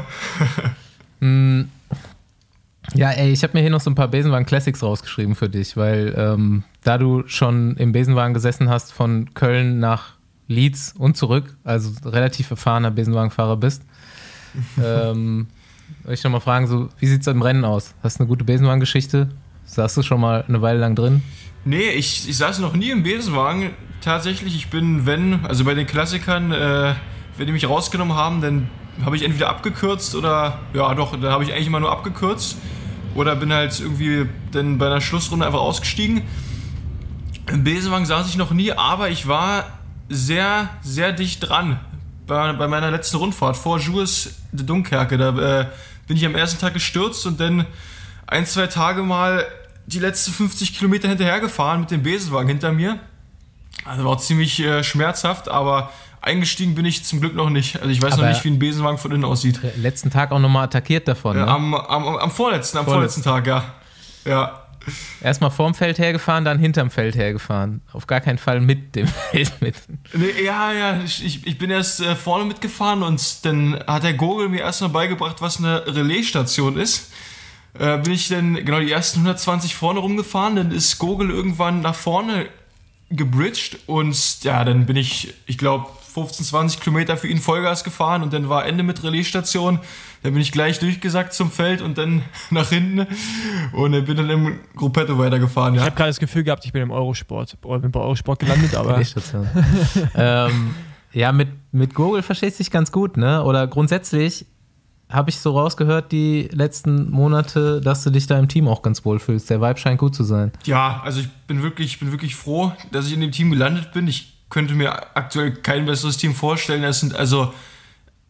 [SPEAKER 2] Mm, Ja, ey, ich habe mir hier noch so ein paar Besenwagen Classics rausgeschrieben für dich, weil ähm, da du schon im Besenwagen gesessen hast von Köln nach Leeds und zurück, also relativ erfahrener Besenwagenfahrer bist, ähm, wollte ich noch mal fragen, so, wie sieht es im Rennen aus? Hast du eine gute Besenwagengeschichte? Saßt du schon mal eine Weile lang drin?
[SPEAKER 9] Nee, ich, ich saß noch nie im Besenwagen. Tatsächlich, ich bin, wenn, also bei den Klassikern, äh, wenn die mich rausgenommen haben, dann habe ich entweder abgekürzt oder, ja doch, dann habe ich eigentlich immer nur abgekürzt. Oder bin halt irgendwie dann bei einer Schlussrunde einfach ausgestiegen. Im Besenwagen saß ich noch nie, aber ich war sehr, sehr dicht dran. Bei, bei meiner letzten Rundfahrt vor Jules de Dunkerque. Da äh, bin ich am ersten Tag gestürzt und dann ein, zwei Tage mal die letzten fünfzig Kilometer hinterhergefahren mit dem Besenwagen hinter mir. Also war ziemlich äh, schmerzhaft, aber eingestiegen bin ich zum Glück noch nicht. Also ich weiß
[SPEAKER 2] Aber
[SPEAKER 9] noch nicht, wie ein Besenwagen von innen aussieht.
[SPEAKER 2] Letzten Tag auch nochmal attackiert davon,
[SPEAKER 9] Äh,
[SPEAKER 2] ne?
[SPEAKER 9] am, am, am vorletzten, am
[SPEAKER 2] Vorletzten.
[SPEAKER 9] vorletzten Tag, ja. Ja.
[SPEAKER 2] Erstmal vorm Feld hergefahren, dann hinterm Feld hergefahren. Auf gar keinen Fall mit dem Feld mit.
[SPEAKER 9] Nee, ja, ja, ich, ich bin erst äh, vorne mitgefahren und dann hat der Gogel mir erstmal beigebracht, was eine Relaisstation ist. Äh, bin ich dann genau die ersten hundertzwanzig vorne rumgefahren, dann ist Gogel irgendwann nach vorne gebridged und ja, dann bin ich, ich glaube, fünfzehn, zwanzig Kilometer für ihn Vollgas gefahren und dann war Ende mit Relaisstation. Dann bin ich gleich durchgesackt zum Feld und dann nach hinten und dann bin dann im Gruppetto weitergefahren.
[SPEAKER 3] Ich
[SPEAKER 9] Ja.
[SPEAKER 3] habe gerade das Gefühl gehabt, ich bin im Eurosport. Oder bin bei Eurosport gelandet, aber.
[SPEAKER 2] Relaisstation. ähm, ja, mit, mit Google verstehst du dich ganz gut, ne? Oder grundsätzlich habe ich so rausgehört die letzten Monate, dass du dich da im Team auch ganz wohl fühlst. Der Vibe scheint gut zu sein.
[SPEAKER 9] Ja, also ich bin wirklich, ich bin wirklich froh, dass ich in dem Team gelandet bin. Ich könnte mir aktuell kein besseres Team vorstellen. Das sind also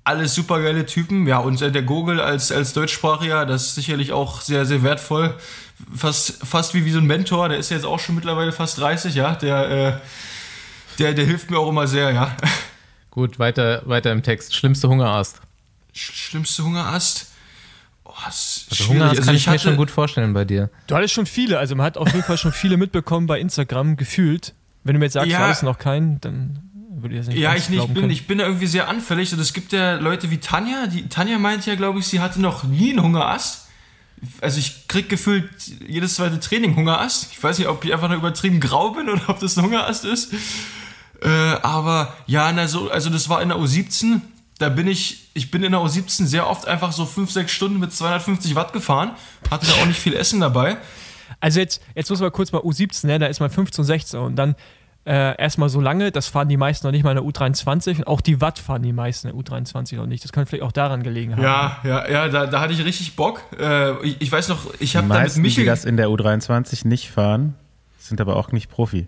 [SPEAKER 9] alles super geile Typen. Ja, und der Gogel als, als Deutschsprachiger, das ist sicherlich auch sehr, sehr wertvoll. Fast, fast wie, wie so ein Mentor, der ist jetzt auch schon mittlerweile fast dreißig, ja. Der, äh, der, der hilft mir auch immer sehr, ja.
[SPEAKER 2] Gut, weiter, weiter im Text. Schlimmste Hungerast.
[SPEAKER 9] Sch- Schlimmste Hungerast? Oh,
[SPEAKER 2] also Hungerast kann also ich, ich mir schon gut vorstellen bei dir.
[SPEAKER 3] Du hattest schon viele, also man hat auf jeden Fall schon viele mitbekommen bei Instagram, gefühlt. Wenn du mir jetzt sagst, ja, du hattest noch keinen, dann würde ich das nicht
[SPEAKER 9] Ja, ich, nicht, bin, ich bin da irgendwie sehr anfällig. Und es gibt ja Leute wie Tanja, die, Tanja meint ja, glaube ich, sie hatte noch nie einen Hungerast. Also ich krieg gefühlt jedes zweite Training Hungerast. Ich weiß nicht, ob ich einfach nur übertrieben grau bin oder ob das ein Hungerast ist. Äh, aber ja, na so, also das war in der U siebzehn. Da bin ich, ich bin in der U siebzehn sehr oft einfach so fünf, sechs Stunden mit zweihundertfünfzig Watt gefahren. Hatte da auch nicht viel Essen dabei.
[SPEAKER 3] Also jetzt, jetzt muss man kurz mal U siebzehn, ne? Da ist man fünfzehn, sechzehn und dann äh, erstmal so lange, das fahren die meisten noch nicht mal in der U dreiundzwanzig und auch die Watt fahren die meisten in der U dreiundzwanzig noch nicht. Das könnte vielleicht auch daran gelegen haben.
[SPEAKER 9] Ja, ja, ja, da, da hatte ich richtig Bock. Äh, ich, ich weiß noch, ich habe da mit
[SPEAKER 4] meisten,
[SPEAKER 9] Michel...
[SPEAKER 4] die das in der U dreiundzwanzig nicht fahren, sind aber auch nicht Profi.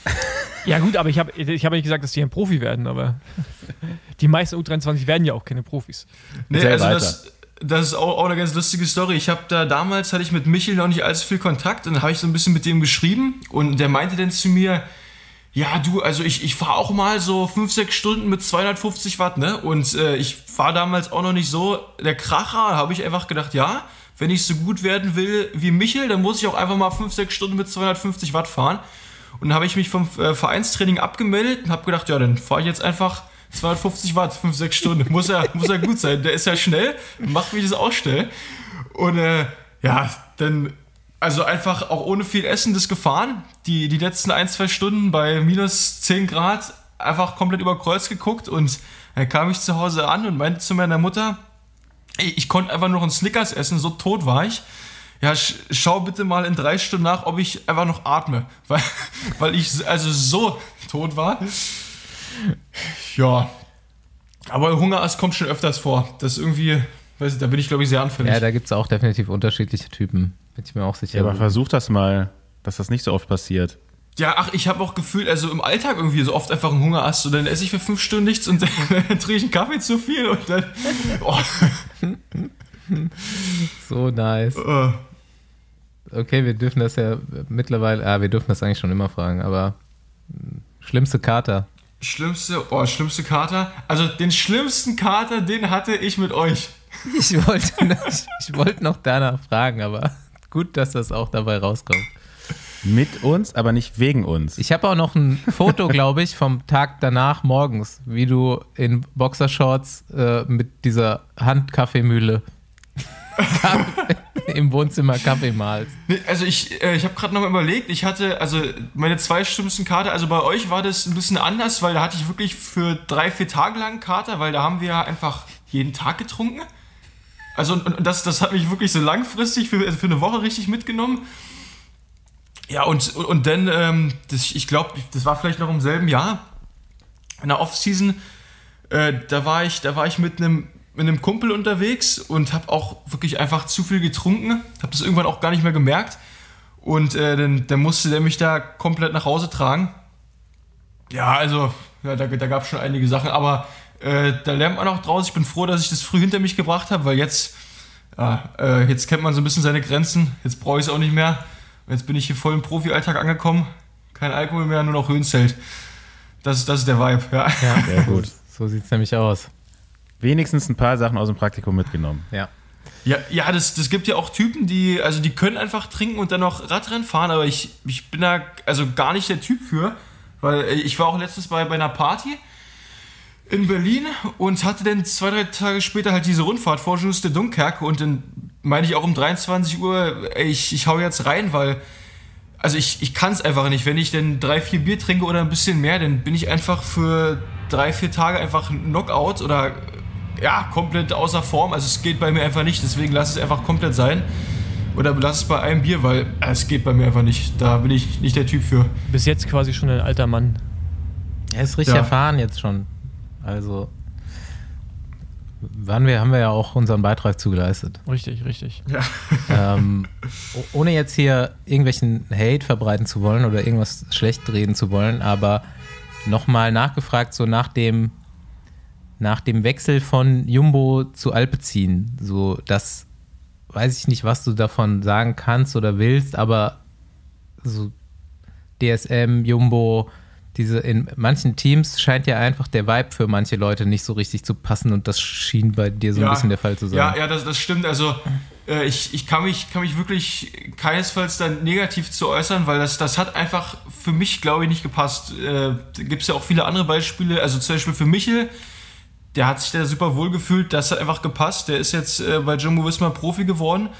[SPEAKER 3] Ja gut, aber ich habe ich hab nicht gesagt, dass die ein Profi werden, aber die meisten U dreiundzwanzig werden ja auch keine Profis.
[SPEAKER 9] Nee, also das, das ist auch, auch eine ganz lustige Story. Ich habe da damals, hatte ich mit Michel noch nicht allzu viel Kontakt und dann habe ich so ein bisschen mit dem geschrieben und der meinte dann zu mir, ja du, also ich, ich fahre auch mal so fünf, sechs Stunden mit zweihundertfünfzig Watt, ne? Und äh, ich war damals auch noch nicht so der Kracher, da habe ich einfach gedacht, ja, wenn ich so gut werden will wie Michel, dann muss ich auch einfach mal fünf, sechs Stunden mit zweihundertfünfzig Watt fahren. Und dann habe ich mich vom äh, Vereinstraining abgemeldet und habe gedacht, ja, dann fahre ich jetzt einfach zweihundertfünfzig Watt, fünf, sechs Stunden. Muss ja, muss ja gut sein. Der ist ja schnell, macht mich das auch schnell. Und äh, ja, dann, also einfach auch ohne viel Essen das gefahren. Die, die letzten ein, zwei Stunden bei minus zehn Grad einfach komplett über Kreuz geguckt. Und dann kam ich zu Hause an und meinte zu meiner Mutter, ey, ich konnte einfach noch einen Snickers essen, so tot war ich. Ja, sch- schau bitte mal in drei Stunden nach, ob ich einfach noch atme. Weil, weil ich also so tot war. Ja. Aber Hungerast kommt schon öfters vor. Das ist irgendwie, weiß ich, da bin ich, glaube ich, sehr anfällig.
[SPEAKER 2] Ja, da gibt es auch definitiv unterschiedliche Typen. Bin ich mir auch sicher.
[SPEAKER 4] Ja, aber versuch das mal, dass das nicht so oft passiert.
[SPEAKER 9] Ja, ach, ich habe auch gefühlt, also im Alltag irgendwie so oft einfach einen Hungerast und dann esse ich für fünf Stunden nichts und dann, dann trinke ich einen Kaffee zu viel und dann. Oh.
[SPEAKER 2] So nice.
[SPEAKER 9] Uh.
[SPEAKER 2] Okay, wir dürfen das ja mittlerweile, ah, wir dürfen das eigentlich schon immer fragen, aber schlimmste Kater.
[SPEAKER 9] Schlimmste, oh, schlimmste Kater. Also den schlimmsten Kater, den hatte ich mit euch.
[SPEAKER 2] Ich wollte noch, ich wollte noch danach fragen, aber gut, dass das auch dabei rauskommt.
[SPEAKER 4] Mit uns, aber nicht wegen uns.
[SPEAKER 2] Ich habe auch noch ein Foto, glaube ich, vom Tag danach morgens, wie du in Boxershorts äh, mit dieser Handkaffeemühle im Wohnzimmer Kaffee malst.
[SPEAKER 9] Nee, also ich, äh, ich habe gerade noch mal überlegt, ich hatte, also meine zwei schlimmsten Kater, also bei euch war das ein bisschen anders, weil da hatte ich wirklich für drei, vier Tage lang einen Kater, weil da haben wir einfach jeden Tag getrunken. Also und, und das, das hat mich wirklich so langfristig für, also für eine Woche richtig mitgenommen. Ja, und, und, und dann, ähm, das, ich glaube, das war vielleicht noch im selben Jahr, in der Off-Season, äh, da war ich, da war ich mit einem mit einem Kumpel unterwegs und habe auch wirklich einfach zu viel getrunken, habe das irgendwann auch gar nicht mehr gemerkt und äh, dann, dann musste der mich da komplett nach Hause tragen. Ja, also, ja, da, da gab es schon einige Sachen, aber äh, da lernt man auch draus. Ich bin froh, dass ich das früh hinter mich gebracht habe, weil jetzt, ja, äh, jetzt kennt man so ein bisschen seine Grenzen, jetzt brauche ich es auch nicht mehr. Jetzt bin ich hier voll im Profi-Alltag angekommen, kein Alkohol mehr, nur noch Höhenzelt. Das, das ist der Vibe, ja.
[SPEAKER 2] Ja, sehr gut. So sieht es nämlich aus.
[SPEAKER 4] Wenigstens ein paar Sachen aus dem Praktikum mitgenommen.
[SPEAKER 2] Ja.
[SPEAKER 9] Ja, ja, das, das gibt ja auch Typen, die, also die können einfach trinken und dann noch Radrennen fahren, aber ich, ich bin da also gar nicht der Typ für, weil ich war auch letztens bei, bei einer Party in Berlin und hatte dann zwei, drei Tage später halt diese Rundfahrt vor Just der Dunkerque und dann meine ich auch um dreiundzwanzig Uhr, ey, ich, ich hau jetzt rein, weil, also ich, ich kann es einfach nicht, wenn ich dann drei, vier Bier trinke oder ein bisschen mehr, dann bin ich einfach für drei, vier Tage einfach Knockout oder ja, komplett außer Form, also es geht bei mir einfach nicht, deswegen lass es einfach komplett sein oder lass es bei einem Bier, weil äh, es geht bei mir einfach nicht, da bin ich nicht der Typ für.
[SPEAKER 3] Bis jetzt quasi schon ein alter Mann.
[SPEAKER 2] Er ist richtig
[SPEAKER 9] Ja.
[SPEAKER 2] erfahren jetzt schon, also waren wir, haben wir ja auch unseren Beitrag zugeleistet.
[SPEAKER 3] Richtig, richtig.
[SPEAKER 9] Ja.
[SPEAKER 2] ähm, ohne jetzt hier irgendwelchen Hate verbreiten zu wollen oder irgendwas schlecht reden zu wollen, aber nochmal nachgefragt, so nach dem nach dem Wechsel von Jumbo zu Alpecin, so das weiß ich nicht, was du davon sagen kannst oder willst, aber so D S M, Jumbo, diese in manchen Teams scheint ja einfach der Vibe für manche Leute nicht so richtig zu passen und das schien bei dir so
[SPEAKER 9] ja,
[SPEAKER 2] ein bisschen der Fall zu sein.
[SPEAKER 9] Ja, ja, das, das stimmt. Also äh, ich, ich kann mich, kann mich wirklich keinesfalls dann negativ zu äußern, weil das, das hat einfach für mich, glaube ich, nicht gepasst. Äh, da gibt es ja auch viele andere Beispiele, also zum Beispiel für Michel, der hat sich da super wohl gefühlt, das hat einfach gepasst. Der ist jetzt äh, bei Jumbo-Visma Profi geworden.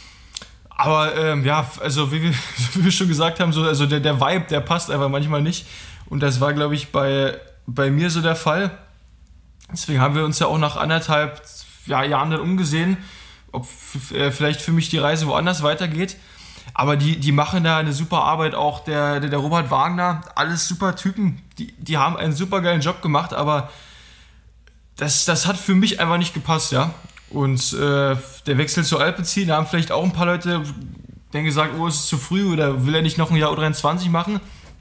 [SPEAKER 9] Aber ähm, ja, also wie wir, wie wir schon gesagt haben, so, also der, der Vibe, der passt einfach manchmal nicht. Und das war, glaube ich, bei, bei mir so der Fall. Deswegen haben wir uns ja auch nach anderthalb ja, Jahren dann umgesehen, ob f- äh, vielleicht für mich die Reise woanders weitergeht. Aber die, die machen da eine super Arbeit, auch der, der, der Robert Wagner, alles super Typen. Die, die haben einen super geilen Job gemacht, aber das, das hat für mich einfach nicht gepasst, ja. Und äh, der Wechsel zu Alpecin, da haben vielleicht auch ein paar Leute dann gesagt, oh, es ist zu früh oder will er nicht noch ein Jahr U dreiundzwanzig machen.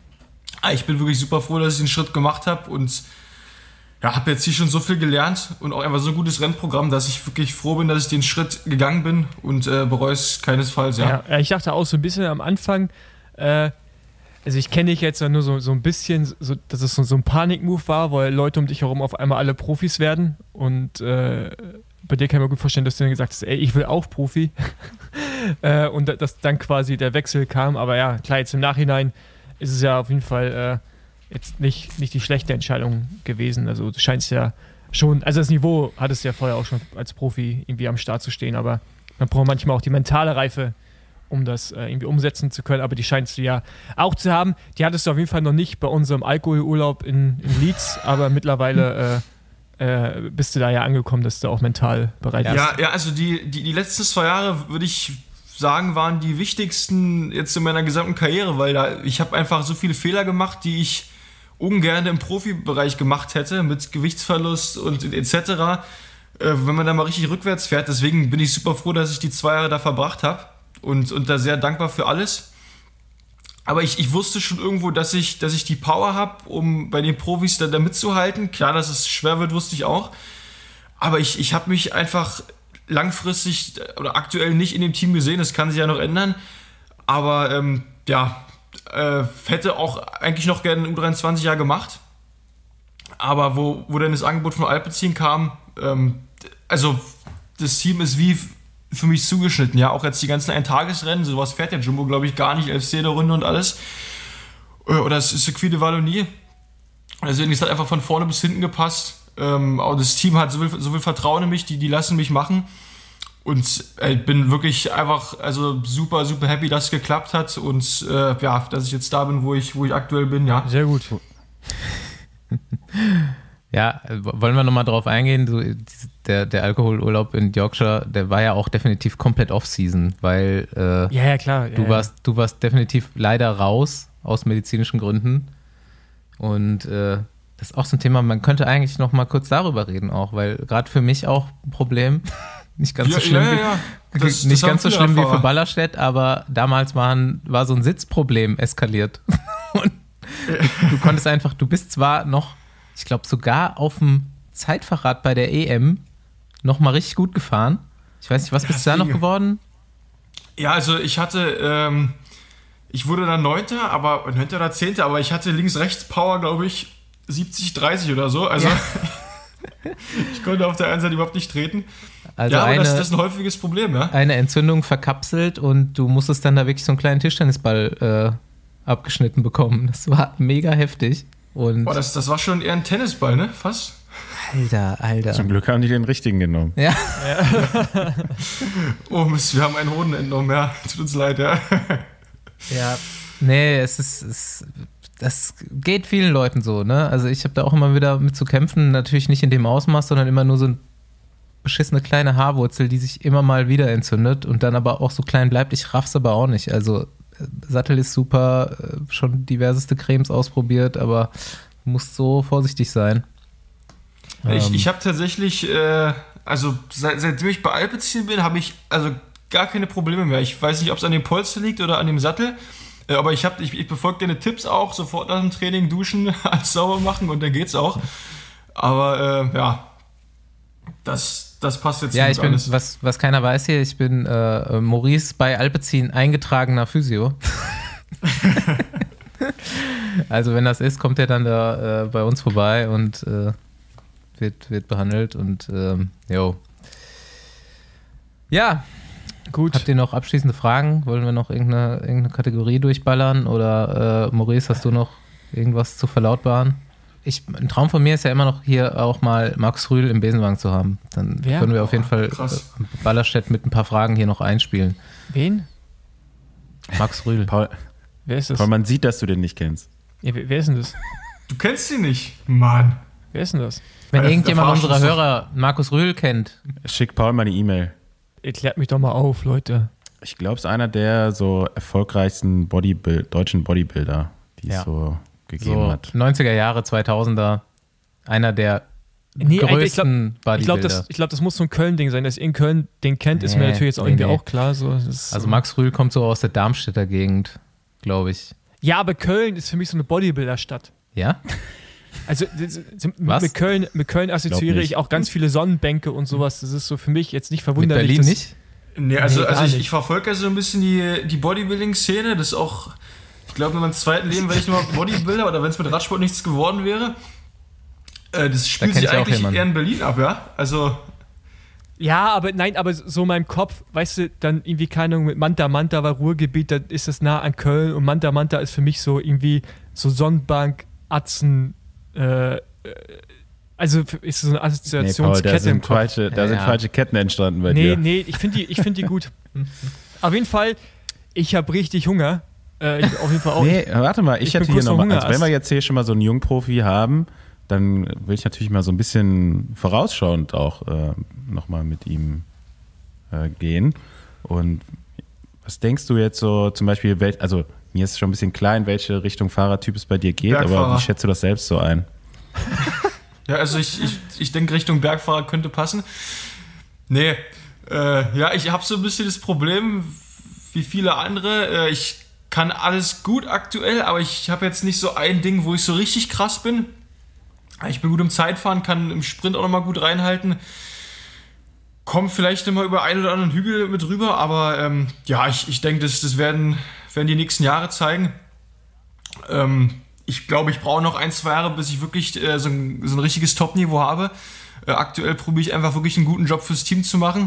[SPEAKER 9] Ich bin wirklich super froh, dass ich den Schritt gemacht habe und ja, habe jetzt hier schon so viel gelernt und auch einfach so ein gutes Rennprogramm, dass ich wirklich froh bin, dass ich den Schritt gegangen bin und äh, bereue es keinesfalls. Ja.
[SPEAKER 3] Ja, ich dachte auch so ein bisschen am Anfang, äh, also ich kenne dich jetzt ja nur so, so ein bisschen, so, dass es so, so ein Panik-Move war, weil Leute um dich herum auf einmal alle Profis werden und äh, bei dir kann ich mir gut vorstellen, dass du dann gesagt hast, ey, ich will auch Profi äh, und dass dann quasi der Wechsel kam, aber ja, klar, jetzt im Nachhinein ist es ja auf jeden Fall äh, jetzt nicht, nicht die schlechte Entscheidung gewesen, also du scheinst ja schon, also das Niveau hattest du ja vorher auch schon als Profi irgendwie am Start zu stehen, aber man braucht manchmal auch die mentale Reife, um das äh, irgendwie umsetzen zu können, aber die scheinst du ja auch zu haben. Die hattest du auf jeden Fall noch nicht bei unserem Alkoholurlaub in, in Leeds, aber mittlerweile äh, äh, bist du da ja angekommen, dass du auch mental bereit bist.
[SPEAKER 9] Ja, ja, also die, die, die letzten zwei Jahre, würde ich sagen, waren die wichtigsten jetzt in meiner gesamten Karriere, weil da ich habe einfach so viele Fehler gemacht, die ich ungern im Profibereich gemacht hätte, mit Gewichtsverlust und et cetera, äh, wenn man da mal richtig rückwärts fährt. Deswegen bin ich super froh, dass ich die zwei Jahre da verbracht habe. Und, und da sehr dankbar für alles. Aber ich, ich wusste schon irgendwo, dass ich, dass ich die Power habe, um bei den Profis da, da mitzuhalten. Klar, dass es schwer wird, wusste ich auch. Aber ich, ich habe mich einfach langfristig oder aktuell nicht in dem Team gesehen. Das kann sich ja noch ändern. Aber ähm, ja, äh, hätte auch eigentlich noch gerne ein U dreiundzwanzig Jahr gemacht. Aber wo, wo dann das Angebot von Alpecin kam, ähm, also das Team ist wie für mich zugeschnitten, ja, auch jetzt die ganzen Eintagesrennen, sowas fährt ja Jumbo, glaube ich, gar nicht, Elfstede-Runde und alles, oder das Circuit de Wallonie, deswegen ist das einfach von vorne bis hinten gepasst, ähm, auch das Team hat so viel, so viel Vertrauen in mich, die, die lassen mich machen und äh, ich bin wirklich einfach, also super, super happy, dass es geklappt hat und äh, ja, dass ich jetzt da bin, wo ich, wo ich aktuell bin, ja.
[SPEAKER 3] Sehr gut.
[SPEAKER 2] Ja, wollen wir nochmal drauf eingehen, so, der, der Alkoholurlaub in Yorkshire, der war ja auch definitiv komplett Off-Season, weil äh,
[SPEAKER 3] ja, ja, klar.
[SPEAKER 2] du,
[SPEAKER 3] ja,
[SPEAKER 2] warst, du warst definitiv leider raus aus medizinischen Gründen und äh, das ist auch so ein Thema, man könnte eigentlich noch mal kurz darüber reden auch, weil gerade für mich auch ein Problem, nicht ganz
[SPEAKER 9] ja,
[SPEAKER 2] so schlimm,
[SPEAKER 9] ja, ja.
[SPEAKER 2] Wie,
[SPEAKER 9] Das,
[SPEAKER 2] nicht
[SPEAKER 9] das
[SPEAKER 2] ganz so schlimm wie für Ballerstedt, aber damals waren, war so ein Sitzproblem eskaliert und du, du konntest einfach, du bist zwar noch ich glaube, sogar auf dem Zeitfahrrad bei der E M noch mal richtig gut gefahren. Ich weiß nicht, was bist du da noch geworden?
[SPEAKER 9] Ja, also ich hatte, ähm, ich wurde dann Neunter, aber Neunter oder Zehnter, aber ich hatte Links-Rechts-Power, glaube ich, siebzig dreißig oder so. Also ja. Ich konnte auf der einen Seite überhaupt nicht treten.
[SPEAKER 2] Also
[SPEAKER 9] ja, aber
[SPEAKER 2] eine,
[SPEAKER 9] das, das ist ein häufiges Problem, ja.
[SPEAKER 2] Eine Entzündung verkapselt und du musstest dann da wirklich so einen kleinen Tischtennisball äh, abgeschnitten bekommen. Das war mega heftig. Und
[SPEAKER 9] Boah, das, das war schon eher ein Tennisball, ne? Fast.
[SPEAKER 2] Alter, Alter.
[SPEAKER 4] Zum Glück haben die den richtigen genommen.
[SPEAKER 2] Ja.
[SPEAKER 9] ja. Oh Mist, wir haben einen Hoden entnommen, ja. Tut uns leid, ja.
[SPEAKER 2] Ja. Nee, es ist, es, das geht vielen Leuten so, ne? Also ich habe da auch immer wieder mit zu kämpfen, natürlich nicht in dem Ausmaß, sondern immer nur so eine beschissene kleine Haarwurzel, die sich immer mal wieder entzündet und dann aber auch so klein bleibt. Ich raff's aber auch nicht. Also Sattel ist super, schon diverseste Cremes ausprobiert, aber du musst so vorsichtig sein.
[SPEAKER 9] Ich,
[SPEAKER 2] ähm.
[SPEAKER 9] ich habe tatsächlich, äh, also seit, seitdem ich bei Alpecin bin, habe ich also gar keine Probleme mehr. Ich weiß nicht, ob es an dem Polster liegt oder an dem Sattel, äh, aber ich, ich, ich befolge deine Tipps auch, sofort nach dem Training duschen, alles sauber machen und dann geht's auch. Aber äh, ja, Das, das passt jetzt
[SPEAKER 2] Ja,
[SPEAKER 9] nicht
[SPEAKER 2] ich bin,
[SPEAKER 9] alles.
[SPEAKER 2] was, was keiner weiß hier, ich bin äh, Maurice bei Alpecin eingetragener Physio. Also wenn das ist, kommt er dann da äh, bei uns vorbei und äh, wird, wird behandelt und ähm, jo. Ja,
[SPEAKER 3] Gut.
[SPEAKER 2] habt ihr noch abschließende Fragen? Wollen wir noch irgendeine, irgendeine Kategorie durchballern? Oder äh, Maurice, hast du noch irgendwas zu verlautbaren? Ich, ein Traum von mir ist ja immer noch hier auch mal Max Rühl im Besenwagen zu haben. Dann
[SPEAKER 3] Wer?
[SPEAKER 2] können wir auf jeden
[SPEAKER 9] Oh,
[SPEAKER 2] Fall
[SPEAKER 9] krass.
[SPEAKER 2] äh, Ballerstedt mit ein paar Fragen hier noch einspielen.
[SPEAKER 3] Wen?
[SPEAKER 2] Max Rühl.
[SPEAKER 4] Paul,
[SPEAKER 3] Wer ist das?
[SPEAKER 4] Paul, man sieht, dass du den nicht kennst.
[SPEAKER 3] Ja, wer, wer ist denn das?
[SPEAKER 9] Du kennst ihn nicht. Mann.
[SPEAKER 3] Wer ist denn das?
[SPEAKER 2] Wenn
[SPEAKER 9] Äh,
[SPEAKER 2] irgendjemand
[SPEAKER 9] der verarscht
[SPEAKER 2] unserer
[SPEAKER 9] uns doch.
[SPEAKER 2] Hörer Markus Rühl kennt,
[SPEAKER 4] Schick Paul mal eine E-Mail.
[SPEAKER 3] Erklärt mich doch mal auf, Leute.
[SPEAKER 4] Ich glaube, es ist einer der so erfolgreichsten Bodybuild, deutschen Bodybuilder, die es
[SPEAKER 2] Ja.
[SPEAKER 4] so gegeben
[SPEAKER 2] so
[SPEAKER 4] hat.
[SPEAKER 2] neunziger Jahre, zweitausender, einer der
[SPEAKER 3] Nee, Alter, ich glaub-
[SPEAKER 2] größten
[SPEAKER 3] Ich glaube,
[SPEAKER 2] Bodybuilder.
[SPEAKER 3] das, ich glaub, das muss so ein Köln-Ding sein. Dass ihr in Köln den kennt, ist mir
[SPEAKER 2] Nee,
[SPEAKER 3] natürlich jetzt auch
[SPEAKER 2] nee,
[SPEAKER 3] irgendwie
[SPEAKER 2] nee.
[SPEAKER 3] auch klar. So, das ist
[SPEAKER 2] Also
[SPEAKER 3] so.
[SPEAKER 2] Max Rühl kommt so aus der Darmstädter Gegend, glaube ich.
[SPEAKER 3] Ja, aber Köln ist für mich so eine Bodybuilder-Stadt.
[SPEAKER 2] Ja?
[SPEAKER 3] Also das- das-
[SPEAKER 2] Was?
[SPEAKER 3] mit Köln, mit Köln assoziiere
[SPEAKER 4] nicht.
[SPEAKER 3] ich auch ganz viele Sonnenbänke und sowas. Das ist so für mich jetzt nicht
[SPEAKER 2] Mit
[SPEAKER 3] verwunderlich.
[SPEAKER 2] Berlin
[SPEAKER 3] dass-
[SPEAKER 2] nicht?
[SPEAKER 9] Nee, also,
[SPEAKER 3] Nee, gar
[SPEAKER 9] also ich,
[SPEAKER 3] nicht.
[SPEAKER 9] ich verfolge ja so ein bisschen die, die Bodybuilding-Szene. Das ist auch, ich glaube, in meinem zweiten Leben wäre ich nur Bodybuilder oder wenn es mit Radsport nichts geworden wäre. Äh, das spielt
[SPEAKER 2] kenn
[SPEAKER 9] sich
[SPEAKER 2] ich auch
[SPEAKER 9] eigentlich
[SPEAKER 2] jemanden.
[SPEAKER 9] eher in Berlin ab, ja? Also,
[SPEAKER 3] Ja, aber nein, aber so in meinem Kopf, weißt du, dann irgendwie keine Ahnung, mit Manta Manta war Ruhrgebiet, da ist das nah an Köln und Manta Manta ist für mich so irgendwie so Sonnenbank, Atzen, äh, äh, also ist so eine
[SPEAKER 4] Nee, Paul, da
[SPEAKER 3] Assoziationskette im
[SPEAKER 4] sind,
[SPEAKER 3] Kopf.
[SPEAKER 4] falsche, da
[SPEAKER 2] Ja,
[SPEAKER 4] sind
[SPEAKER 2] ja.
[SPEAKER 4] falsche Ketten entstanden bei
[SPEAKER 3] Nee,
[SPEAKER 4] dir.
[SPEAKER 3] nee, ich finde die, ich find die gut. Auf jeden Fall, ich habe richtig Hunger. Äh, ich, auf jeden Fall auch.
[SPEAKER 4] Nee, warte mal, ich,
[SPEAKER 3] ich bin
[SPEAKER 4] hätte hier
[SPEAKER 3] kurz vor
[SPEAKER 4] nochmal, also
[SPEAKER 3] Hungerast.
[SPEAKER 4] wenn wir jetzt hier schon mal so einen Jungprofi haben, dann will ich natürlich mal so ein bisschen vorausschauend auch äh, nochmal mit ihm äh, gehen. Und was denkst du jetzt so zum Beispiel, wel, also mir ist schon ein bisschen klar, in welche Richtung Fahrertyp es bei dir geht, aber
[SPEAKER 9] Bergfahrer.
[SPEAKER 4] wie schätzt du das selbst so ein?
[SPEAKER 9] ja, also ich, ich, ich denke, Richtung Bergfahrer könnte passen. Nee, äh, ja, ich habe so ein bisschen das Problem, wie viele andere. Äh, ich kann alles gut aktuell, aber ich habe jetzt nicht so ein Ding, wo ich so richtig krass bin. Ich bin gut im Zeitfahren, kann im Sprint auch nochmal gut reinhalten. Komm vielleicht immer über einen oder anderen Hügel mit rüber, aber ähm, ja, ich, ich denke, das, das werden, werden die nächsten Jahre zeigen. Ähm, ich glaube, ich brauche noch ein, zwei Jahre, bis ich wirklich äh, so, ein, so ein richtiges Top-Niveau habe. Äh, aktuell probiere ich einfach wirklich einen guten Job fürs Team zu machen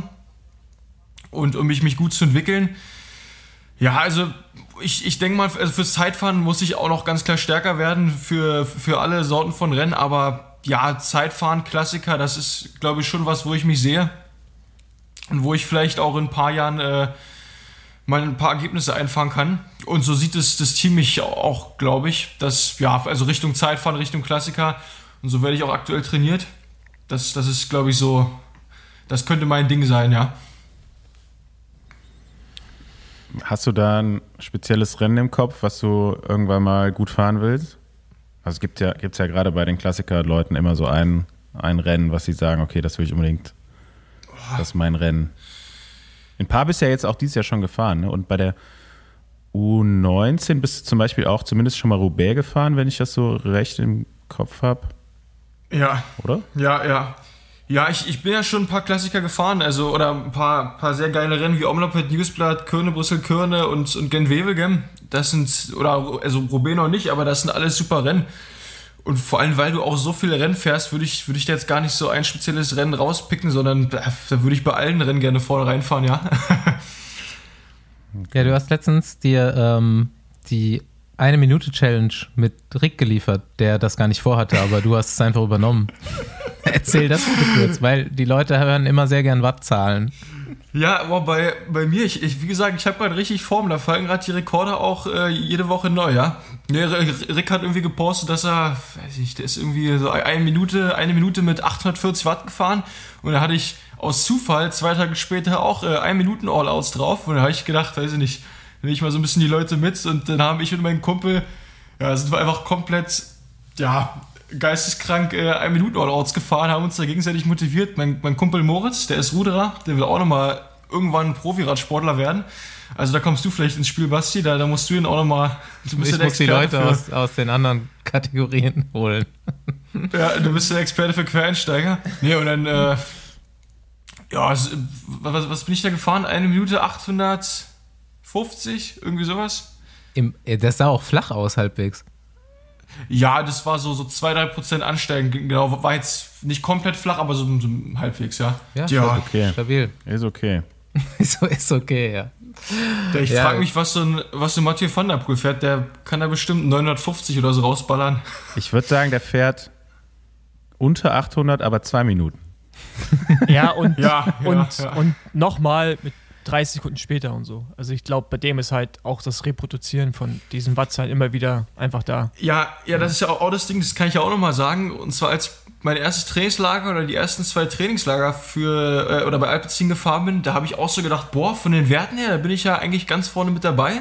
[SPEAKER 9] und um mich, mich gut zu entwickeln. Ja, also ich, ich denke mal, also fürs Zeitfahren muss ich auch noch ganz klar stärker werden für, für alle Sorten von Rennen, aber ja, Zeitfahren, Klassiker, das ist, glaube ich, schon was, wo ich mich sehe und wo ich vielleicht auch in ein paar Jahren äh, mal ein paar Ergebnisse einfahren kann. Und so sieht es das Team mich auch, glaube ich, dass, ja, also Richtung Zeitfahren, Richtung Klassiker und so werde ich auch aktuell trainiert. Das, das ist, glaube ich, so, das könnte mein Ding sein, ja.
[SPEAKER 4] Hast du da ein spezielles Rennen im Kopf, was du irgendwann mal gut fahren willst? Also es gibt ja, gibt's ja gerade bei den Klassiker-Leuten immer so ein, ein Rennen, was sie sagen, okay, das will ich unbedingt, das ist mein Rennen. Ein paar bist ja jetzt auch dieses Jahr schon gefahren, ne? Und bei der U neunzehn bist du zum Beispiel auch zumindest schon mal Roubaix gefahren, wenn ich das so recht im Kopf habe,
[SPEAKER 9] Ja,
[SPEAKER 4] oder?
[SPEAKER 9] ja, ja. Ja, ich, ich bin ja schon ein paar Klassiker gefahren, also oder ein paar, paar sehr geile Rennen wie Omlopet, Newsblatt, Körne, Brüssel, Körne und, und Gent-Wevelgem. Das sind, oder also Roubaix noch nicht, aber das sind alles super Rennen. Und vor allem, weil du auch so viele Rennen fährst, würde ich, würde ich da jetzt gar nicht so ein spezielles Rennen rauspicken, sondern da, da würde ich bei allen Rennen gerne vorne reinfahren, ja.
[SPEAKER 2] Ja, du hast letztens dir ähm, die Eine-Minute-Challenge mit Rick geliefert, der das gar nicht vorhatte, aber du hast es einfach übernommen. Erzähl das bitte kurz, weil die Leute hören immer sehr gern Wattzahlen.
[SPEAKER 9] Ja, aber bei, bei mir, ich, ich, wie gesagt, ich habe gerade richtig Form, da fallen gerade die Rekorde auch äh, jede Woche neu, ja. Nee, Rick hat irgendwie gepostet, dass er, weiß ich, der ist irgendwie so eine Minute, eine Minute mit achthundertvierzig Watt gefahren und da hatte ich aus Zufall zwei Tage später auch äh, ein Minuten All-Outs drauf und da habe ich gedacht, weiß ich nicht, nehme ich mal so ein bisschen die Leute mit und dann haben ich und mein Kumpel, ja, sind wir einfach komplett, ja, geisteskrank äh, ein Minuten All-Outs gefahren, haben uns da gegenseitig motiviert. Mein, mein Kumpel Moritz, der ist Ruderer, der will auch nochmal irgendwann Profi-Radsportler werden. Also da kommst du vielleicht ins Spiel, Basti, da, da musst du ihn auch nochmal, du bist
[SPEAKER 2] Ich
[SPEAKER 9] der
[SPEAKER 2] muss die
[SPEAKER 9] Experte
[SPEAKER 2] Leute
[SPEAKER 9] für,
[SPEAKER 2] aus, aus den anderen Kategorien holen.
[SPEAKER 9] ja, du bist der Experte für Quereinsteiger. Nee, und dann, äh, Ja, es, was, was bin ich da gefahren? Eine Minute achthundertfünfzig, irgendwie sowas.
[SPEAKER 2] Im, das sah auch flach aus, halbwegs.
[SPEAKER 9] Ja, das war so, so zwei bis drei Prozent ansteigen, genau, war jetzt nicht komplett flach, aber so, so halbwegs, ja.
[SPEAKER 2] Ja,
[SPEAKER 9] ja.
[SPEAKER 4] Okay.
[SPEAKER 2] Stabil.
[SPEAKER 4] Ist okay.
[SPEAKER 2] ist, ist okay, ja.
[SPEAKER 9] Ich
[SPEAKER 2] ja.
[SPEAKER 9] frage mich, was so ein, was so ein Mathieu van der Poel fährt, der kann da bestimmt neunhundertfünfzig oder so rausballern.
[SPEAKER 4] Ich würde sagen, der fährt unter achthundert, aber zwei Minuten.
[SPEAKER 3] Ja, und,
[SPEAKER 9] ja, ja,
[SPEAKER 3] und,
[SPEAKER 9] ja.
[SPEAKER 3] und nochmal mit dreißig Sekunden später und so. Also ich glaube, bei dem ist halt auch das Reproduzieren von diesen Wattzahlen immer wieder einfach da.
[SPEAKER 9] Ja, ja, das ist ja auch, auch das Ding, das kann ich ja auch nochmal sagen. Und zwar als mein erstes Trainingslager oder die ersten zwei Trainingslager für äh, oder bei Alpecin gefahren bin, da habe ich auch so gedacht, boah, von den Werten her, da bin ich ja eigentlich ganz vorne mit dabei.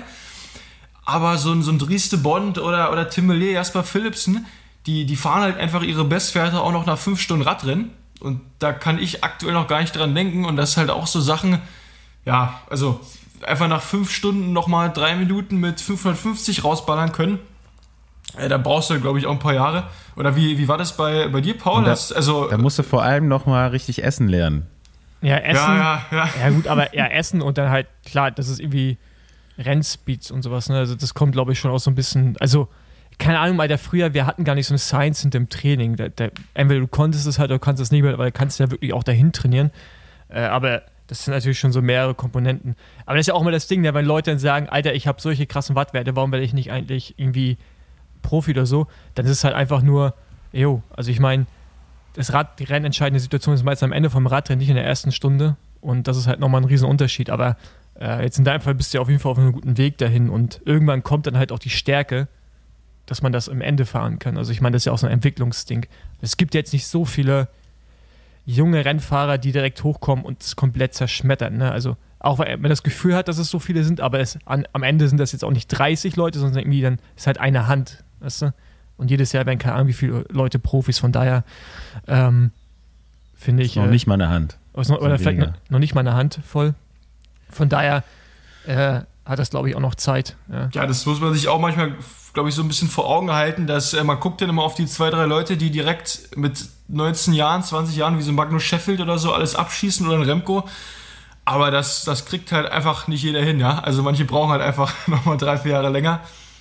[SPEAKER 9] Aber so ein, so ein Dries de Bond oder, oder Tim Mellet, Jasper Philipsen, die, die fahren halt einfach ihre Bestwerte auch noch nach fünf Stunden Radrennen. Und da kann ich aktuell noch gar nicht dran denken. Und das ist halt auch so Sachen, ja, also einfach nach fünf Stunden nochmal drei Minuten mit fünfhundertfünfzig rausballern können. Äh, da brauchst du, glaube ich, auch ein paar Jahre. Oder wie, wie war das bei, bei dir, Paul?
[SPEAKER 4] Da,
[SPEAKER 9] das, also,
[SPEAKER 4] da musst du vor allem nochmal richtig essen lernen.
[SPEAKER 3] Ja, Essen.
[SPEAKER 9] Ja, ja, ja.
[SPEAKER 3] Ja, gut, aber ja, Essen und dann halt, klar, das ist irgendwie Rennspeeds und sowas. Ne? Also, das kommt, glaube ich, schon aus so ein bisschen. Also, keine Ahnung, Alter, früher, wir hatten gar nicht so eine Science hinter dem Training. Da, da, entweder du konntest es halt oder du kannst es nicht mehr, aber du kannst ja wirklich auch dahin trainieren. Äh, aber das sind natürlich schon so mehrere Komponenten. Aber das ist ja auch immer das Ding, ne, wenn Leute dann sagen, Alter, ich habe solche krassen Wattwerte, warum werde ich nicht eigentlich irgendwie Profi oder so? Dann ist es halt einfach nur, jo, also ich meine, das Rad, die rennentscheidende Situation ist meistens am Ende vom Radrennen, nicht in der ersten Stunde. Und das ist halt nochmal ein riesen Unterschied. Aber äh, jetzt in deinem Fall bist du ja auf jeden Fall auf einem guten Weg dahin. Und irgendwann kommt dann halt auch die Stärke, dass man das im Ende fahren kann. Also ich meine, das ist ja auch so ein Entwicklungsding. Es gibt jetzt nicht so viele junge Rennfahrer, die direkt hochkommen und es komplett zerschmettern. Ne? Also auch wenn man das Gefühl hat, dass es so viele sind, aber es, an, am Ende sind das jetzt auch nicht dreißig Leute, sondern irgendwie dann ist halt eine Hand. Weißt du? Und jedes Jahr werden keine Ahnung, wie viele Leute Profis. Von daher ähm, finde ich...
[SPEAKER 4] Noch
[SPEAKER 3] äh,
[SPEAKER 4] nicht mal eine Hand.
[SPEAKER 3] Noch, oder vielleicht noch, noch nicht mal eine Hand voll. Von daher äh, hat das, glaube ich, auch noch Zeit. Ja.
[SPEAKER 9] Ja, das muss man sich auch manchmal, glaube ich, so ein bisschen vor Augen halten, dass äh, man guckt dann immer auf die zwei, drei Leute, die direkt mit neunzehn Jahren, zwanzig Jahren, wie so Magnus Sheffield oder so, alles abschießen oder ein Remco. Aber das, das kriegt halt einfach nicht jeder hin, ja. Also manche brauchen halt einfach nochmal drei, vier Jahre länger,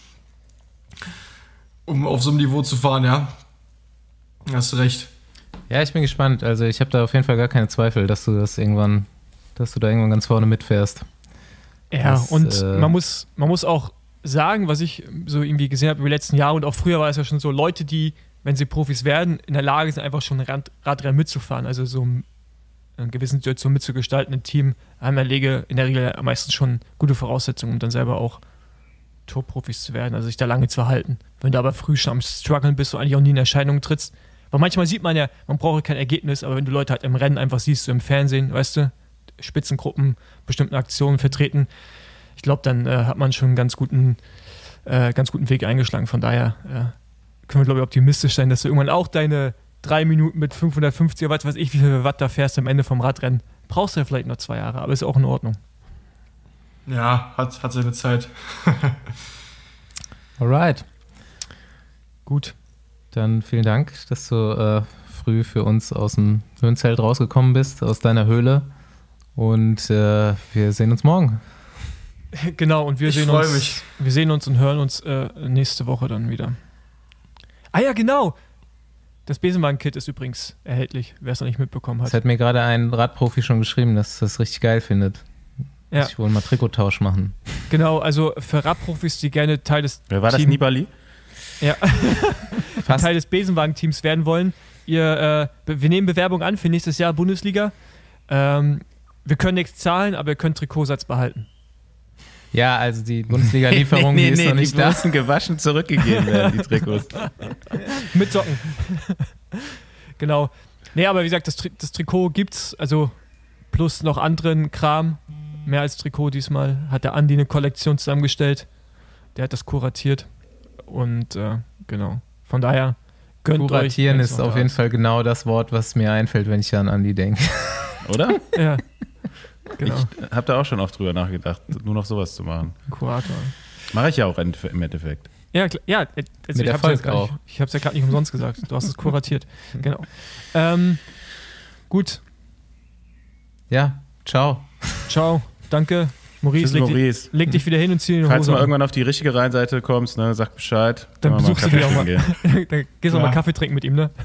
[SPEAKER 9] um auf so einem Niveau zu fahren, ja. Hast du recht.
[SPEAKER 2] Ja, ich bin gespannt. Also ich habe da auf jeden Fall gar keine Zweifel, dass du das irgendwann, dass du da irgendwann ganz vorne mitfährst.
[SPEAKER 3] Ja,
[SPEAKER 2] das,
[SPEAKER 3] und
[SPEAKER 2] äh,
[SPEAKER 3] man muss, man muss auch sagen, was ich so irgendwie gesehen habe über die letzten Jahre und auch früher war es ja schon so, Leute, die, wenn sie Profis werden, in der Lage sind, einfach schon Rad, Radrennen mitzufahren, also so in gewissen Situationen mitzugestalten, ein Team, haben in der Regel, in der Regel meistens schon gute Voraussetzungen, um dann selber auch Tourprofis zu werden, also sich da lange zu halten. Wenn du aber früh schon am Struggeln bist und eigentlich auch nie in Erscheinung trittst, weil manchmal sieht man ja, man braucht kein Ergebnis, aber wenn du Leute halt im Rennen einfach siehst, so im Fernsehen, weißt du, Spitzengruppen, bestimmten Aktionen vertreten, ich glaube, dann äh, hat man schon einen ganz guten, äh, ganz guten Weg eingeschlagen. Von daher äh, können wir, glaube ich, optimistisch sein, dass du irgendwann auch deine drei Minuten mit fünfhundertfünfzig, was weiß ich, wie viel Watt da fährst am Ende vom Radrennen. Brauchst du ja vielleicht noch zwei Jahre, aber ist auch in Ordnung.
[SPEAKER 9] Ja, hat, hat seine Zeit.
[SPEAKER 2] Alright.
[SPEAKER 3] Gut.
[SPEAKER 2] Dann vielen Dank, dass du äh, früh für uns aus dem Höhenzelt rausgekommen bist, aus deiner Höhle. Und äh, wir sehen uns morgen.
[SPEAKER 3] Genau, und wir
[SPEAKER 9] Ich
[SPEAKER 3] sehen
[SPEAKER 9] freu
[SPEAKER 3] uns.
[SPEAKER 9] mich.
[SPEAKER 3] Wir sehen uns und hören uns äh, nächste Woche dann wieder. Ah ja, genau. Das Besenwagen-Kit ist übrigens erhältlich, wer es noch nicht mitbekommen hat.
[SPEAKER 2] Das hat mir gerade ein Radprofi schon geschrieben, dass er das richtig geil findet.
[SPEAKER 3] Ja.
[SPEAKER 2] Muss ich wohl mal Trikottausch machen.
[SPEAKER 3] Genau, also für Radprofis, die gerne Teil des
[SPEAKER 4] Wer war das,
[SPEAKER 3] Team-
[SPEAKER 4] Nibali?
[SPEAKER 3] Ja.
[SPEAKER 2] Fast.
[SPEAKER 3] Teil des Besenwagen-Teams werden wollen. Ihr, äh, wir nehmen Bewerbung an für nächstes Jahr Bundesliga. Ähm, wir können nichts zahlen, aber ihr könnt Trikotsatz behalten.
[SPEAKER 2] Ja, also die Bundesliga-Lieferung,
[SPEAKER 4] nee,
[SPEAKER 2] die ist
[SPEAKER 4] nee,
[SPEAKER 2] noch nicht
[SPEAKER 4] die
[SPEAKER 2] da.
[SPEAKER 4] müssen gewaschen zurückgegeben werden, die Trikots.
[SPEAKER 3] Mit Socken. Genau. Nee, aber wie gesagt, das, Tri- das Trikot gibt's, also plus noch anderen Kram. Mehr als Trikot diesmal. Hat der Andi eine Kollektion zusammengestellt. Der hat das kuratiert. Und äh, genau. Von daher gönnt euch.
[SPEAKER 2] Kuratieren
[SPEAKER 3] wenn's
[SPEAKER 2] ist
[SPEAKER 3] noch
[SPEAKER 2] auf
[SPEAKER 3] da
[SPEAKER 2] jeden Fall genau das Wort, was mir einfällt, wenn ich an Andi denke.
[SPEAKER 4] Oder?
[SPEAKER 3] Ja. Genau.
[SPEAKER 4] Ich habe da auch schon oft drüber nachgedacht, nur noch sowas zu machen.
[SPEAKER 3] Kurator.
[SPEAKER 4] Mache ich ja auch im Endeffekt.
[SPEAKER 3] Ja, klar, ja, also
[SPEAKER 2] Mit
[SPEAKER 3] ich hab's
[SPEAKER 2] Erfolg
[SPEAKER 3] jetzt gar nicht,
[SPEAKER 2] auch.
[SPEAKER 3] ich habe es ja gerade nicht umsonst gesagt. Du hast es kuratiert. Genau. Ähm, gut.
[SPEAKER 2] Ja, ciao.
[SPEAKER 3] Ciao, danke. Maurice,
[SPEAKER 4] Tschüss,
[SPEAKER 3] leg,
[SPEAKER 4] Maurice.
[SPEAKER 3] leg dich wieder hin und zieh die
[SPEAKER 4] Falls
[SPEAKER 3] Hose
[SPEAKER 4] du mal
[SPEAKER 3] an.
[SPEAKER 4] irgendwann auf die richtige Rheinseite kommst, ne, sag Bescheid.
[SPEAKER 3] Dann
[SPEAKER 4] Können wir
[SPEAKER 3] besuchst du
[SPEAKER 4] Kaffee
[SPEAKER 3] dich auch mal.
[SPEAKER 4] trinken gehen.
[SPEAKER 3] Dann gehst du
[SPEAKER 9] Ja.
[SPEAKER 3] mal Kaffee trinken mit ihm, ne?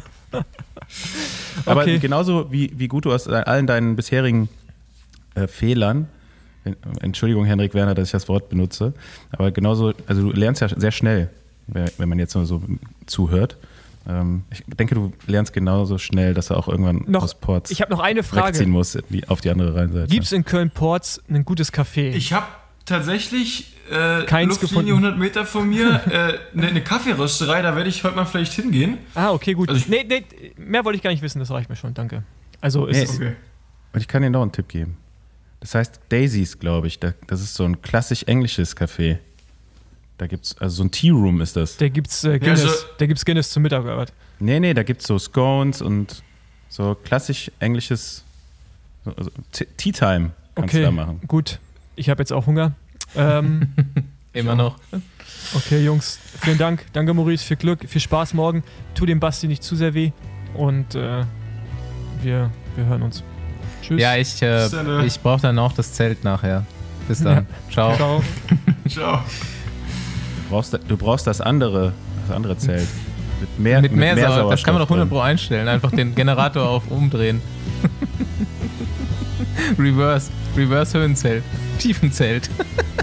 [SPEAKER 4] Aber
[SPEAKER 3] Okay.
[SPEAKER 4] genauso wie, wie gut du aus allen deinen bisherigen äh, Fehlern, Entschuldigung, Henrik Werner, dass ich das Wort benutze, aber genauso, also du lernst ja sehr schnell, wenn man jetzt nur so zuhört. Ähm, ich denke, du lernst genauso schnell, dass er auch irgendwann
[SPEAKER 3] Noch,
[SPEAKER 4] aus Ports
[SPEAKER 3] ich habe noch eine
[SPEAKER 4] wegziehen
[SPEAKER 3] Frage.
[SPEAKER 4] muss in die, auf die andere Rheinseite.
[SPEAKER 3] Gibt es in Köln-Porz ein gutes Café?
[SPEAKER 9] Ich habe tatsächlich äh,
[SPEAKER 3] Keins
[SPEAKER 9] Luftlinie
[SPEAKER 3] gefunden.
[SPEAKER 9] hundert Meter von mir eine äh, ne, ne Kaffeerösterei, da werde ich heute mal vielleicht hingehen.
[SPEAKER 3] Ah, okay, gut.
[SPEAKER 9] Also ich-
[SPEAKER 3] nee, nee, mehr wollte ich gar nicht wissen, das reicht mir schon, danke. Also ist
[SPEAKER 4] Nee,
[SPEAKER 3] es,
[SPEAKER 9] Okay.
[SPEAKER 4] Und ich kann dir noch einen Tipp geben. Das heißt Daisies, glaube ich. Da- Das ist so ein klassisch englisches Café. Da gibt's, also so ein Tea Room ist das.
[SPEAKER 3] da gibt's äh, Guinness,
[SPEAKER 9] also-
[SPEAKER 3] da gibt's Guinness zum Mittag oder was?
[SPEAKER 4] Nee, nee, da gibt's so Scones und so klassisch englisches so, also T- Tea Time kannst du
[SPEAKER 3] Okay,
[SPEAKER 4] da machen.
[SPEAKER 3] gut. Ich habe jetzt auch Hunger. Ähm,
[SPEAKER 2] Immer noch.
[SPEAKER 3] okay, Jungs, vielen Dank. Danke, Maurice, viel Glück, viel Spaß morgen. Tu dem Basti nicht zu sehr weh. Und äh, wir, wir hören uns. Tschüss.
[SPEAKER 2] Ja, ich, äh,
[SPEAKER 9] Bis dann, äh.
[SPEAKER 2] ich brauche dann auch das Zelt nachher. Bis dann. Ciao.
[SPEAKER 3] Ciao.
[SPEAKER 9] Ciao.
[SPEAKER 4] Du brauchst, du brauchst das andere, das andere Zelt. Mit mehr,
[SPEAKER 2] Mit mehr, Sauerstoff. Das
[SPEAKER 4] Sauerstoff
[SPEAKER 2] kann man doch hundert
[SPEAKER 4] drin.
[SPEAKER 2] Pro einstellen. Einfach den Generator auf umdrehen. Reverse. Reverse Höhenzelt. Tiefenzelt.